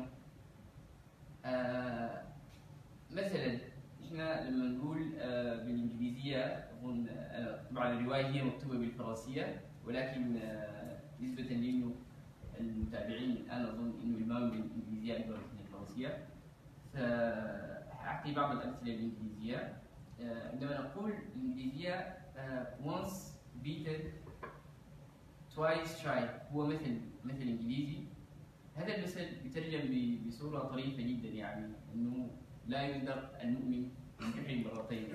I: مثلا احنا لما نقول بالانجليزيه اظن طبعا الروايه هي مكتوبه بالفرنسيه، ولكن نسبه لانه المتابعين الان اظن انه المام بالانجليزيه اكبر من الفرنسيه، فاعطي بعض الامثله الانجليزيه. عندما نقول الانجليزيه once beaten twice shy هو مثل انجليزي. هذا المثل يترجم بصوره طريفه جدا، يعني انه لا يقدر المؤمن من جحر مرتين.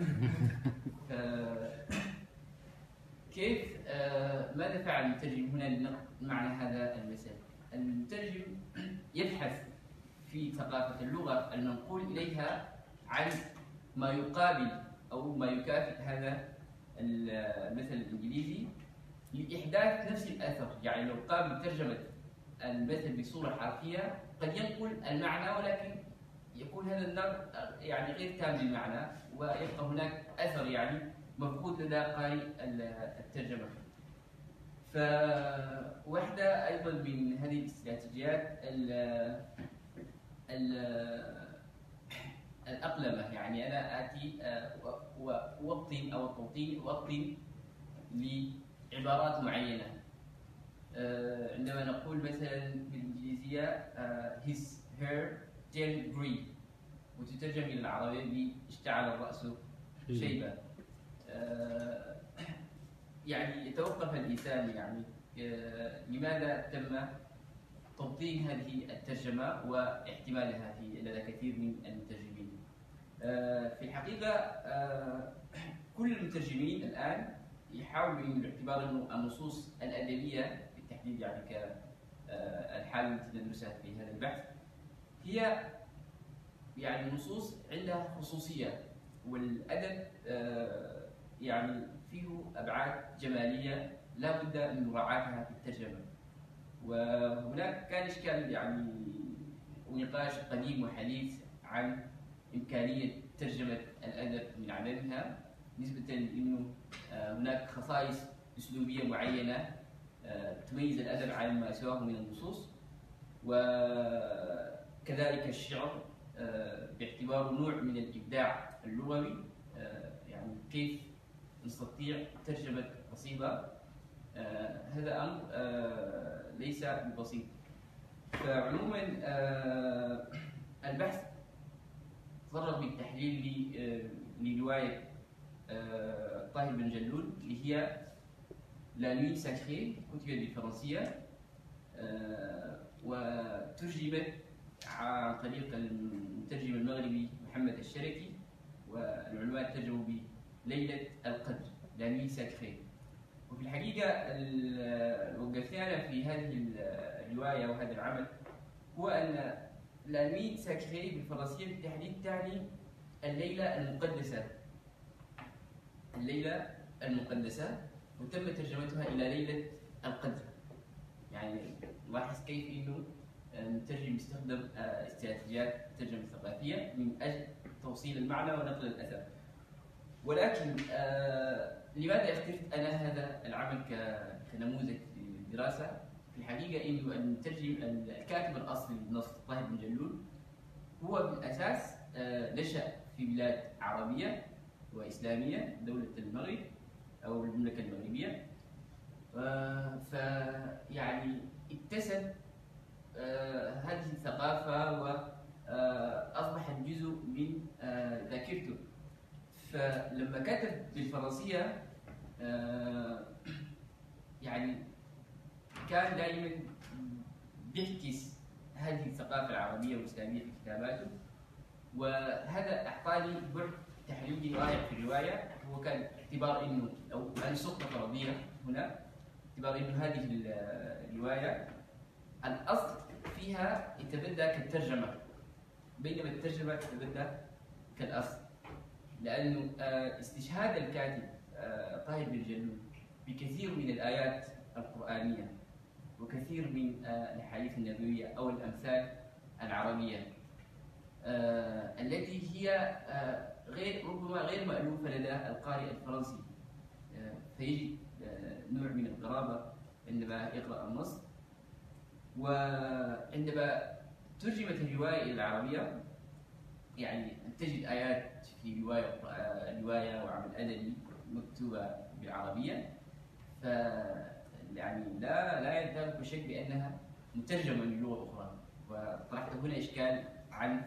I: كيف ماذا فعل المترجم هنا لنقل معنى هذا المثل؟ المترجم يبحث في ثقافة اللغة المنقول إليها عن ما يقابل أو ما يكافئ هذا المثل الإنجليزي لإحداث نفس الأثر. يعني لو قام بترجمة المثل بصورة حرفية قد ينقل المعنى، ولكن يكون هذا النقل يعني غير تام للمعنى، ويبقى هناك أثر يعني مفقود لدى قارئ الترجمة. فواحدة أيضا من هذه الاستراتيجيات الأقلمة، يعني أنا آتي وأوطن أو أوطن لعبارات معينة. عندما نقول مثلا بالإنجليزية his hair turned green وتترجم إلى العربية باشتعل الرأس شيبة، يعني يتوقف الإنسان يعني لماذا تم توطين هذه الترجمة واحتمالها لدى كثير من المترجمين. في الحقيقة كل المترجمين الآن يحاولوا باعتبار أنه النصوص الأدبية بالتحديد يعني كالحالة التي ندرسها في هذا البحث هي يعني نصوص عندها خصوصية، والأدب يعني فيه أبعاد جمالية لا بد من مراعاتها في الترجمة. وهناك كان إشكال يعني ونقاش قديم وحديث عن إمكانية ترجمة الأدب من عدمها، نسبة لأنه هناك خصائص أسلوبية معينة تميز الأدب عن ما سواه من النصوص، وكذلك الشعر باعتباره نوع من الإبداع اللغوي. يعني كيف نستطيع ترجمة قصيدة، هذا أمر ليس ببسيط. فعموما البحث تطرق بالتحليل لرواية طاهر بن جلول اللي هي لا نوي ساكري، كتبت بالفرنسية وترجمت عن طريق المترجم المغربي محمد الشركي، والعنوان ترجمه بليلة القدر لا نوي ساكري. وفي الحقيقة وقفنا في هذه الرواية وهذا العمل هو أن لا نوي ساكري بالفرنسية بالتحديد تعني الليلة المقدسة، الليلة المقدسة، وتم ترجمتها إلى ليلة القدر. يعني لاحظ كيف إنه المترجم يستخدم استراتيجيات الترجمة الثقافية من أجل توصيل المعنى ونقل الأثر. ولكن لماذا اخترت أنا هذا العمل كنموذج للدراسة؟ في الحقيقة إنه المترجم الكاتب الأصلي للنص طاهر بن جلول هو بالأساس نشأ في بلاد عربية وإسلامية، دولة المغرب أو المملكة المغربية، فيعني اكتسب هذه الثقافة وأصبحت جزء من ذاكرته. فلما كتب بالفرنسية يعني كان دائما بيعكس هذه الثقافة العربية والإسلامية في كتاباته، وهذا أعطاني بعد تحليلي رائع في الرواية. هو كان اعتبار إنه أو أن سقطة فرضية هنا، اعتبار إنه هذه الرواية الأصل فيها يتبدى كالترجمة، بينما الترجمة تتبدى كالأصل، لأنه استشهاد الكاتب طاهر بن جلول بكثير من الآيات القرآنية وكثير من الأحاديث النبوية أو الأمثال العربية التي هي ربما غير مألوفة لدى القارئ الفرنسي، فيجد نوع من الغرابة عندما يقرأ النص. وعندما ترجمت الرواية إلى العربية يعني تجد آيات في رواية وعمل أدبي مكتوبة بالعربية، ف يعني لا يلتبس بشك بأنها مترجمة من لغة أخرى. وطرحت هنا إشكال عن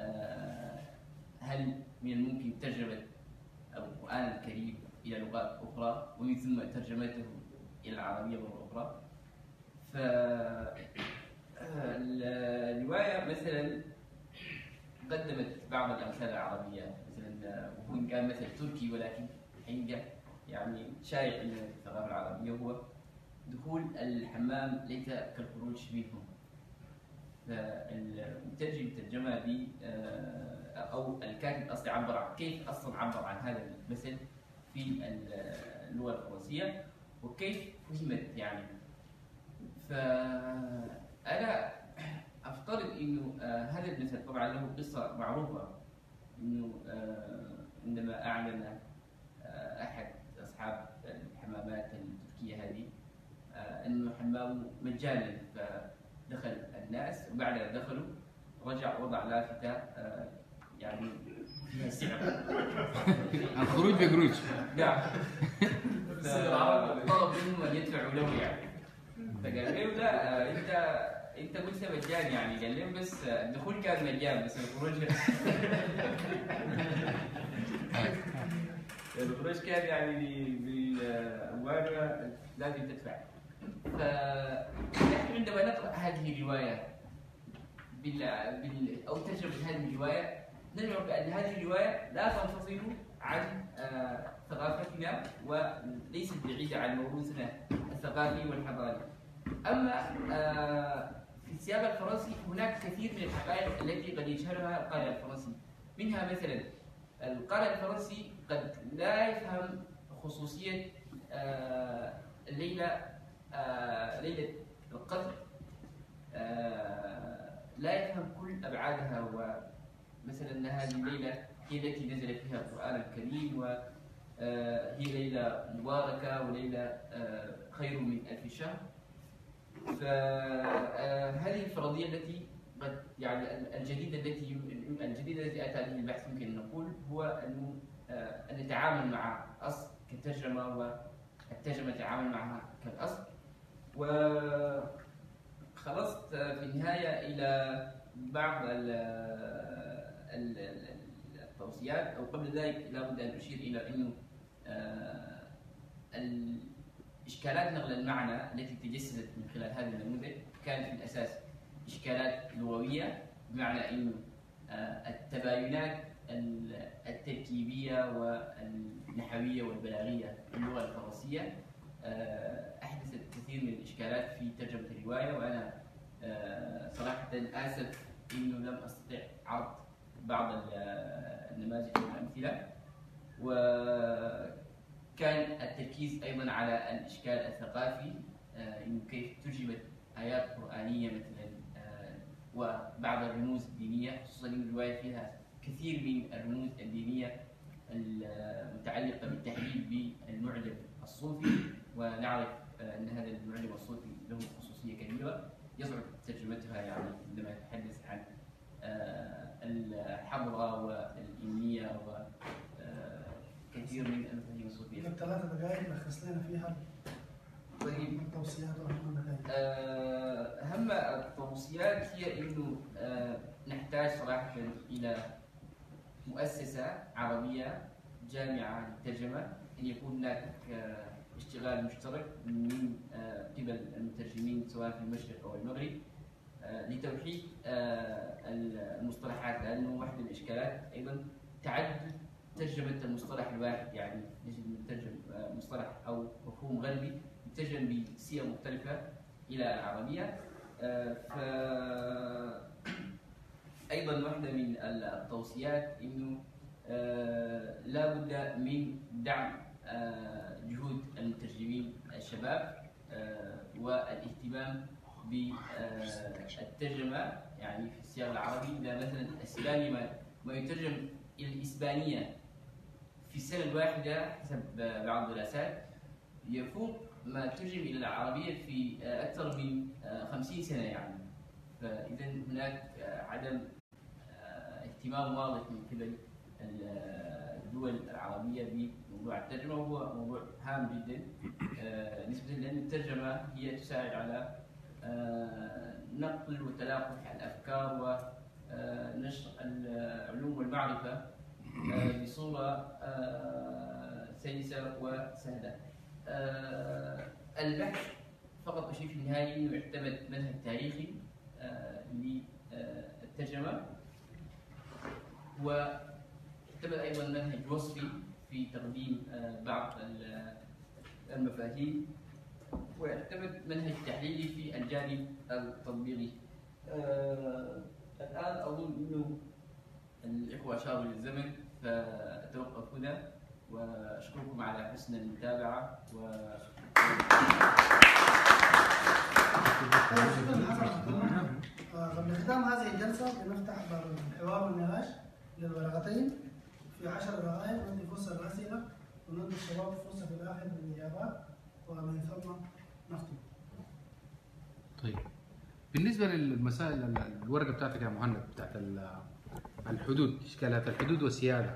I: هل من الممكن ترجمة القرآن الكريم إلى لغات أخرى ومن ثم ترجمته إلى العربية مرة أخرى. فالرواية مثلا قدمت بعض الأمثال العربية، مثلا وإن كان مثل تركي ولكن حقيقة يعني شائع في الثقافة العربية، هو دخول الحمام ليس كالخروج منه. فالمترجم ترجمها ب أو الكاتب أصلا عبر عن كيف أصلا عبر عن هذا المثل في اللغة الفرنسية وكيف فهمت يعني. فأنا أفترض إنه هذا المثل طبعا له قصة معروفة، إنه عندما أعلن أحد أصحاب الحمامات التركية هذه أنه حمامه مجانا، فدخل الناس وبعد أن دخلوا رجع وضع لافتة يعني فيها سعر
B: الخروج بقروش.
I: نعم. طلب منهم أن يدفعوا له يعني، فقال له لا أنت قلت مجان يعني، قال لهم بس الدخول كان مجان بس الخروج الخروج كان يعني بالأموال لازم تدفع. فنحن عندما نقرأ هذه الرواية أو ترجمة هذه الرواية نشعر بأن هذه الرواية لا تنفصل عن ثقافتنا وليست بعيدة عن موروثنا الثقافي والحضاري. أما في السياق الفرنسي هناك كثير من الحقائق التي قد يجهلها القارئ الفرنسي، منها مثلا القارئ الفرنسي قد لا يفهم خصوصية ليلة القدر، لا يفهم كل أبعادها، ومثلا أن هذه الليلة هي التي نزل فيها القرآن الكريم وهي ليلة مباركة وليلة خير من 1000 شهر. فهذه الفرضية التي قد يعني الجديدة التي أتى به البحث يمكن أن نقول هو أن نتعامل مع أصل كترجمة والترجمة نتعامل معها كالأصل. وخلصت في النهاية إلى بعض التوصيات، أو قبل ذلك لابد أن أشير إلى أنه إشكالات نقل المعنى التي تجسدت من خلال هذا النموذج كانت في الأساس إشكالات لغوية، بمعنى أنه التباينات التركيبية والنحوية والبلاغية في اللغة الفرنسية أحدثت كثير من الإشكالات في ترجمة الرواية. وأنا صراحة آسف أنه لم أستطع عرض بعض النماذج والأمثلة، وكان التركيز أيضا على الإشكال الثقافي، إنه كيف ترجمت آيات قرآنية مثلا وبعض الرموز الدينية، خصوصا أن الرواية فيها كثير من الرموز الدينية المتعلقة بالتحليل بالمعجم الصوفي، ونعرف أن هذا المعجم الصوفي له خصوصية كبيرة يصعب ترجمتها يعني عندما يتحدث عن الحضرة والإنية وكثير من المفاهيم الصوفية.
A: في 3 دقائق لخص لنا فيها
I: طيب
A: التوصيات واهم النتائج.
I: أهم التوصيات هي إنه نحتاج صراحة إلى مؤسسة عربية جامعة للترجمة، أن يكون هناك اشتغال مشترك من قبل المترجمين سواء في المشرق أو المغرب لتوحيد المصطلحات، لأنه واحدة من الإشكالات أيضا تعدد ترجمة المصطلح الواحد، يعني نجد نترجم مصطلح أو مفهوم غربي يترجم بصيغ مختلفة إلى العربية. أيضا واحدة من التوصيات إنه لا بد من دعم جهود المترجمين الشباب والاهتمام بالترجمة يعني في السياق العربي. إذا مثلا الإسباني ما يترجم إلى الإسبانية في السنة الواحدة حسب بعض الدراسات يفوق ما ترجم إلى العربية في أكثر من 50 سنة يعني. فإذا هناك عدم اهتمام واضح من قبل الدول العربية بموضوع الترجمة، وهو موضوع هام جدا نسبة لأن الترجمة هي تساعد على نقل وتلاقح الأفكار ونشر العلوم والمعرفة بصورة سلسة وسهلة. البحث فقط أشير في النهاية أنه يعتمد منهج تاريخي للترجمة، ويعتمد أيضا منهج وصفي في تقديم بعض المفاهيم، ويعتمد منهج تحليلي في الجانب التطبيقي. الآن أظن أنه الإخوة أشاروا للزمن، فأتوقف هنا وأشكركم على حسن المتابعة
A: قبل ختام هذه الجلسة بنفتح باب الحوار والنقاش للورقتين في 10 دقائق، ندي فرصة للأسئلة وندي الشباب فرصة في الآخر للإجابات، ومن ثم نختم.
B: طيب بالنسبة للمسائل الورقة بتاعتك يا مهند بتاعت الحدود، إشكالات الحدود والسيادة،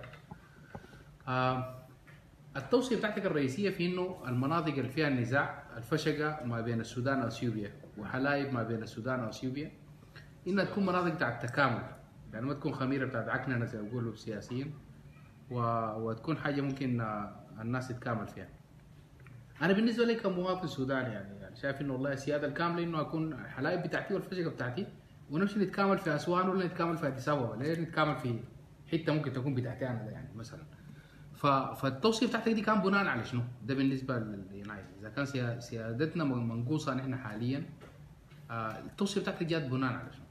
B: التوصية بتاعتك الرئيسية في إنه المناطق اللي فيها النزاع الفشقة ما بين السودان وأثيوبيا وحلايب ما بين السودان وأثيوبيا إنها تكون مناطق بتاعت تكامل، يعني ما تكون خميرة بتاعت عكننة زي ما بيقولوا السياسيين، وتكون حاجة ممكن الناس تتكامل فيها. أنا بالنسبة لي كمواطن سوداني يعني شايف إنه والله السيادة الكاملة إنه أكون الحلايب بتاعتي والفشقة بتاعتي ونمشي نتكامل في أسوان ولا نتكامل في أديس أبابا، ليه نتكامل في حتة ممكن تكون بتاعتي أنا يعني مثلا. فالتوصية بتاعتك دي كان بناء على شنو؟ ده بالنسبة لليونايتد، إذا كان سيادتنا منقوصة نحن حاليا، التوصية بتاعتك جات بناء على شنو؟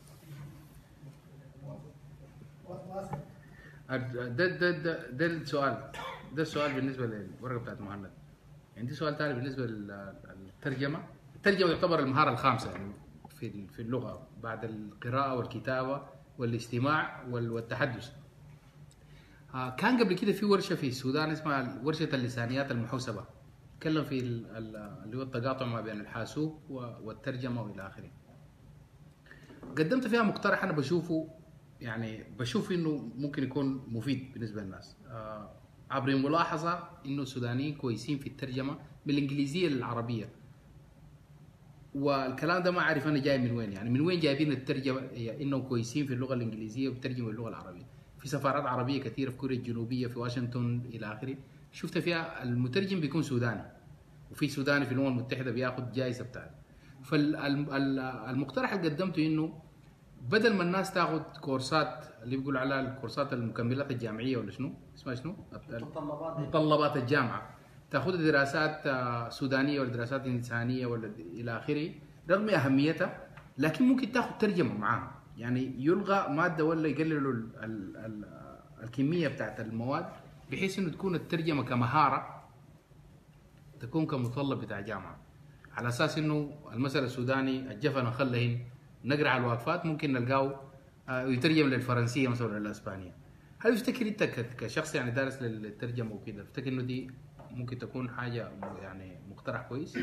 B: ده السؤال، ده السؤال بالنسبة للورقة بتاعت مهند. عندي سؤال ثاني بالنسبة للترجمة. الترجمة تعتبر المهارة الخامسة يعني في اللغة بعد القراءة والكتابة والاستماع والتحدث. كان قبل كده في ورشة في السودان اسمها ورشة اللسانيات المحوسبة، تكلم في اللي هو التقاطع ما بين الحاسوب والترجمة والى آخره. قدمت فيها مقترح أنا بشوف إنه ممكن يكون مفيد بالنسبة للناس، عبر ملاحظة إنه السودانيين كويسين في الترجمة من الإنجليزية للعربية، والكلام ده ما أعرف أنا جاي من وين، يعني من وين جايبين الترجمة إنهم كويسين في اللغة الإنجليزية وبترجموا اللغة العربية. في سفارات عربية كثيرة في كوريا الجنوبية، في واشنطن إلى آخره، شفت فيها المترجم بيكون سوداني، وفي سوداني في الأمم المتحدة بياخذ جائزة بتاعته. فالمقترح اللي قدمته إنه بدل ما الناس تاخذ كورسات اللي بيقولوا عليها الكورسات المكملات الجامعية ولا شنو اسمها شنو؟ متطلبات الجامعة، تاخذ دراسات سودانية ولا دراسات إنسانية ولا إلى آخره، رغم أهميتها لكن ممكن تاخذ ترجمة معاها، يعني يلغى مادة ولا يقللوا الكمية بتاعت المواد بحيث إنه تكون الترجمة كمهارة تكون كمتطلب بتاع جامعة، على أساس إنه المثل السوداني الجفن خلهن نقرأ على الوقفات ممكن نلقاه يترجم للفرنسية مثلا ولا الإسبانية. هل تفتكر أنت كشخص يعني دارس للترجمة وكده، تفتكر إنه دي ممكن تكون حاجة يعني مقترح كويس؟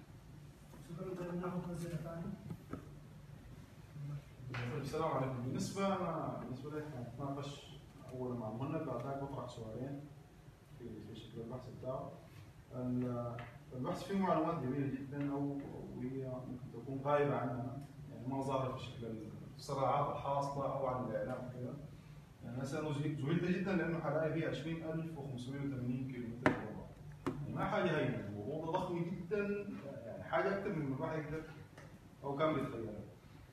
J: السلام عليكم. بالنسبة لي نتناقش أولا مع مهند، بعدين بطرح سؤالين في شكل البحث بتاعه. البحث فيه معلومات جميلة جدا وهي ممكن تكون غايبة عننا، يعني ما ظاهرة في شكل الصراعات الحاصلة أو عن الإعلام وكذا. يعني مثلا ذهلت جدا لأنه حلايب هي 20,580 كيلومتر مربع، يعني ما حاجة هينة، الموضوع ده ضخم جدا، يعني حاجة أكثر من الواحد يقدر أو كان بيتخيلها.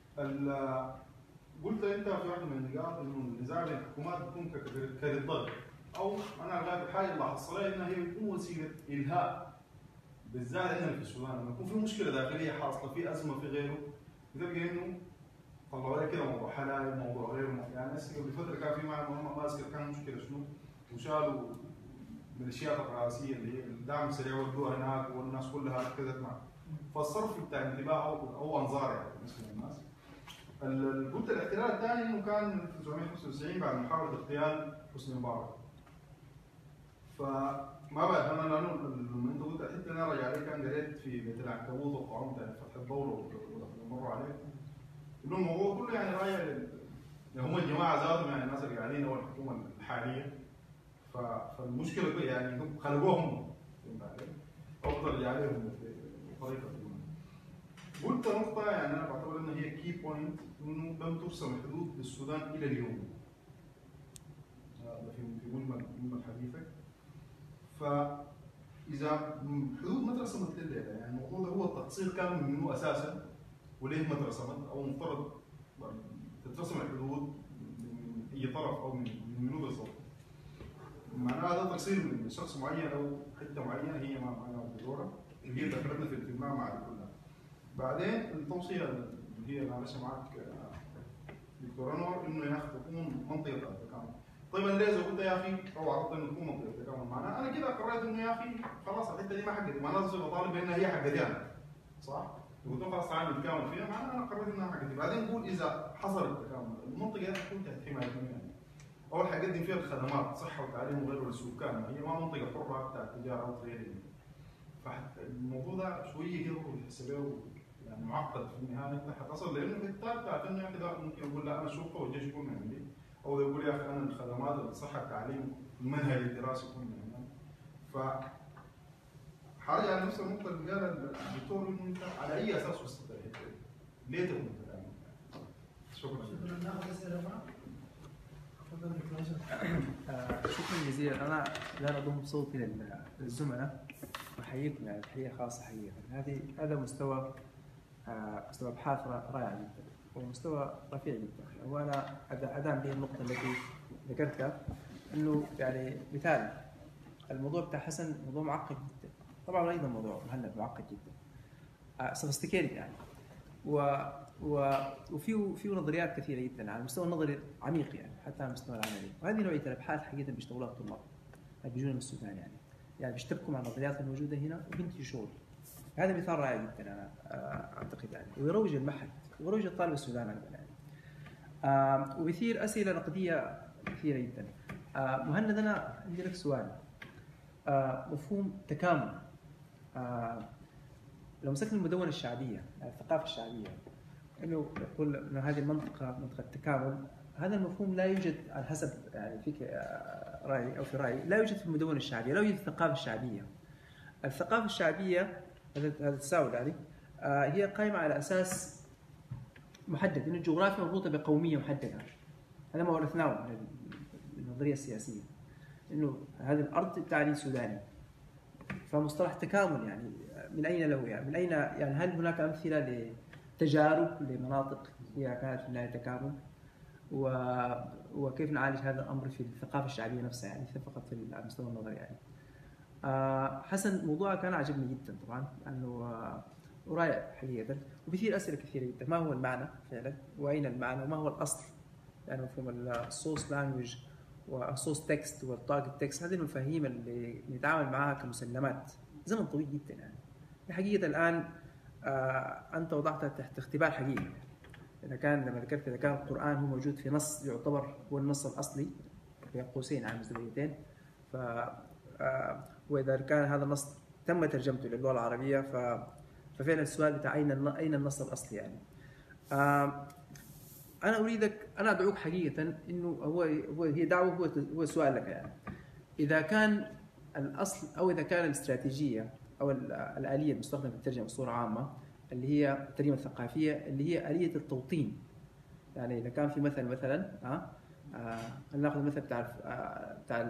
J: قلت انت في واحده من النقاط انه النزاع بين الحكومات بيكون كالضغط، او انا لغايه الحاجه اللي حصلها انها هي بتكون وسيله الهاء، بالذات هنا في السودان لما يكون في مشكله داخليه حاصله، في ازمه في غيره، بتلقى انه طلعوا لي كده موضوع حلايب، موضوع غيره، يعني هسه قبل فتره كان في معنا ما اذكر كان مشكله شنو، وشالوا الميليشيات الرئاسيه اللي هي الدعم السريع ودوها هناك والناس كلها ركزت معه. فالصرف بتاع انتباه او انظار يعني بالنسبه للناس. قلت الاحتلال الثاني انه كان في 1995 بعد محاوله اغتيال حسني مبارك. فما بعد انا لانه لما انت قلت الحته اللي انا راجع عليه كان قريت في بيت العنكبوت والطاعون بتاع فتح الدوله ومروا عليه انه الموضوع كله يعني راجع يعني هم الجماعه ذاتهم يعني الناس اللي قاعدين او الحكومه الحاليه. فالمشكله يعني خلقوهم افضل عليهم بطريقه ما. قلت نقطه يعني انا بعتبر انها هي كي بوينت انه لم ترسم الحدود للسودان الى اليوم. هذا في مجمل حديثك. فاذا الحدود ما اترسمت لليله يعني الموضوع ده هو التقصير كان منه اساسا وليه ما اترسمت او مفترض تترسم الحدود من اي طرف او من منو بالضبط. معناها هذا تقصير من شخص معين او حته معينه هي ما بدورها اللي هي دخلتنا في المعمعه دي كلها. بعدين التوصيه اللي هي انا ماشي معك دكتور انور انه يا اخي تكون منطقه التكامل. طيب انا ليه قلت يا اخي او عرضت انه تكون منطقه التكامل معناها انا كده قررت انه يا اخي خلاص الحته دي ما حقتي معناها اصير اطالب بانها هي حقتي انا صح؟ قلت خلاص تعالى نتكامل فيها معناها انا قررت انها حقتي. بعدين نقول اذا حصل التكامل المنطقه دي تكون تحت حمايه مين؟ اول حاجه يقدم فيها الخدمات صحه وتعليم وغيره للسكان هي ما منطقه حره بتاعت التجاره او غيره. فالموضوع ده شويه كده بتحسبه يعني معقد في النهايه انت حتصل لانه بالتالي بتاعت انه يا اخي ده ممكن يقول لا انا شرطه والجيش يكون من عندي او يقول يا اخي انا الخدمات الصحه التعليم المنهج الدراسي يكون من عندنا. ف حاجه على نفس النقطه اللي قالها الدكتور انه انت على اي اساس وصلت للحته دي؟ ليه تكون متكامل؟ شكرا.
A: ناخذ اسئله اخرى.
G: شكرا جزيلا. انا لا اضم صوتي للزملاء واحييكم يعني تحيه خاصه حقيقه. هذا مستوى ابحاث رائع جدا ومستوى رفيع جدا. وانا ادعم به النقطه التي ذكرتها انه يعني مثال الموضوع بتاع حسن موضوع معقد جدا. طبعا ايضا موضوع مهند معقد جدا سوفيستيكيتد يعني وفي نظريات كثيره جدا على المستوى النظري عميق يعني حتى على المستوى العملي. وهذه نوعيه الابحاث حقيقه بيشتغلوها الطلاب بيجون من السودان يعني بيشتبكوا مع النظريات الموجوده هنا وبينتجوا شغل. هذا مثال رائع جدا انا اعتقد يعني ويروج المعهد ويروج الطالب السوداني يعني وبيثير اسئله نقديه كثيره جدا. مهند انا عندي لك سؤال. مفهوم تكامل لو مسكنا المدونة الشعبية الثقافة الشعبية انه يقول انه هذه المنطقة منطقة تكامل. هذا المفهوم لا يوجد على حسب يعني فيك رأي او في رأيي لا يوجد في المدونة الشعبية. لا يوجد الثقافة الشعبية. الثقافة الشعبية هذا التساؤل يعني هي قائمة على اساس محدد انه الجغرافيا مربوطة بقومية محددة. هذا ما ورثناه من النظرية السياسية انه هذه الارض تعني سوداني. فمصطلح تكامل يعني من اين له يعني من اين يعني هل هناك امثله لتجارب لمناطق هي كانت في النهايه تكامل وكيف نعالج هذا الامر في الثقافه الشعبيه نفسها يعني فقط في المستوى النظري يعني. حسن موضوعك كان عجبني جدا طبعا لانه ورائع حقيقه وبيثير اسئله كثيره جدا. ما هو المعنى فعلا واين المعنى وما هو الاصل يعني مفهوم السورس لانجويج والسورس تكست والتارجت تكست. هذه المفاهيم اللي نتعامل معها كمسلمات زمن طويل جدا يعني حقيقه الان انت وضعتها تحت اختبار حقيقي. اذا كان لما ذكرت اذا كان القران هو موجود في نص يعتبر هو النص الاصلي بين قوسين على مزدوجتين واذا كان هذا النص تم ترجمته للغه العربيه ففعلا السؤال بتاع اين النص الاصلي يعني. انا اريدك انا ادعوك حقيقه انه هي دعوه هو سؤال لك يعني اذا كان الاصل او اذا كان الاستراتيجيه او الاليه المستخدمه في الترجمه بصوره عامه اللي هي الترجمه الثقافيه اللي هي اليه التوطين. يعني اذا كان في مثلا ناخذ مثل بتاع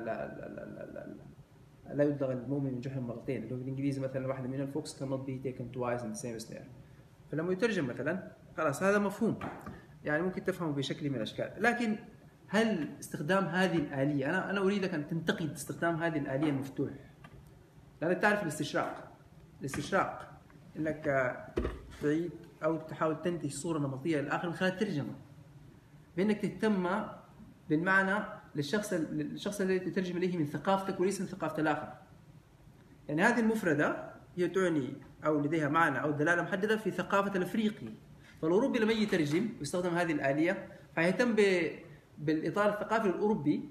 G: لا يدغ المؤمن من جحر مرتين اللي هو بالانجليزي مثلا واحده من الفوكس cannot be taken twice in the same snare. فلما يترجم مثلا خلاص هذا مفهوم يعني ممكن تفهمه بشكل من الاشكال. لكن هل استخدام هذه الاليه انا اريدك ان تنتقد استخدام هذه الاليه المفتوح لانك تعرف الاستشراق انك تعيد او تحاول تنتج صوره نمطيه للاخر من خلال الترجمه بانك تهتم بالمعنى للشخص الذي تترجم إليه من ثقافتك وليس من ثقافة الآخر. يعني هذه المفردة هي تعني أو لديها معنى أو دلالة محددة في ثقافة الأفريقي، فالأوروبي لما يجي يترجم ويستخدم هذه الآلية فيهتم بالإطار الثقافي الأوروبي.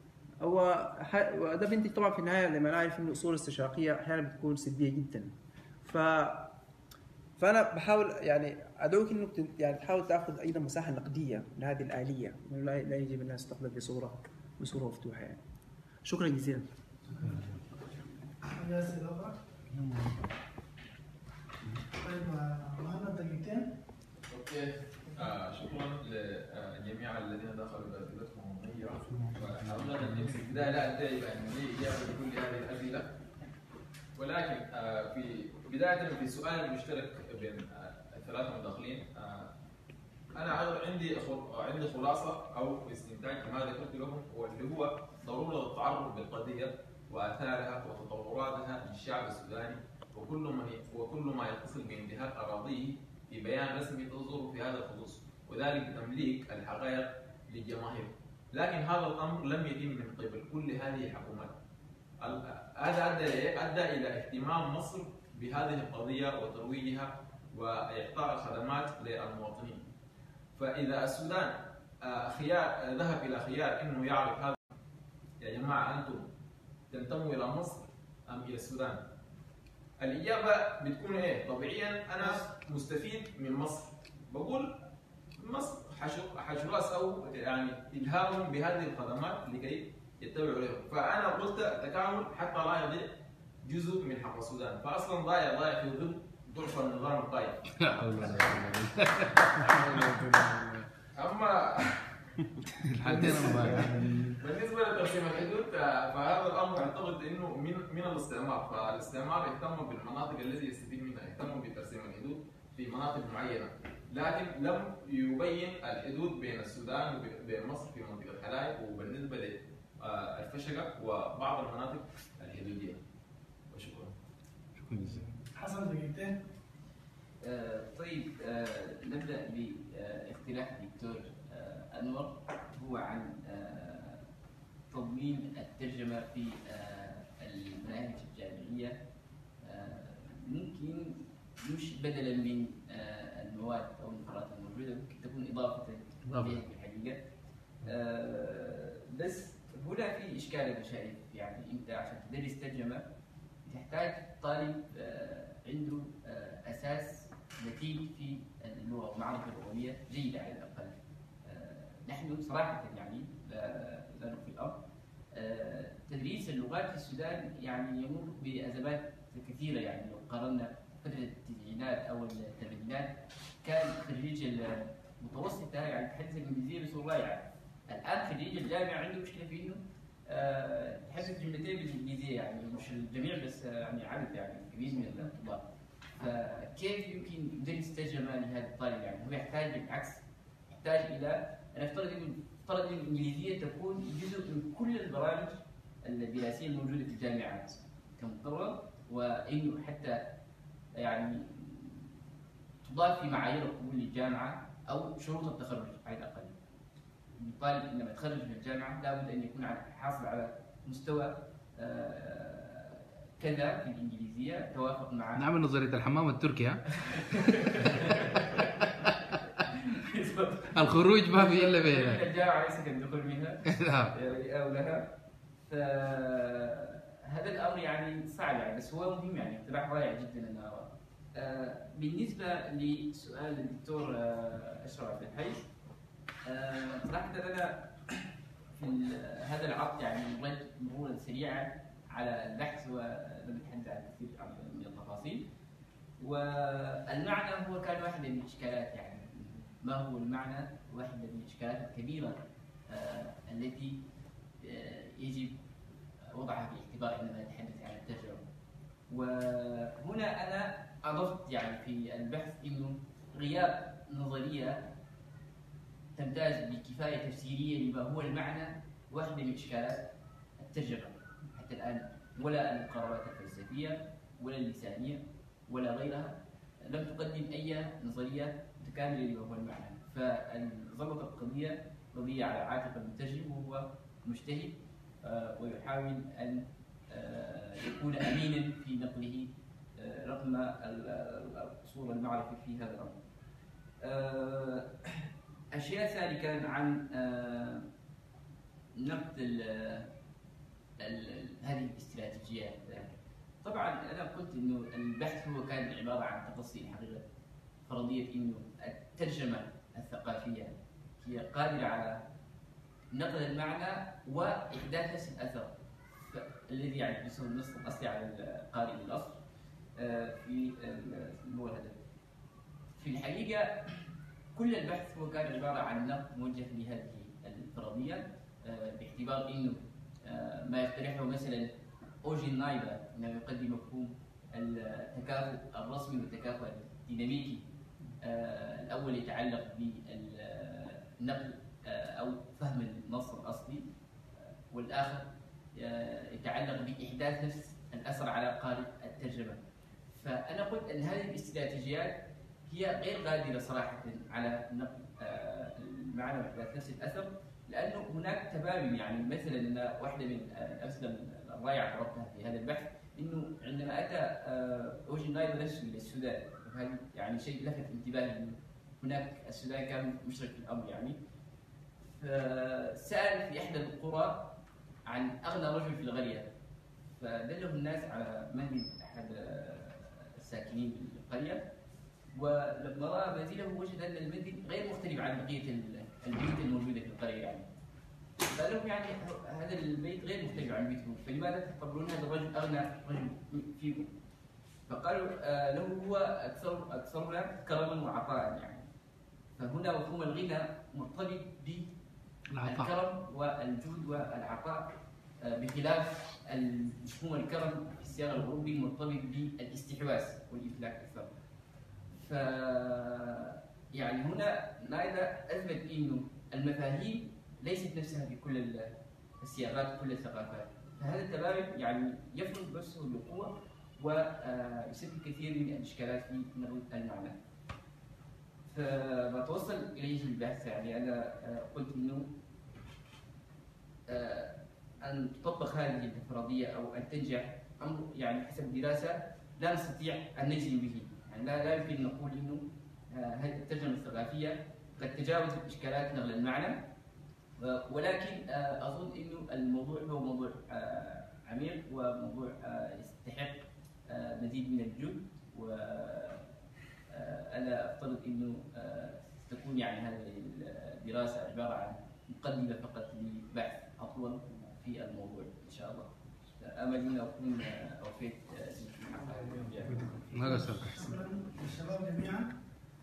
G: وده بينتج طبعا في النهاية زي ما نعرف إن الأصول الاستشراقية أحيانا بتكون سلبية جدا. فأنا بحاول يعني أدعوك إنك يعني تحاول تأخذ أيضا مساحة نقدية من هذه الآلية، لا يجب أنها تستخدم بصورة مفتوحة يعني. شكرا جزيلا.
A: طيب معنا دقيقتين.
H: اوكي. شكرا للجميع الذين دخلوا باسئلتهم المميزه. وحاولنا ان في البدايه لا ادعي ان لي اجابه لكل هذه الاسئله، ولكن في بدايه في السؤال المشترك بين الثلاثه مداخلين، انا عندي خلاصه او استنتاج ما ذكرت لهم، واللي هو ضروره التعرف بالقضيه واثارها وتطوراتها للشعب السوداني وكل ما يتصل بانتهاك اراضيه في بيان رسمي تصدر في هذا الخصوص، وذلك بتمليك الحقائق للجماهير. لكن هذا الامر لم يتم من قبل كل هذه الحكومات. هذا ادى الى اهتمام مصر بهذه القضيه وترويجها واعطاء الخدمات للمواطنين. فاذا السودان ذهب الى خيار انه يعرف هذا، يا جماعه انتم تنتموا الى مصر ام الى السودان؟ الاجابه بتكون ايه؟ طبيعيا انا مستفيد من مصر، بقول مصر حشو راس او يعني الهامهم بهذه الخدمات لكي يتبعوا لهم. فانا قلت تكامل حتى لا يضيع جزء من حق السودان، فاصلا ضايع في ظل ضعف النظام القائم. اما بالنسبه لتقسيم الحدود فهذا الامر اعتقد انه من الاستعمار، فالاستعمار اهتم بالمناطق التي يستفيد منها، اهتموا بتقسيم الحدود في مناطق معينه، لكن لم يبين الحدود بين السودان وبين مصر في منطقه حلايب وبالنسبه للفشقه وبعض المناطق الحدوديه. وشكرا.
B: شكرا جزيلا.
A: حسن دقيقتين.
I: طيب نبدا باقتراح الدكتور انور، هو عن تضمين الترجمه في المناهج الجامعيه، ممكن مش بدلا من المواد او المقررات الموجوده، ممكن تكون اضافه لها في الحقيقه. بس هنا في اشكال انا شايف، يعني انت عشان تدرس ترجمه تحتاج طالب عنده اساس متين في اللغه ومعرفه لغويه جيده على الاقل. نحن صراحه يعني لا نخفي الامر، تدريس اللغات في السودان يعني يمر بازمات كثيره. يعني لو قارنا فتره التسعينات او الثمانينات كان خريج المتوسطه يعني تحدث الانجليزيه بصوره رائعه. الان خريج الجامعه عنده مشكله في انه يتحدث جملتين بالانجليزيه، يعني مش الجميع بس يعني عدد يعني كبير من الطلاب. فكيف يمكن يدرس ترجمه لهذا الطالب؟ يعني هو يحتاج بالعكس، يحتاج الى ان افترض ان الانجليزيه تكون جزء من كل البرامج الدراسيه الموجوده في الجامعات كمقرر، وانه حتى يعني تضاف في معايير القبول للجامعه او شروط التخرج على الاقل. الطالب عندما يتخرج من الجامعه لابد ان يكون حاصل على مستوى كذا في الانجليزيه توافق مع
B: نعمل نظريه الحمام التركي. ها الخروج ما في الا بينها.
I: الجامعه ليس كالدخول منها او لها. فهذا الامر يعني صعب يعني، بس هو مهم يعني، اقتراح رائع جدا انا اراه. بالنسبه لسؤال الدكتور اشرف عبد الحي، صراحه انا في هذا العرض يعني مررت مرورا سريعا على البحث ولم اتحدث عن كثير من التفاصيل. والمعنى هو كان واحد من الاشكالات، يعني ما هو المعنى؟ واحد من الاشكالات الكبيره التي يجب وضعها في الاعتبار عندما نتحدث عن الترجمه. وهنا انا اضفت يعني في البحث انه غياب نظريه تمتاز بكفايه تفسيريه لما هو المعنى واحده من اشكالات الترجمه حتى الان. ولا المقررات الفلسفيه ولا اللسانيه ولا غيرها لم تقدم اي نظريه متكامله لما هو المعنى. فظلت القضيه قضيه على عاتق المترجم، وهو مجتهد ويحاول أن يكون أمينا في نقله رغم القصور المعرفي في هذا الأمر. أشياء ثانية كان عن نقد هذه الاستراتيجيات. طبعا أنا قلت إنه البحث هو كان عبارة عن تفصيل حقيقة فرضية إنه الترجمة الثقافية هي قادرة على نقل المعنى وإحداث نفس الأثر الذي يعكسه النص الأصلي على القارئ الأصل في هو الهدف. في الحقيقة كل البحث هو كان عبارة عن نقد موجه لهذه الفرضية، باعتبار إنه ما يقترحه مثلا أوجين نايدا أنه يقدم مفهوم التكافؤ الرسمي والتكافؤ الديناميكي. الأول يتعلق بالنقل أو فهم النص الأصلي، والآخر يتعلق بإحداث نفس الأثر على قارئ الترجمة. فأنا قلت أن هذه الاستراتيجيات هي غير قادرة صراحة على نقل المعنى وإحداث نفس الأثر، لأنه هناك تباين. يعني مثلا واحدة من الأمثلة الرائعة ضربتها في هذا البحث إنه عندما أتى أوجين نايدا نفسه إلى السودان، وهذا يعني شيء لفت انتباهي إنه هناك السودان كان مشرك في الأمر يعني، فسأل في إحدى القرى عن أغنى رجل في القرية، فدله الناس على منزل أحد الساكنين في القرية، ولما رأى منزله وجد أن المنزل غير مختلف عن بقية البيوت الموجودة في القرية يعني. قال لهم يعني هذا البيت غير مختلف عن بيتكم، فلماذا تعتبرون هذا الرجل أغنى رجل فيكم؟ فقالوا له هو أكثرنا كرما وعطاء يعني. فهنا مفهوم الغنى مرتبط بالكرم والجود والعطاء، بخلاف مفهوم الكرم في السياق الأوروبي مرتبط بالاستحواذ والإفلاك أكثر. ف يعني هنا نايدا أثبت إنه المفاهيم ليست نفسها في كل السياقات وكل الثقافات، فهذا التباين يعني يفرض نفسه بقوة ويسبب كثير من الإشكالات في نقل المعنى. فما توصل إليه البحث يعني أنا قلت إنه أن تطبق هذه الفرضية أو أن تنجح أمر يعني حسب دراسة لا نستطيع أن نجزم به. يعني لا يمكن أن نقول إنه هذه الترجمة الثقافية قد تجاوزت إشكالات نقل المعنى، ولكن أظن إنه الموضوع هو موضوع عميق وموضوع يستحق مزيد من الجهد، وأنا أفترض إنه تكون يعني هذه الدراسة عبارة عن مقدمة فقط لبحث أطول في الموضوع إن شاء الله. أمل أن أكون أوفيت
A: شكرا للشباب جميعا.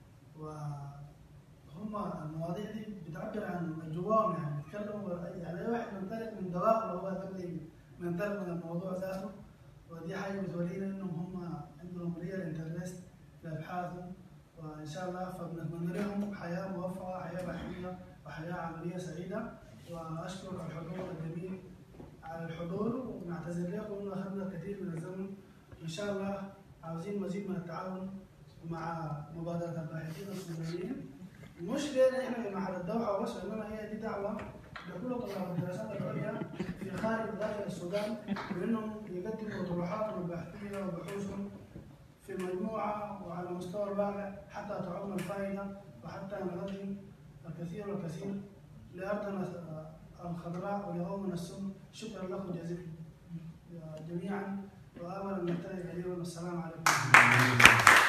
A: وهم المواضيع دي بتعبر عن جواهم، يعني بيتكلموا يعني اي واحد منطلق من دواخله هو يقدر منطلق من الموضوع ذاته، ودي حاجه بتورينا انهم هم عندهم ريال انترست في ابحاثهم، وان شاء الله فبنتمنى لهم حياه موفقه، حياه بحثيه وحياه عمليه سعيده. واشكر الحضور الجميل على الحضور، ونعتذر لكم انه اخذنا كثير من الزمن. ان شاء الله عاوزين مزيد من التعاون مع مبادره الباحثين السودانيين، مش لنا احنا معهد الدوحه وبس، انما هي دي دعوه لكل طلاب الدراسات العليا في خارج وداخل السودان، بانهم يقدموا طروحاتهم البحثيه وبحوثهم في المجموعه وعلى مستوى الواقع حتى تعم الفائده وحتى نقدم الكثير والكثير لارضنا الخضراء ولقومنا السم. شكرا لكم جميعا، وامل ان نلتقي قريبا. السلام عليكم.